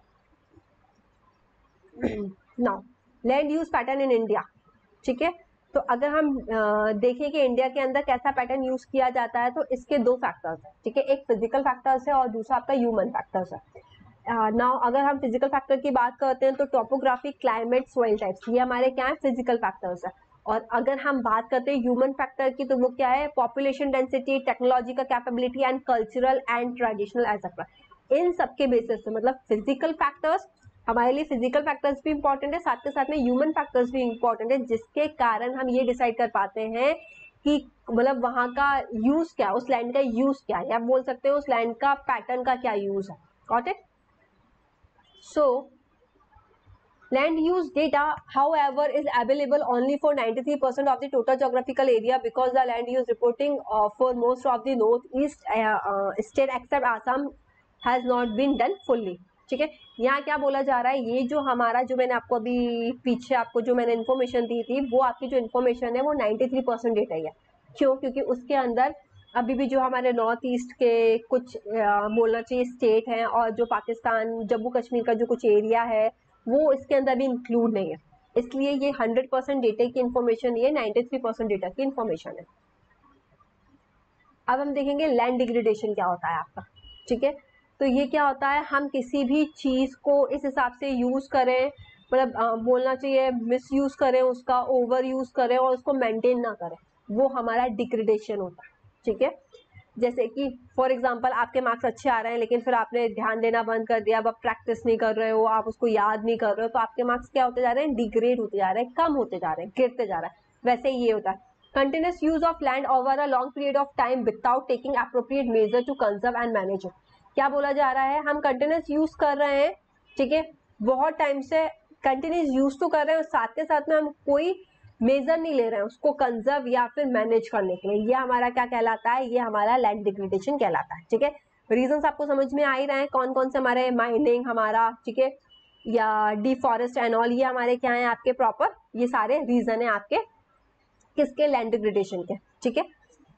A: Now land use pattern in India, ठीक है। तो अगर हम आ, देखें कि इंडिया के अंदर कैसा पैटर्न यूज किया जाता है, तो इसके दो फैक्टर्स है, ठीक है, एक फिजिकल फैक्टर्स है और दूसरा आपका ह्यूमन फैक्टर्स है। नाउ uh, अगर हम फिजिकल फैक्टर की बात करते हैं तो टोपोग्राफी, क्लाइमेट, सोइल टाइप्स, ये हमारे क्या है, फिजिकल फैक्टर्स है। और अगर हम बात करते हैं ह्यूमन फैक्टर की, तो वो क्या है, पॉपुलेशन डेंसिटी, टेक्नोलॉजी का capability and cultural and traditional etcetera. इन सबके बेसिस से मतलब फिजिकल फैक्टर्स हमारे लिए, फिजिकल फैक्टर्स भी इंपॉर्टेंट है, साथ के साथ में ह्यूमन फैक्टर्स भी इंपॉर्टेंट है, जिसके कारण हम ये डिसाइड कर पाते हैं कि मतलब वहां का यूज क्या, उस लैंड का यूज क्या है, या बोल सकते हैं उस लैंड का पैटर्न का क्या यूज है, got it. So Land use data, however, is available only for ninety-three percent of the total geographical area because the land use reporting uh, for most of the northeast uh, uh, state except Assam has not been done fully. ठीक है, यहाँ क्या बोला जा रहा है, ये जो हमारा जो मैंने आपको अभी पीछे आपको जो मैंने इन्फॉर्मेशन दी थी, वो आपकी जो इन्फॉर्मेशन है वो तिरानवे परसेंट डेटा ही है. क्यों? क्योंकि उसके अंदर अभी भी जो हमारे नॉर्थ ईस्ट के कुछ आ, बोलना चाहिए स्टेट हैं और जो पाकिस्तान जम्मू कश्मीर का जो कुछ एरिया है वो इसके अंदर भी इंक्लूड नहीं है. इसलिए ये हंड्रेड परसेंट डेटा की इन्फॉर्मेशन, ये तिरानवे परसेंट डेटा की इन्फॉर्मेशन है. अब हम देखेंगे लैंड डिग्रेडेशन क्या होता है आपका. ठीक है, तो ये क्या होता है, हम किसी भी चीज को इस हिसाब से यूज करें, मतलब बोलना चाहिए मिस यूज करें उसका, ओवर यूज करें और उसको मेंटेन ना करें, वो हमारा डिग्रेडेशन होता है. ठीक है, जैसे कि फॉर एग्जांपल आपके मार्क्स अच्छे आ रहे हैं लेकिन फिर आपने ध्यान देना बंद कर दिया, अब आप प्रैक्टिस नहीं कर रहे हो, आप उसको याद नहीं कर रहे हो, तो आपके मार्क्स क्या होते जा रहे हैं, डिग्रेड होते जा रहे हैं, कम होते जा रहे हैं, गिरते जा रहा है. वैसे ये होता है continuous use of land over a long period of time without taking appropriate measure to conserve and manage. क्या बोला जा रहा है, हम कंटिन्यूस यूज कर रहे हैं, ठीक है, बहुत टाइम से कंटिन्यूस यूज तो कर रहे हैं, साथ के साथ में हम कोई मेजर नहीं ले रहे हैं उसको कंजर्व या फिर मैनेज करने के लिए. ये हमारा क्या कहलाता है, ये हमारा लैंड डिग्रेडेशन कहलाता है. ठीक है, रीजंस आपको समझ में आ ही रहे हैं कौन कौन से हमारे, माइनिंग हमारा, ठीक है, या डिफॉरेस्ट एंड ऑल, ये हमारे क्या है आपके प्रॉपर, ये सारे रीजन है आपके किसके, लैंड डिग्रेडेशन के. ठीक है,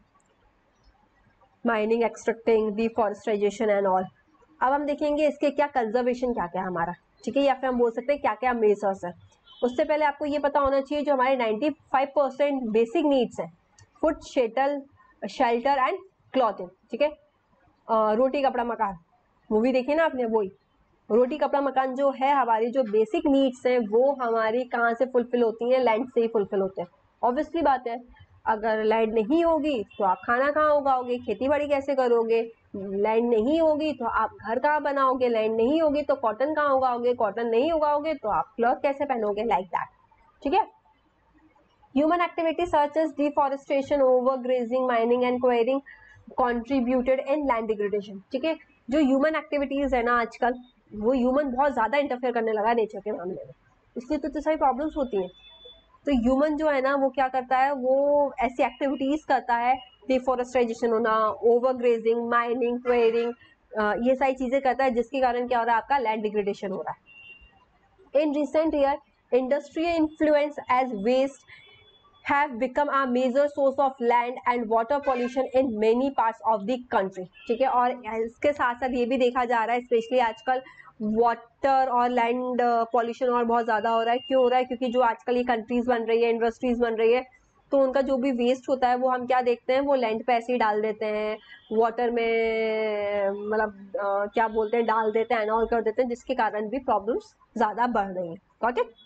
A: mining, extracting, deforestization and all. अब हम देखेंगे इसके क्या कंजर्वेशन क्या क्या है हमारा. ठीक है, या फिर हम बोल सकते हैं क्या क्या मेजर्स है. उससे पहले आपको ये पता होना चाहिए जो हमारे पचानवे परसेंट बेसिक नीड्स है, फूड, शेटल शेल्टर एंड क्लॉथिंग. ठीक है, रोटी कपड़ा मकान, मूवी देखी ना आपने, वही रोटी कपड़ा मकान जो है हमारी जो बेसिक नीड्स हैं वो हमारी कहाँ से फुलफिल होती हैं, लैंड से ही फुलफिल होते हैं. ऑब्वियसली बात है, अगर लैंड नहीं होगी तो आप खाना कहाँ उगाओगे, खेती बाड़ी कैसे करोगे, लैंड नहीं होगी तो आप घर कहाँ बनाओगे, लैंड नहीं होगी तो कॉटन कहाँ उगाओगे, कॉटन नहीं उगाओगे तो आप क्लॉथ कैसे पहनोगे, लाइक दैट. ठीक है, human activity such as deforestation, over grazing, mining and quarrying contributed in land degradation. ठीक है, जो ह्यूमन एक्टिविटीज है ना आजकल, वो ह्यूमन बहुत ज्यादा इंटरफेयर करने लगा नेचर के मामले में, इसलिए तो, तो सारी प्रॉब्लम्स होती हैं. तो ह्यूमन जो है ना वो क्या करता है, वो ऐसी एक्टिविटीज करता है, डिफॉरेस्टाइजेशन होना, ओवर ग्रेजिंग, माइनिंग, क्वेयरिंग, ये सारी चीजें करता है जिसके कारण क्या हो रहा है, आपका लैंड डिग्रेडेशन हो रहा है. In recent year industrial influence as waste have become a major source of land and water pollution in many parts of the country. ठीक है, और इसके साथ साथ ये भी देखा जा रहा है स्पेशली आजकल वाटर और लैंड पॉल्यूशन और बहुत ज्यादा हो रहा है. क्यों हो रहा है, क्योंकि जो आजकल ये कंट्रीज बन रही है, इंडस्ट्रीज बन रही है, तो उनका जो भी वेस्ट होता है वो हम क्या देखते हैं, वो लैंड पे ऐसे ही डाल देते हैं, वाटर में मतलब क्या बोलते हैं, डाल देते हैं, एनऑल कर देते हैं, जिसके कारण भी प्रॉब्लम्स ज्यादा बढ़ रही है. Got it.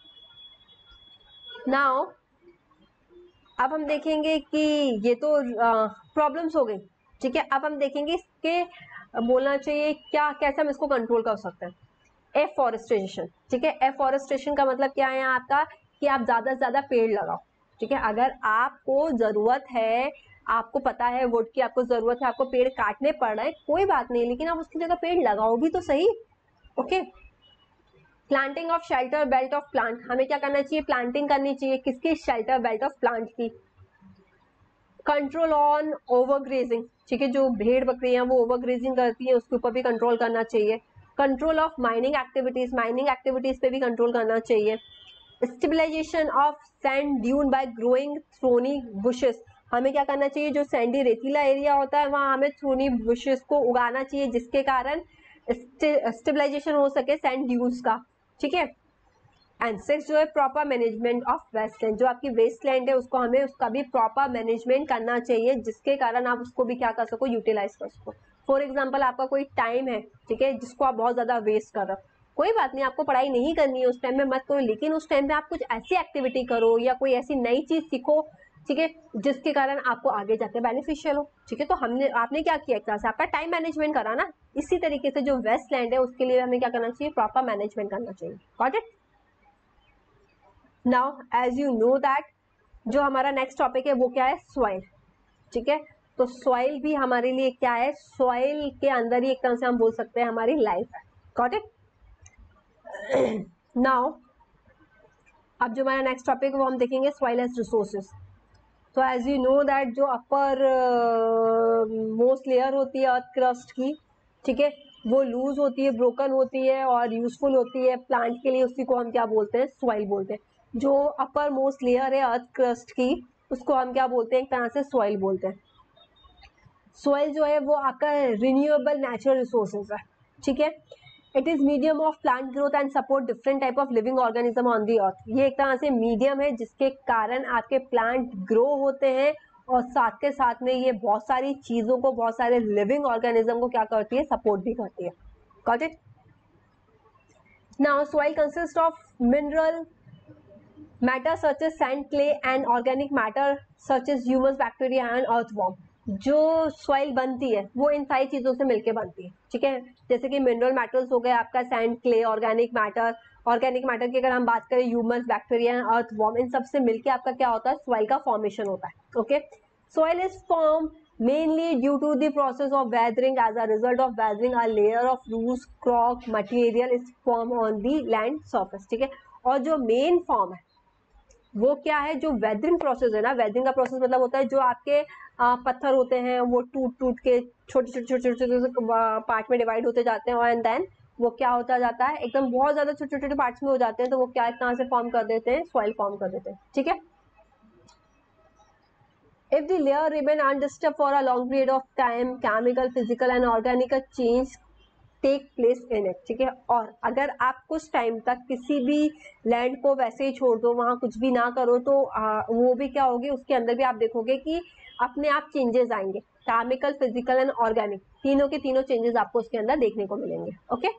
A: नाउ अब हम देखेंगे कि ये तो प्रॉब्लम्स हो गई. ठीक है, अब हम देखेंगे इसके बोलना चाहिए क्या, कैसे हम इसको कंट्रोल कर सकते हैं. एफॉरेस्टेशन. ठीक है, एफॉरेस्टेशन का मतलब क्या है आपका, कि आप ज्यादा से ज्यादा पेड़ लगाओ. ठीक है, अगर आपको जरूरत है, आपको पता है वुड की आपको जरूरत है, आपको पेड़ काटने पड़ रहे हैं, कोई बात नहीं, लेकिन आप उसकी जगह पेड़ लगाओ भी तो सही. Okay, planting of shelter belt of plant, हमें क्या करना चाहिए, प्लांटिंग करनी चाहिए किसकी, शेल्टर बेल्ट ऑफ प्लांट की. Control on overgrazing. ठीक है, जो भेड़ बकरियां वो ओवरग्रेजिंग करती हैं उसके ऊपर भी कंट्रोल करना चाहिए. Control of mining activities, mining activities पे भी कंट्रोल करना चाहिए. Stabilization of sand dune by growing thorny bushes, हमें क्या करना चाहिए, जो सैंडी रेतीला एरिया होता है वहां हमें थ्रोनी बुशेस को उगाना चाहिए जिसके कारण स्टेबलाइजेशन हो सके सैंड ड्यून्स का. ठीक है, एंड सिक्स जो है प्रॉपर मैनेजमेंट ऑफ वेस्टलैंड, जो आपकी वेस्टलैंड है उसको हमें उसका भी प्रॉपर मैनेजमेंट करना चाहिए जिसके कारण आप उसको भी क्या कर सको, यूटिलाइज कर सको. फॉर एग्जाम्पल आपका कोई टाइम है, ठीक है, जिसको आप बहुत ज्यादा वेस्ट कर रहे हो, कोई बात नहीं, आपको पढ़ाई नहीं करनी है उस टाइम में मत करो, लेकिन उस टाइम में आप कुछ ऐसी एक्टिविटी करो या कोई ऐसी नई चीज सीखो, ठीक है, जिसके कारण आपको आगे जाके बेनिफिशियल हो. ठीक है, तो हमने आपने क्या किया, एक तरह से आपका टाइम मैनेजमेंट करा ना. इसी तरीके से जो वेस्टलैंड है उसके लिए हमें क्या करना चाहिए, प्रॉपर मैनेजमेंट करना चाहिए. Got it. Now as you know that जो हमारा नेक्स्ट टॉपिक है वो क्या है, सॉइल. ठीक है, तो सॉइल भी हमारे लिए क्या है, सॉइल के अंदर ही एक तरह से हम बोल सकते हैं हमारी लाइफ है. Got it. नाउ अब जो हमारा नेक्स्ट टॉपिक है वो हम देखेंगे सॉइल एज रिसोर्सेज। तो एज यू नो दैट जो अपर मोस्ट लेयर होती है अर्थ क्रस्ट की, ठीक है, वो लूज होती है, ब्रोकन होती है और यूजफुल होती है प्लांट के लिए, उसी को हम क्या बोलते हैं, सॉइल बोलते हैं। जो अपर मोस्ट लेयर है अर्थ क्रस्ट की उसको हम क्या बोलते हैं, एक तरह से सॉइल बोलते हैं। सॉइल जो है वो आपका रिन्यूएबल नेचुरल रिसोर्सेज है, ठीक है। It is medium of plant growth and support different type of living organism on the earth. ये एक तरह से मीडियम है जिसके कारण आपके प्लांट ग्रो होते हैं और साथ के साथ में ये बहुत सारी चीजों को, बहुत सारे लिविंग ऑर्गेनिज्म को क्या करती है, सपोर्ट भी करती है। Got it? Now soil consist of mineral matter such as sand, clay and organic matter such as humus, bacteria and earthworm. जो सॉइल बनती है वो इन सारी चीजों से मिलकर बनती है, ठीक है। जैसे कि मिनरल मैटर्स हो गए आपका, sand, clay, organic matter. Organic matter की अगर हम बात करें, ह्यूमस, बैक्टीरिया, अर्थवॉर्म, इन सब से मिलकर आपका क्या होता है, सॉइल का फॉर्मेशन होता है। Okay, soil is form mainly due to the process of weathering. As a result of weathering, a layer of loose rock material is formed on the land surface, ठीक है। और जो मेन फॉर्म है वो क्या है, जो वेदरिंग प्रोसेस है ना, वेदरिंग का प्रोसेस मतलब होता है जो आपके आ, पत्थर होते हैं वो टूट टूट के छोटे छोटे छोटे छोटे छोटे पार्ट में डिवाइड होते जाते हैं और एंड देन वो क्या होता जाता है, एकदम बहुत ज्यादा छोटे छोटे पार्ट्स में हो जाते हैं, तो वो क्या एक तरह से फॉर्म कर देते हैं, सॉइल फॉर्म कर देते हैं, ठीक है। If the layer remain undisturbed for a long period of time, chemical, physical and organic change take place in it, ठीक है। और अगर आप कुछ टाइम तक किसी भी लैंड को वैसे ही छोड़ दो, वहां कुछ भी ना करो, तो आ, वो भी क्या होगी, उसके अंदर भी आप देखोगे कि अपने आप चेंजेस आएंगे, केमिकल, फिजिकल एंड ऑर्गेनिक, तीनों के तीनों चेंजेस आपको उसके अंदर देखने को मिलेंगे। ओके,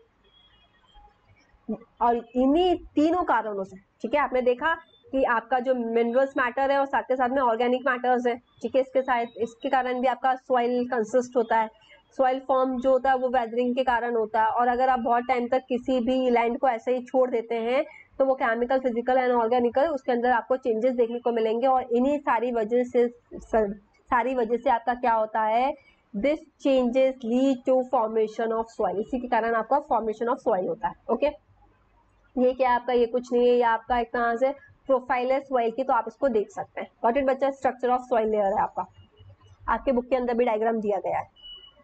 A: और इन्हीं तीनों कारणों से, ठीक है, आपने देखा कि आपका जो मिनरल्स मैटर है और साथ के साथ में ऑर्गेनिक मैटर्स है, ठीक है, इसके साथ इसके कारण भी आपका सॉइल कंसिस्ट होता है। सॉइल फॉर्म जो होता है वो वेदरिंग के कारण होता है, और अगर आप बहुत टाइम तक किसी भी लैंड को ऐसे ही छोड़ देते हैं तो वो केमिकल, फिजिकल एंड ऑर्गेनिकल उसके अंदर आपको चेंजेस देखने को मिलेंगे। और इन्हीं सारी वजह से सारी वजह से आपका क्या होता है, this changes lead to formation of soil, इसी के कारण आपका फॉर्मेशन ऑफ सॉइल होता है। Okay okay? ये क्या आपका, ये कुछ नहीं है, ये आपका एक तरह से प्रोफाइल है सॉइल की, तो आप इसको देख सकते हैं। गॉट इट बच्चा? स्ट्रक्चर ऑफ सॉइल लेयर है आपका, आपके बुक के अंदर भी डायग्राम दिया गया है।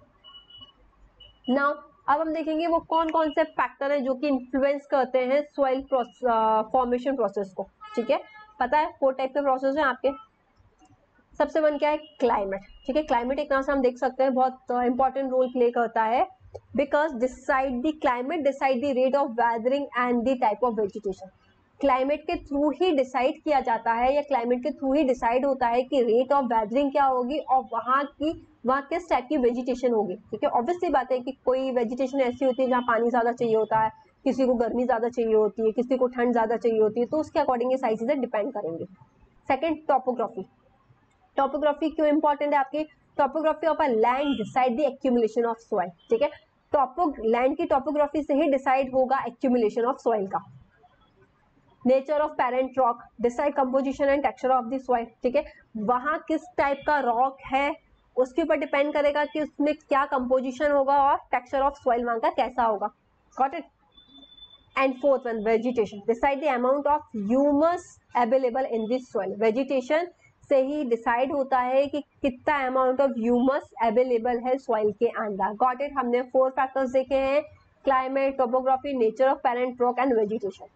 A: नाउ अब हम देखेंगे वो कौन कौन से फैक्टर है जो कि इन्फ्लुएंस करते हैं सॉइल फॉर्मेशन प्रोसेस को, ठीक है। पता है फोर टाइप के प्रोसेस हैं आपके। सबसे वन क्या है, क्लाइमेट, ठीक है। क्लाइमेट एक तरह से हम देख सकते हैं बहुत इंपॉर्टेंट रोल प्ले करता है, because decide the climate decide the rate of weathering and the type of vegetation. Climate के थ्रू ही डिसाइड किया जाता है, या क्लाइमेट के थ्रू ही डिसाइड होता है कि रेट ऑफ वेदरिंग क्या होगी और वहाँ की वहाँ किस टाइप की वेजिटेशन होगी, ठीक है। ऑब्वियसली बात है कि कोई वेजिटेशन ऐसी होती है जहाँ पानी ज्यादा चाहिए होता है, किसी को गर्मी ज्यादा चाहिए होती है, किसी को ठंड ज्यादा चाहिए होती है, तो उसके अकॉर्डिंग ये सारी चीजें डिपेंड करेंगे। Second, topography. टोपोग्राफी क्यों इंपॉर्टेंट है आपकी? Topography of a land decide the accumulation of soil, ठीक है। टोपो लैंड की टोपोग्राफी से ही डिसाइड होगा एक्यूमुलेशन ऑफ सॉइल का। Nature of parent rock decide composition and texture of the soil, ठीक है। वहां किस टाइप का रॉक है उसके ऊपर डिपेंड करेगा कि उसमें क्या कंपोजिशन होगा और टेक्सचर ऑफ सॉइल वहां का कैसा होगा। Got it? And fourth one, vegetation decide the amount of humus available in this soil. Vegetation से ही डिसाइड होता है कि कितना अमाउंट ऑफ ह्यूमस अवेलेबल है सॉइल के अंदर। Got it? हमने फोर फैक्टर्स देखे हैं, climate, topography, nature of parent rock and vegetation.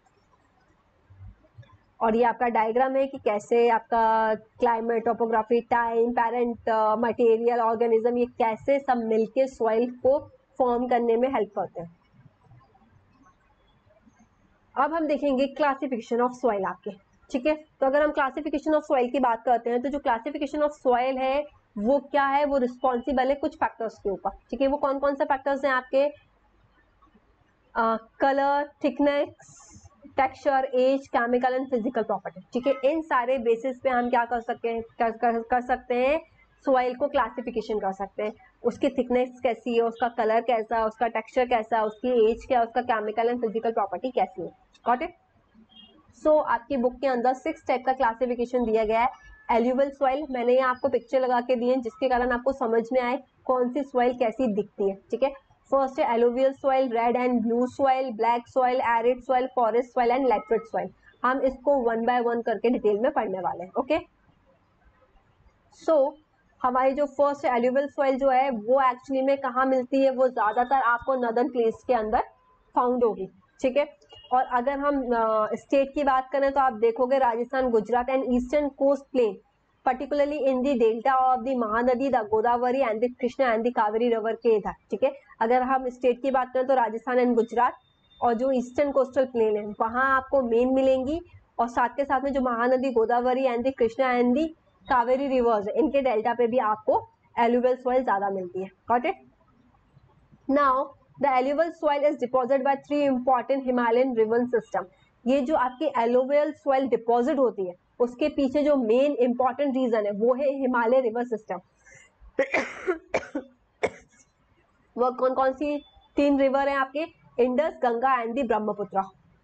A: और ये आपका डायग्राम है कि कैसे आपका climate, topography, time, parent material, organism, ये कैसे सब मिलके सॉइल को फॉर्म करने में हेल्प करते हैं। अब हम देखेंगे क्लासिफिकेशन ऑफ सॉइल आपके, ठीक है। तो अगर हम क्लासिफिकेशन ऑफ सॉइल की बात करते हैं तो जो क्लासिफिकेशन ऑफ सॉइल है वो क्या है, वो रिस्पॉन्सिबल है कुछ फैक्टर्स के ऊपर, ठीक है। वो कौन कौन से फैक्टर्स हैं आपके? Colour, thickness, texture, age, chemical and physical property, ठीक है। इन सारे बेसिस पे हम क्या कर सकते हैं, कर, कर, कर सकते हैं सॉइल को क्लासिफिकेशन कर सकते हैं। उसकी थिकनेस कैसी है, उसका कलर कैसा है, उसका टेक्सचर कैसा है, उसकी एज क्या है, उसका केमिकल एंड फिजिकल प्रॉपर्टी कैसी है। Got it? सो आपकी बुक के अंदर सिक्स टाइप का क्लासिफिकेशन दिया गया है। एल्यूवल सॉइल, मैंने यहाँ आपको पिक्चर लगा के दिए जिसके कारण आपको समझ में आए कौन सी सॉइल कैसी दिखती है, ठीक है। फर्स्ट है alluvial soil, red and blue soil, black soil, arid soil, forest soil and laterite soil. हम इसको वन बाय वन करके डिटेल में पढ़ने वाले हैं। ओके, सो हमारी जो फर्स्ट एल्यूवियल सॉइल जो है वो एक्चुअली में कहाँ मिलती है, वो ज्यादातर आपको नॉर्दर्न प्लेस के अंदर फाउंड होगी, ठीक है। और अगर हम स्टेट uh, की बात करें तो आप देखोगे Rajasthan, Gujarat and eastern coast plain, particularly in the delta of the Mahanadi, the Godavari and the Krishna and the Kaveri river के इधर, ठीक है। अगर हम स्टेट की बात करें तो राजस्थान एंड गुजरात और जो ईस्टर्न कोस्टल प्लेन है वहां आपको मेन मिलेंगी, और साथ के साथ में जो Mahanadi, Godavari and the Krishna and the Kaveri rivers है इनके डेल्टा पे भी आपको एल्यूवियल सॉइल ज्यादा मिलती है। Got it? Now the alluvial soil is deposit by three important Himalayan river system. ये जो आपकी एल्यूवियल सॉइल डिपॉजिट होती है उसके पीछे जो मेन इंपॉर्टेंट रीजन है वो है हिमालय रिवर सिस्टम। वो कौन कौन सी तीन रिवर है आपके? Indus, Ganga and the Brahmaputra.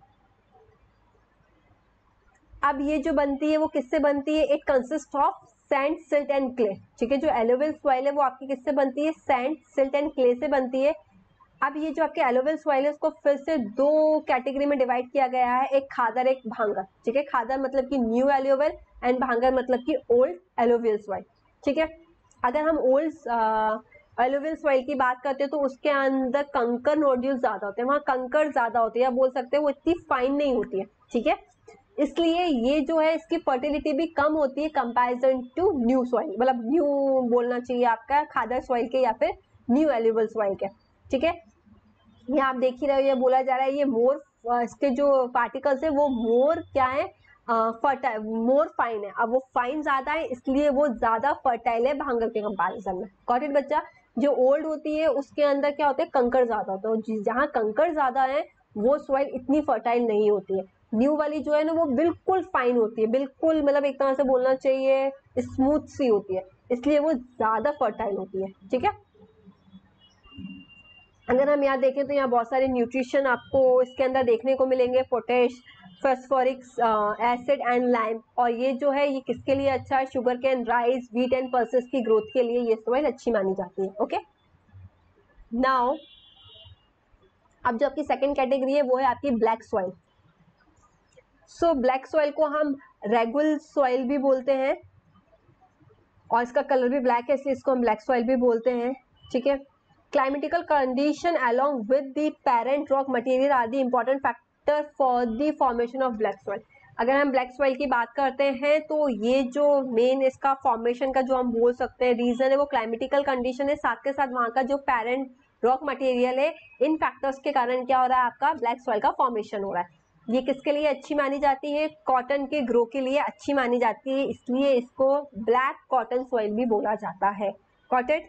A: अब ये जो बनती है वो किससे बनती है? It consist of sand, silt and clay, ठीक है। जो एल्यूवियल सॉइल है वो आपकी किससे बनती है? सैंड, सिल्ट एंड क्ले से बनती है। अब ये जो आपके एल्यूवियल सॉइल है उसको फिर से दो कैटेगरी में डिवाइड किया गया है, एक खादर, एक भांगर, ठीक है। खादर मतलब कि न्यू एल्यूवियल एंड भांगर मतलब कि ओल्ड एल्यूवियल सॉइल, ठीक है। अगर हम ओल्ड एल्यूवियल सॉइल की बात करते हैं तो उसके अंदर कंकर नोड्यूल ज्यादा होते हैं, वहां कंकर ज्यादा होती है, बोल सकते हैं वो इतनी फाइन नहीं होती है, ठीक है। इसलिए ये जो है इसकी फर्टिलिटी भी कम होती है कंपैरिजन टू न्यू सॉइल, मतलब न्यू बोलना चाहिए आपका खादर सॉइल के या फिर न्यू एल्यूवियल सॉइल के, ठीक है। ये आप देख ही रहे हो, ये बोला जा रहा है ये मोर, इसके जो पार्टिकल्स है वो मोर क्या है? फर्टाइल, मोर फाइन है। अब वो फाइन ज्यादा है इसलिए वो ज्यादा फर्टाइल है भांगर के कंपैरिजन में। गॉट इट बच्चा? जो ओल्ड होती है उसके अंदर क्या होता है? कंकर ज्यादा होता है, जहां कंकर ज्यादा है वो सॉइल इतनी फर्टाइल नहीं होती है। न्यू वाली जो है ना वो बिल्कुल फाइन होती है, बिल्कुल मतलब एक तरह से बोलना चाहिए स्मूथ सी होती है, इसलिए वो ज्यादा फर्टाइल होती है, ठीक है। अगर हम यहाँ देखें तो यहाँ बहुत सारे न्यूट्रिशन आपको इसके अंदर देखने को मिलेंगे, potash, phosphoric acid and lime. और ये जो है ये किसके लिए अच्छा है? Sugar cane, rice, wheat and pulses की ग्रोथ के लिए ये सॉइल अच्छी मानी जाती है। ओके, नाउ अब जो आपकी सेकंड कैटेगरी है वो है आपकी black soil. So black soil को हम रेगुलर सॉइल भी बोलते हैं और इसका कलर भी ब्लैक है इसलिए इसको हम ब्लैक सॉइल भी बोलते हैं, ठीक है। Climatical condition along with the parent rock material are the important factor for the formation of black soil। अगर हम ब्लैक सॉइल की बात करते हैं तो ये जो मेन इसका फॉर्मेशन का जो हम बोल सकते हैं रीजन है वो क्लाइमेटिकल कंडीशन है, साथ के साथ वहाँ का जो पेरेंट रॉक मटेरियल है, इन फैक्टर्स के कारण क्या हो रहा है? आपका ब्लैक सॉइल का फॉर्मेशन हो रहा है। ये किसके लिए अच्छी मानी जाती है? कॉटन के ग्रो के लिए अच्छी मानी जाती है, इसलिए इसको ब्लैक कॉटन सॉइल भी बोला जाता है। Got it?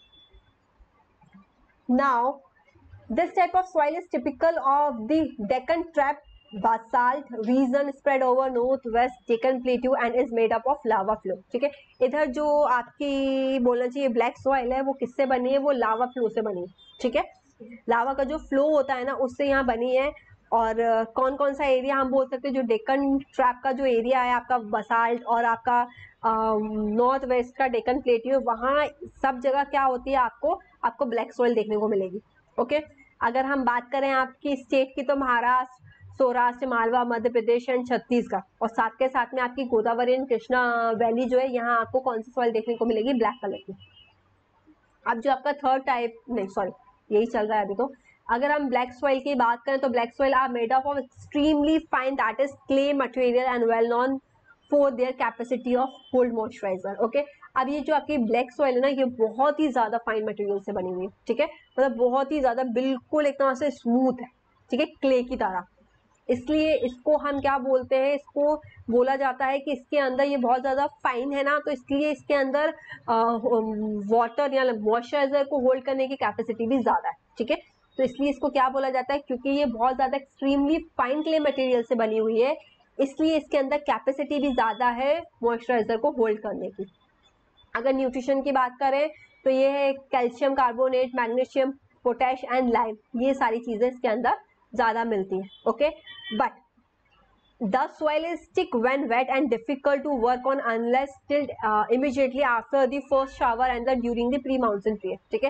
A: Now, this type of soil is typical of the Deccan Trap basalt region spread over northwest Deccan Plateau and is made up of lava flow। ठीक है, इधर जो आपकी बोलना चाहिए ब्लैक सॉइल है वो किससे बनी है? वो लावा फ्लो से बनी है, ठीक है। लावा का जो फ्लो होता है ना उससे यहाँ बनी है। और कौन कौन सा एरिया हम बोल सकते हैं? जो डेक्कन ट्रैप का जो एरिया है आपका बसाल्ट और आपका नॉर्थ वेस्ट का डेक्कन प्लेटियो, वहाँ सब जगह क्या होती है? आपको आपको ब्लैक सॉइल देखने को मिलेगी। ओके, अगर हम बात करें आपकी स्टेट की तो महाराष्ट्र, सौराष्ट्र, मालवा, मध्य प्रदेश एंड छत्तीसगढ़, और साथ के साथ में आपकी गोदावरी एंड कृष्णा वैली जो है यहाँ आपको कौन सी सॉइल देखने को मिलेगी? ब्लैक कलर की। अब जो आपका थर्ड टाइप, नहीं सॉरी यही चल रहा है अभी तो। अगर हम ब्लैक सॉइल की बात करें तो black soil are made up of extremely fine that is clay material and well known for their capacity of hold moisturizer. Okay, अब ये जो आपकी ब्लैक सॉइल है ना ये बहुत ही ज्यादा फाइन मटेरियल से बनी हुई है, ठीक है। मतलब बहुत ही ज्यादा बिल्कुल एक तरह से स्मूथ है, ठीक है, क्ले की तरह। इसलिए इसको हम क्या बोलते हैं? इसको बोला जाता है कि इसके अंदर ये बहुत ज्यादा फाइन है ना, तो इसलिए इसके अंदर वाटर या मॉइस्चराइजर को होल्ड करने की कैपेसिटी भी ज्यादा है, ठीक है। तो इसलिए इसको क्या बोला जाता है? क्योंकि ये बहुत ज्यादा एक्सट्रीमली फाइन क्ले मटेरियल से बनी हुई है इसलिए इसके अंदर कैपेसिटी भी ज्यादा है मॉइस्चराइजर को होल्ड करने की। अगर न्यूट्रिशन की बात करें तो ये है calcium carbonate, magnesium, potash and lime, ये सारी चीजें इसके अंदर ज्यादा मिलती हैं। Okay, but the soil is thick when wet and difficult to work on unless tilled uh, immediately after the first shower and the during the pre monsoon period। ठीक है,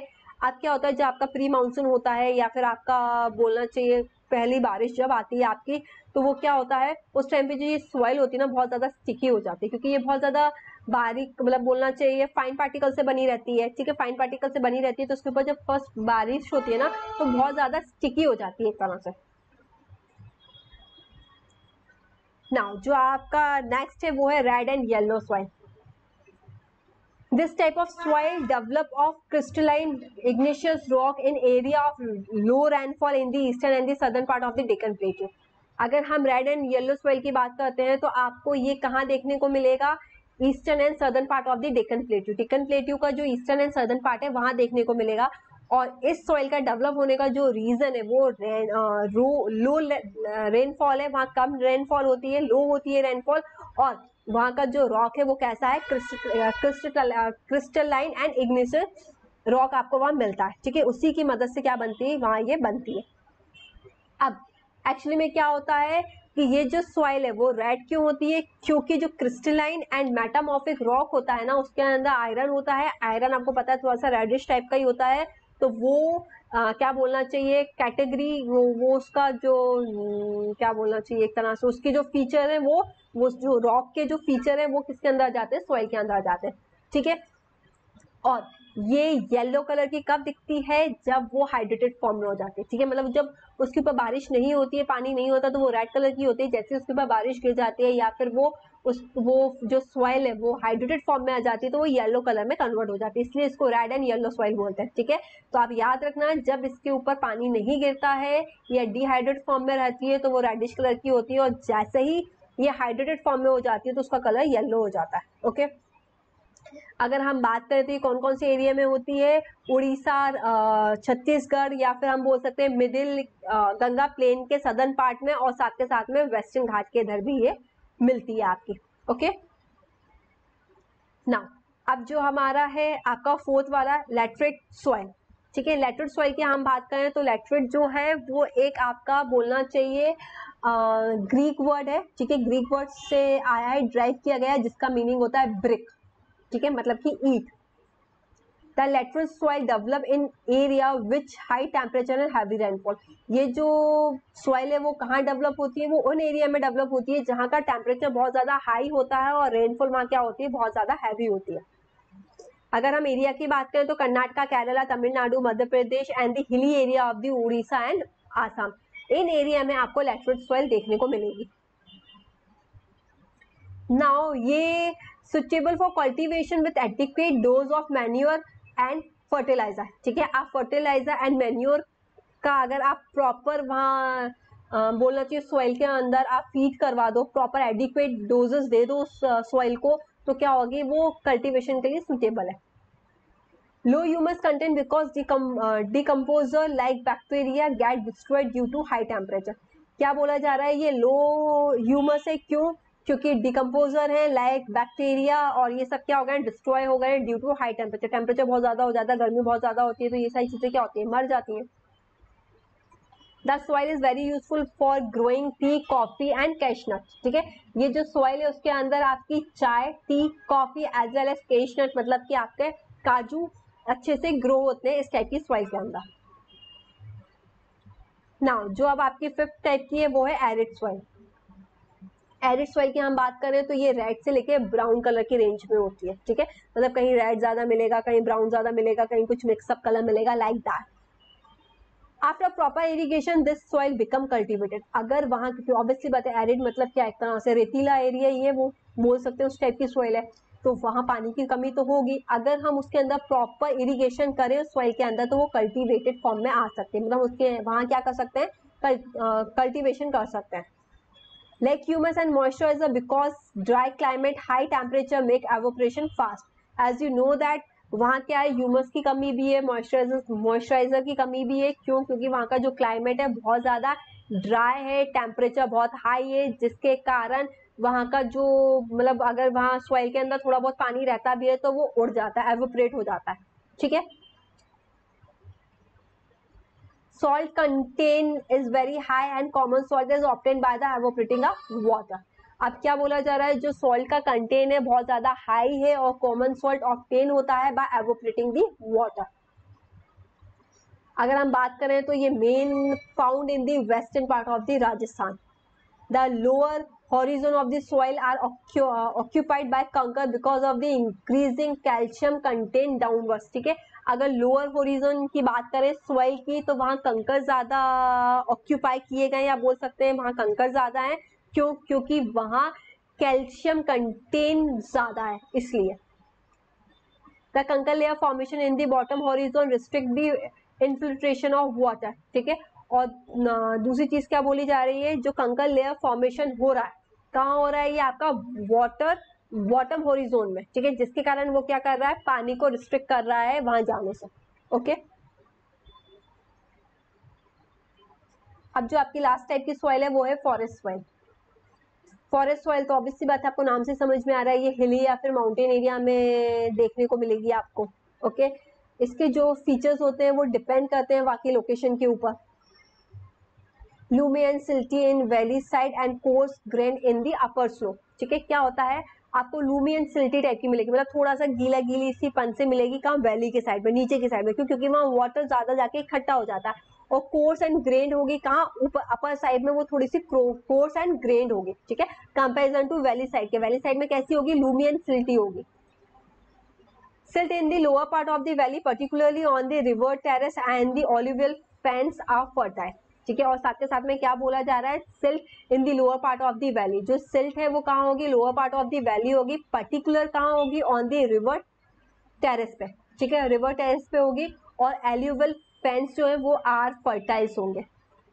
A: अब क्या होता है, जब आपका प्री मानसून होता है या फिर आपका बोलना चाहिए पहली बारिश जब आती है आपकी, तो वो क्या होता है उस टाइम पे जो ये सॉइल होती है ना बहुत ज्यादा स्टिकी हो जाती है, क्योंकि ये बहुत ज्यादा बारीक मतलब बोलना चाहिए फाइन पार्टिकल से बनी रहती है। ठीक है, फाइन पार्टिकल से बनी रहती है तो उसके ऊपर जब फर्स्ट बारिश होती है ना तो बहुत ज्यादा स्टिकी हो जाती है एक तरह से। नाउ जो आपका नेक्स्ट है वो है red and yellow soil. This type of soil develop of crystalline igneous rock in area of low rainfall in the eastern and the southern part of the Deccan Plateau. अगर हम red and yellow soil की बात करते हैं तो आपको ये कहाँ देखने को मिलेगा, eastern and southern part of the Deccan plateau. Deccan plateau का जो ईस्टर्न एंड सर्दर्न पार्ट है वहां देखने को मिलेगा। और इस सॉइल का डेवलप होने का जो रीजन है वो रेन रो लो रेनफॉल है, वहां कम रेनफॉल होती है, लो होती है रेनफॉल, और वहां का जो रॉक है वो कैसा है, crystal crystalline and igneous rock आपको वहां मिलता है। ठीक है, उसी की मदद से क्या बनती है वहां ये बनती है। अब एक्चुअली में क्या होता है कि ये जो सॉइल है वो रेड क्यों होती है, क्योंकि जो क्रिस्टलाइन एंड मेटामॉर्फिक रॉक होता है ना उसके अंदर आयरन होता है। आयरन आपको पता है थोड़ा सा रेडिश टाइप का ही होता है, तो वो आ, क्या बोलना चाहिए कैटेगरी वो वो उसका जो क्या बोलना चाहिए एक तरह से उसकी जो फीचर है वो वो जो रॉक के जो फीचर है वो किसके अंदर आ जाते हैं, सॉइल के अंदर आ जाते हैं। ठीक है, और ये येलो कलर की कब दिखती है, जब वो हाइड्रेटेड फॉर्म में हो जाती है। ठीक है, मतलब जब उसके ऊपर बारिश नहीं होती है, पानी नहीं होता, तो वो रेड कलर की होती है। जैसे उसके ऊपर बारिश गिर जाती है या फिर वो उस वो जो सॉइल है वो हाइड्रेटेड फॉर्म में आ जाती है तो वो येलो कलर में कन्वर्ट हो जाती है, इसलिए इसको रेड एंड येलो सॉइल बोलते हैं। ठीक है, तो आप याद रखना जब इसके ऊपर पानी नहीं गिरता है या डिहाइड्रेट फॉर्म में रहती है तो वो रेडिश कलर की होती है, और जैसे ही ये हाइड्रेटेड फॉर्म में हो जाती है तो उसका कलर येलो हो जाता है। ओके, अगर हम बात करें तो ये कौन कौन से एरिया में होती है, उड़ीसा, छत्तीसगढ़, या फिर हम बोल सकते हैं मिडिल गंगा प्लेन के सदर्न पार्ट में, और साथ के साथ में वेस्टर्न घाट के इधर भी ये मिलती है आपकी। ओके, नाउ अब जो हमारा है आपका फोर्थ वाला लैटरेट सॉइल। ठीक है, लैटरेट सॉइल की हम बात करें तो लैटरेट जो है वो एक आपका बोलना चाहिए ग्रीक वर्ड है। ठीक है, ग्रीक वर्ड से आया है, ड्राइव किया गया है, जिसका मीनिंग होता है ब्रिक। ठीक है, मतलब कि ईट। The lateral soil develop in area which high temperature and heavy rainfall. ये जो सॉइल है वो कहाँ डेवलप होती है, वो उन एरिया में डेवलप होती है जहाँ का टेम्परेचर बहुत ज्यादा हाई होता है और रेनफॉल वहाँ क्या होती है, बहुत ज्यादा हैवी होती है। अगर हम एरिया की बात करें तो Karnataka, Kerala, Tamil Nadu, Madhya Pradesh and the hilly area of the Orissa and Assam, इन एरिया में आपको लैटरल सॉइल देखने को मिलेगी। नाउ ये suitable for cultivation with adequate dose of manure and fertiliser. ठीक है, आप फर्टिलाइजर एंड मैन्योर का अगर आप प्रॉपर वहाँ बोलना चाहिए सॉइल के अंदर आप फीड करवा दो, प्रॉपर एडिक्वेट डोजेस दे दो उस सॉइल को, तो क्या होगी वो कल्टीवेशन के लिए सुटेबल है। Low humus content because decomposer like bacteria get destroyed due to high temperature. क्या बोला जा रहा है, ये लो ह्यूमस है, क्यों, क्योंकि डिकम्पोजर है लाइक बैक्टीरिया, और ये सब क्या हो गए, डिस्ट्रॉय हो गए due to high temperature. Temperature बहुत ज्यादा हो जाता है, गर्मी बहुत ज्यादा होती है, तो ये सारी चीजें क्या होती है, मर जाती हैं। The soil is very useful for growing tea, coffee and cashnut. ठीक है, ये जो सॉइल है उसके अंदर आपकी चाय, tea, coffee as well as cashnut, मतलब कि आपके काजू अच्छे से ग्रो होते हैं इस टाइप की सॉइल के अंदर। नाउ जो अब आपकी फिफ्थ टाइप की है वो है एरिड सॉइल। एरिड सॉइल की हम बात करें तो ये रेड से लेके ब्राउन कलर की रेंज में होती है। ठीक है, मतलब कहीं रेड ज्यादा मिलेगा, कहीं ब्राउन ज्यादा मिलेगा, कहीं कुछ मिक्सअप कलर मिलेगा, like that. After proper irrigation this soil become cultivated. अगर वहां की ऑब्वियसली बात है, एरिड मतलब क्या, एक तरह से रेतीला एरिया ये वो बोल सकते हैं, उस टाइप की सॉइल है, तो वहां पानी की कमी तो होगी। अगर हम उसके अंदर प्रॉपर इरिगेशन करें उस सॉइल के अंदर तो वो कल्टिवेटेड फॉर्म में आ सकते हैं, मतलब उसके वहां क्या कर सकते हैं, कल्टिवेशन कर सकते हैं। Lake humus and moisturizer because dry climate, high temperature make evaporation fast. As you know that वहाँ क्या है, ह्यूमस की कमी भी है, मॉइस्चराइजर मॉइस्चराइजर की कमी भी है, क्यों, क्योंकि वहाँ का जो क्लाइमेट है बहुत ज्यादा ड्राई है, टेम्परेचर बहुत हाई है, जिसके कारण वहाँ का जो मतलब अगर वहाँ सॉइल के अंदर थोड़ा बहुत पानी रहता भी है तो वो उड़ जाता है, एवोपरेट हो जाता है। ठीक है, salt content is very high and common salt is obtained by the evaporating of water. अब क्या बोला जा रहा है, जो सॉल्ट का कंटेन है बहुत ज्यादा हाई है और कॉमन सॉल्ट ऑब्टेन होता है बाय एवोपरेटिंग दी वाटर। अगर हम बात करें तो ये main found in the western part of the Rajasthan. The lower horizon of the soil are occu uh, occupied by कंकर because of the increasing calcium content downwards। ठीक है, अगर लोअर होरिजोन की बात करें सॉइल की तो वहां कंकर ज्यादा ऑक्यूपाई किए गए, या बोल सकते हैं वहां कंकर ज्यादा है। क्यों? क्योंकि वहां कैल्शियम कंटेंट ज्यादा है, इसलिए। The kankar layer formation in the bottom horizon restrict the infiltration of water. ठीक है, और दूसरी चीज क्या बोली जा रही है, जो कंकर लेयर फॉर्मेशन हो रहा है कहाँ हो रहा है, ये आपका वाटर बॉटम हॉरिजोन में। ठीक है, जिसके कारण वो क्या कर रहा है, पानी को रिस्ट्रिक्ट कर रहा है वहां जाने से। ओके, अब जो आपकी लास्ट टाइप की सॉइल है वो है फॉरेस्ट सॉइल। फॉरेस्ट सॉइल तो ऑब्वियसली बात है, आपको नाम से समझ में आ रहा है, ये हिली या फिर माउंटेन एरिया में देखने को मिलेगी आपको। ओके, इसके जो फीचर्स होते हैं वो डिपेंड करते हैं वहां की लोकेशन के ऊपर। Loamy and silty in valley side and coarse grain in the upper slope. ठीक है, क्या होता है, आपको लूमी एंड सिल्टी टाइप की मिलेगी, मतलब थोड़ा सा गीला गीली सी पन से मिलेगी। कहाँ? वैली के साइड में, नीचे की साइड में। क्यों? क्योंकि वहाँ वाटर ज्यादा जाके इकट्ठा हो जाता है। और कोर्स एंड ग्रेन्ड होगी कहाँ? ऊपर अपर साइड में, वो थोड़ी सी कोर्स एंड ग्रेन्ड होगी। ठीक है, कंपेरिजन टू वैली साइड के। वैली साइड में कैसी होगी? लूमी एंड सिल्टी होगी। Silt in the lower part of the valley particularly on the river terrace and the alluvial fans are fertile. ठीक है, और साथ के साथ में क्या बोला जा रहा है, silt in the lower part of the valley. जो सिल्ट है वो कहाँ होगी? Lower part of the valley होगी। पर्टिकुलर कहाँ होगी? ऑन द रिवर टेरेस पे। ठीक है, रिवर टेरेस पे होगी। और एल्यूवल फेंस जो है वो आर फर्टाइल्स होंगे।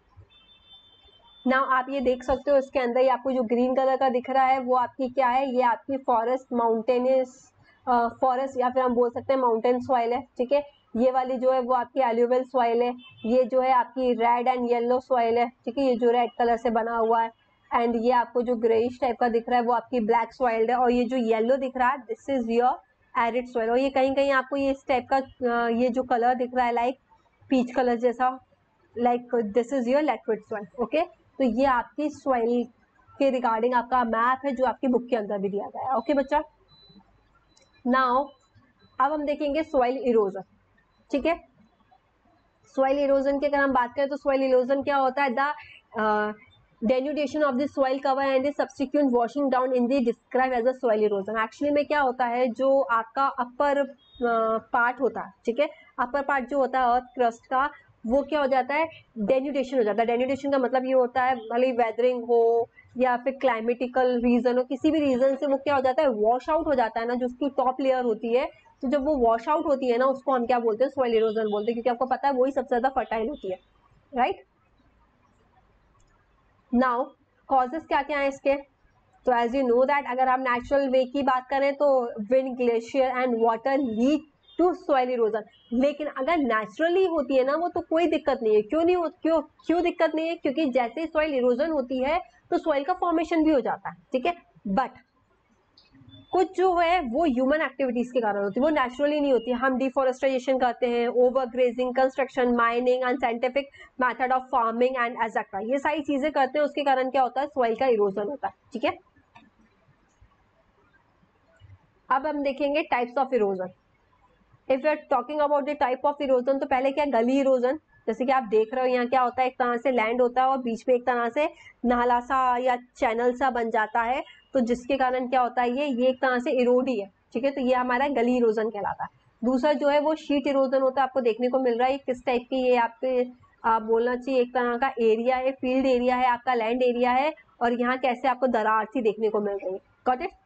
A: नाउ आप ये देख सकते हो, इसके अंदर ही आपको जो ग्रीन कलर का दिख रहा है वो आपकी क्या है, ये आपकी फॉरेस्ट माउंटेनियस फॉरेस्ट या फिर हम बोल सकते हैं माउंटेन सॉइल है। ठीक है, ये वाली जो है वो आपकी एल्यूवियल सॉइल है। ये जो है आपकी रेड एंड येलो सॉइल है। ठीक है, ये जो रेड कलर से बना हुआ है। एंड ये आपको जो ग्रेइश टाइप का दिख रहा है वो आपकी ब्लैक सॉइल है। और ये जो येलो दिख रहा है, this is your arid soil. और ये कहीं कहीं आपको ये इस टाइप का ये जो कलर दिख रहा है लाइक पीच कलर जैसा, like this is your liquid soil. Okay, तो ये आपकी सॉइल के रिगार्डिंग आपका मैप है जो आपकी बुक के अंदर भी दिया गया है। ओके बच्चा, नाउ अब हम देखेंगे सॉइल इरोजन। ठीक है, सॉइल इरोजन की अगर हम बात करें तो सॉइल इरोजन क्या होता है, the denudation of the soil cover and the subsequent washing down in the describe as a soil erosion. Actually में क्या होता है, जो आपका अपर पार्ट uh, होता है, ठीक है, अपर पार्ट जो होता है अर्थ क्रस्ट का, वो क्या हो जाता है, डेन्यूडेशन हो जाता है। डेन्यूडेशन का मतलब ये होता है, भले वेदरिंग हो या फिर क्लाइमेटिकल रीजन हो, किसी भी रीजन से वो क्या हो जाता है, वॉश आउट हो जाता है ना, जो उसकी टॉप लेयर होती है। तो जब वो वॉश आउट होती है ना, उसको हम क्या बोलते हैं, सॉइल इरोजन बोलते हैं, क्योंकि आपको पता है वही सबसे ज्यादा फर्टाइल होती है। राइट, नाउ कॉजेस क्या क्या है इसके, तो एज यू नो दैट अगर हम नेचुरल वे की बात करें तो wind, glacier and water lead to soil erosion. लेकिन अगर नेचुरली होती है ना वो, तो कोई दिक्कत नहीं है। क्यों नहीं हो, क्यों क्यों दिक्कत नहीं है, क्योंकि जैसे ही सॉइल इरोजन होती है तो सॉइल का फॉर्मेशन भी हो जाता है। ठीक है, बट कुछ जो है वो ह्यूमन एक्टिविटीज के कारण होती है, वो नेचुरली नहीं होती है। हम डिफोरेस्टेशन करते हैं, over grazing, construction, mining, unscientific method of farming and etcetera, ये सारी चीजें करते हैं, उसके कारण क्या होता है, सॉइल का इरोजन होता है। ठीक है, अब हम देखेंगे types of erosion. If you are talking about the type of erosion, तो पहले क्या, गली इरोजन। जैसे कि आप देख रहे हो यहाँ क्या होता है, एक तरह से लैंड होता है और बीच में एक तरह से नाला सा या चैनल सा बन जाता है, तो जिसके कारण क्या होता है, ये ये एक तरह से इरोडी है। ठीक है, तो ये हमारा गली इरोजन कहलाता है। दूसरा जो है वो शीट इरोजन होता है, आपको देखने को मिल रहा है किस टाइप की, ये आपके आप बोलना चाहिए एक तरह का एरिया है, फील्ड एरिया है, आपका लैंड एरिया है, और यहाँ कैसे आपको दरार सी देखने को मिल रही है। Got it?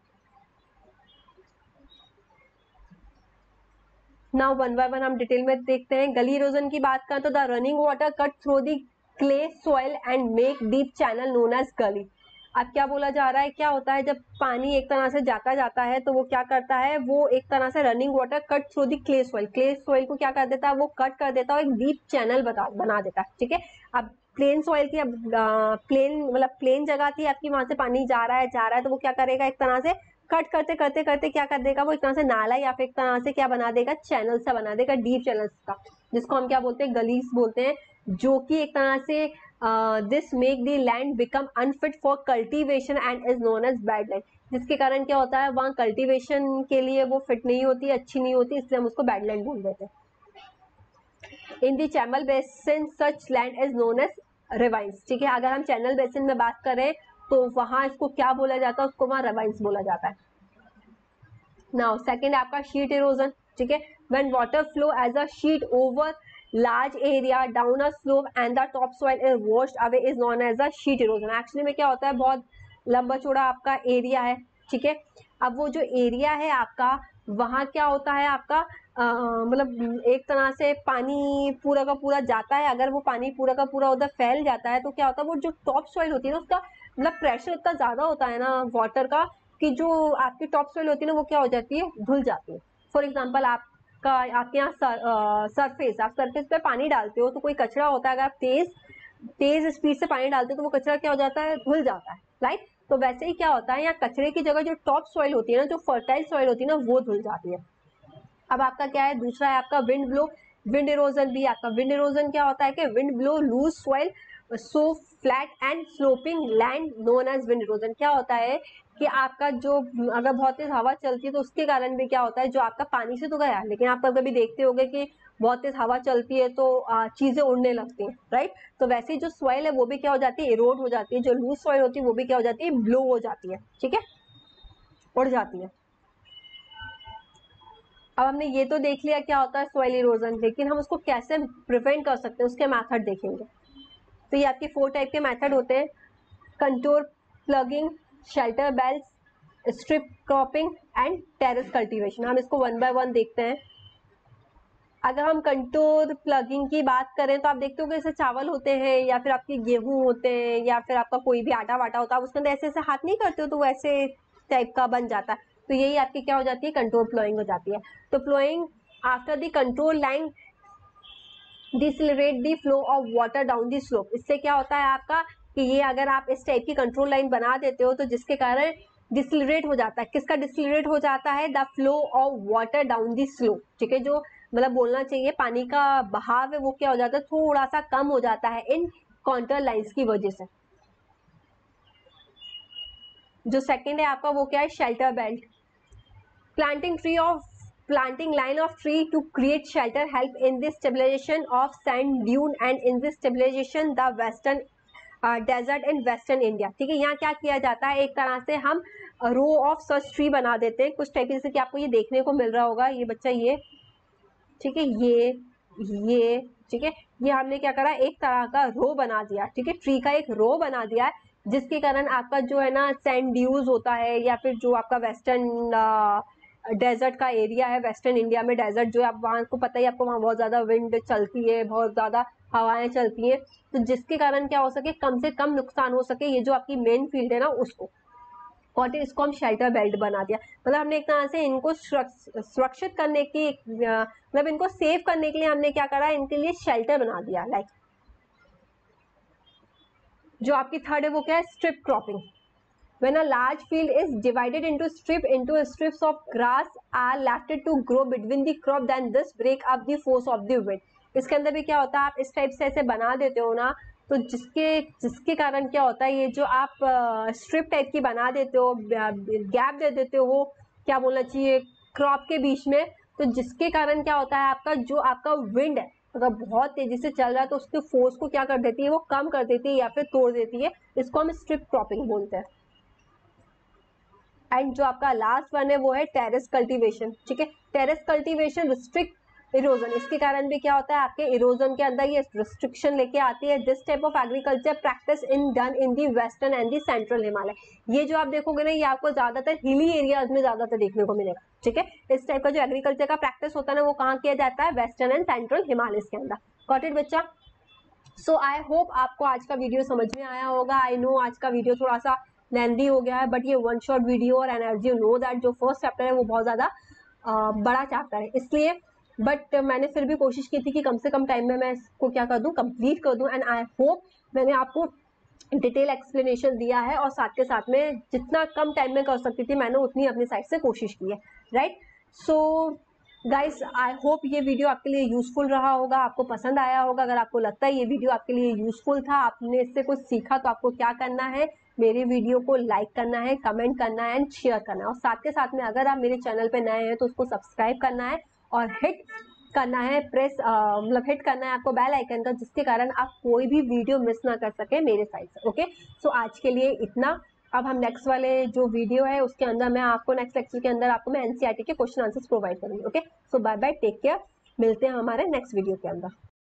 A: Now one by one हम डिटेल में देखते हैं। गली इरोजन की बात करें तो the running water cut through the clay soil and make deep channel known as gully. अब क्या बोला जा रहा है, क्या होता है, जब पानी एक तरह से जाता जाता है तो वो क्या करता है, वो एक तरह से running water cut through the clay soil, clay soil को क्या कर देता है, वो कट कर देता है और एक डीप चैनल बता बना देता है। ठीक है, अब प्लेन सॉइल की, अब प्लेन मतलब प्लेन जगह थी आपकी, वहां से पानी जा रहा है जा रहा है तो वो क्या करेगा, एक तरह से कट करते करते करते क्या कर देगा, वो एक तरह से नाला या फिर एक तरह से क्या बना देगा, चैनल सा बना देगा, डीप चैनल का, जिसको हम क्या बोलते हैं, गलीस बोलते हैं, जो कि एक तरह से this make the land become unfit for cultivation and is known as bad land. जिसके कारण क्या होता है, वहां कल्टीवेशन के लिए वो फिट नहीं होती, अच्छी नहीं होती, इसलिए हम उसको बैड लैंड बोल देते हैं। In the channel basin such land is known as ravines. ठीक है, अगर हम चैनल बेसिन में बात करें तो वहां इसको क्या बोला जाता है, उसको वहां रिवाइंस बोला जाता है। नाउ सेकंड आपका शीट इरोजन। ठीक है, when water flow as a sheet over large area down a slope and the top soil is washed away is known as a sheet erosion. Actually में क्या होता है, बहुत लंबा चौड़ा आपका एरिया है। ठीक है, अब वो जो एरिया है आपका, वहां क्या होता है आपका, मतलब एक तरह से पानी पूरा का पूरा जाता है। अगर वो पानी पूरा का पूरा उधर फैल जाता है तो क्या होता है, वो जो टॉप सॉइल होती है ना, उसका मतलब प्रेशर इतना ज्यादा होता है ना वाटर का, कि जो आपकी टॉप सॉइल होती है ना, वो क्या हो जाती है, धुल जाती है। फॉर एग्जाम्पल आपका आपके यहाँ सर, सरफेस आप सरफेस पे पानी डालते हो तो कोई कचरा होता है, अगर आप तेज तेज स्पीड से पानी डालते हो तो वो कचरा क्या हो जाता है, धुल जाता है, राइट। तो वैसे ही क्या होता है, यहाँ कचरे की जगह जो टॉप सॉइल होती है ना, जो फर्टाइल सॉइल होती है ना, वो धुल जाती है। अब आपका क्या है, दूसरा है आपका विंड ब्लो। विंड इरोजन भी आपका, विंड इरोजन क्या होता है कि wind blow loose soil so flat and sloping land known as wind erosion. क्या होता है कि आपका जो अगर बहुत तेज हवा चलती है तो उसके कारण भी क्या होता है, जो आपका पानी से तो गया, लेकिन आप कभी देखते होंगे कि बहुत तेज हवा चलती है तो चीजें उड़ने लगती हैं, राइट। तो वैसे ही जो सॉइल है वो भी क्या हो जाती है, इरोड हो जाती है। जो लूज सॉइल होती है वो भी क्या हो जाती है, ब्लो हो जाती है। ठीक है, उड़ जाती है। अब हमने ये तो देख लिया क्या होता है सॉइल इरोजन, लेकिन हम उसको कैसे प्रिवेंट कर सकते हैं उसके मेथड देखेंगे। तो ये आपके फोर टाइप के मेथड होते हैं, contour ploughing, shelter belts, strip cropping and terrace cultivation. हम इसको वन बाय वन देखते हैं। अगर हम कंटूर प्लगिंग की बात करें तो आप देखते हो कि जैसे चावल होते हैं या फिर आपके गेहूं होते हैं या फिर आपका कोई भी आटा वाटा होता है, उसके अंदर ऐसे ऐसे हाथ नहीं करते हो तो वो ऐसे टाइप का बन जाता है। तो यही आपकी क्या हो जाती है, कंट्रोल प्लोइंग हो जाती है। तो ploughing after the control line decelerate the flow of water down the slope. इससे क्या होता है आपका कि ये अगर आप इस टाइप की कंट्रोल लाइन बना देते हो तो जिसके कारण डिसलरेट हो जाता है, किसका डिसलरेट हो जाता है, the flow of water down the slope. ठीक है, जो मतलब बोलना चाहिए पानी का बहाव है वो क्या हो जाता है, थोड़ा सा कम हो जाता है इन कॉन्टर लाइंस की वजह से। जो सेकंड है आपका वो क्या है, shelter belt. Planting tree of planting line of tree to create shelter help in the stabilization of sand dune and in the stabilization the western uh, desert in western India। ठीक है, यहाँ क्या किया जाता है, एक तरह से हम रो ऑफ सच ट्री बना देते हैं कुछ टाइप, जैसे कि आपको ये देखने को मिल रहा होगा, ये बच्चा ये, ठीक है, ये ये ठीक है, ये हमने क्या करा, एक तरह का रो बना दिया। ठीक है, ट्री का एक रो बना दिया है जिसके कारण आपका जो है ना सैंड ड्यूज होता है या फिर जो आपका वेस्टर्न डेजर्ट का एरिया है, वेस्टर्न इंडिया में डेजर्ट जो है, आप वहाँ को पता ही आपको, वहाँ बहुत ज्यादा विंड चलती है, बहुत ज्यादा हवाएं चलती है, तो जिसके कारण क्या हो सके, कम से कम नुकसान हो सके ये जो आपकी मेन फील्ड है ना उसको। और इसको हम शेल्टर बेल्ट बना दिया, मतलब हमने एक तरह से इनको सुरक्षित करने की, मतलब इनको सेव करने के लिए हमने क्या करा, इनके लिए शेल्टर बना दिया। लाइक जो आपकी थर्ड है वो क्या है, strip cropping. When a large field is divided into strip into strips of grass are left to grow between the crop, then this break up the force of the wind। इसके अंदर भी क्या होता है, आप इस टाइप से ऐसे बना देते हो ना, तो जिसके जिसके कारण क्या होता है, ये जो आप स्ट्रिप टाइप की बना देते हो, गैप दे देते हो, क्या बोलना चाहिए, क्रॉप के बीच में, तो जिसके कारण क्या होता है आपका जो आपका विंड है अगर बहुत तेजी से चल रहा है तो उसके फोर्स को क्या कर देती है, वो कम कर देती है या फिर तोड़ देती है। इसको हम स्ट्रिप क्रॉपिंग बोलते हैं। एंड जो आपका लास्ट वन है वो है टेरेस कल्टीवेशन। ठीक है, टेरेस कल्टीवेशन रिस्ट्रिक्ट इरोजन। इसके कारण भी क्या होता है, आपके इरोजन के अंदर ये रिस्ट्रिक्शन लेके आती है। This type of agriculture practice in done in the western and the central Himalaya. ये जो आप देखोगे ना, ये आपको ज्यादातर हिली एरियाज में ज्यादातर देखने को मिलेगा। ठीक है, इस टाइप का जो एग्रीकल्चर का प्रैक्टिस होता है ना, वो कहाँ किया जाता है, वेस्टर्न एंड सेंट्रल हिमालय के अंदर। गॉट इट बच्चा? सो आई होप आपको आज का वीडियो समझ में आया होगा। आई नो आज का वीडियो थोड़ा सा लेंदी हो गया है, बट ये वन शॉट वीडियो और एनर्जी नो दैट जो फर्स्ट चैप्टर है वो बहुत ज्यादा बड़ा चैप्टर है, इसलिए बट मैंने फिर भी कोशिश की थी कि कम से कम टाइम में मैं इसको क्या कर दूं, कंप्लीट कर दूं। एंड आई होप मैंने आपको डिटेल एक्सप्लेनेशन दिया है और साथ के साथ में जितना कम टाइम में कर सकती थी मैंने उतनी अपनी साइड से कोशिश की है, right. So guys I hope ये वीडियो आपके लिए यूजफुल रहा होगा, आपको पसंद आया होगा। अगर आपको लगता है ये वीडियो आपके लिए यूजफुल था, आपने इससे कुछ सीखा, तो आपको क्या करना है, मेरे वीडियो को लाइक करना है, कमेंट करना है एंड शेयर करना है। और साथ के साथ में अगर आप मेरे चैनल पे नए हैं तो उसको सब्सक्राइब करना है और हिट करना है, प्रेस मतलब हिट करना है आपको बेल आइकन का, जिसके कारण आप कोई भी वीडियो मिस ना कर सके मेरे साइड से। ओके, सो आज के लिए इतना। अब हम नेक्स्ट वाले जो वीडियो है उसके अंदर मैं आपको नेक्स्ट लेक्चर के अंदर आपको मैं एनसीईआरटी के क्वेश्चन आंसर्स प्रोवाइड करूंगी। Okay, so bye bye, take care, मिलते हैं हमारे नेक्स्ट वीडियो के अंदर।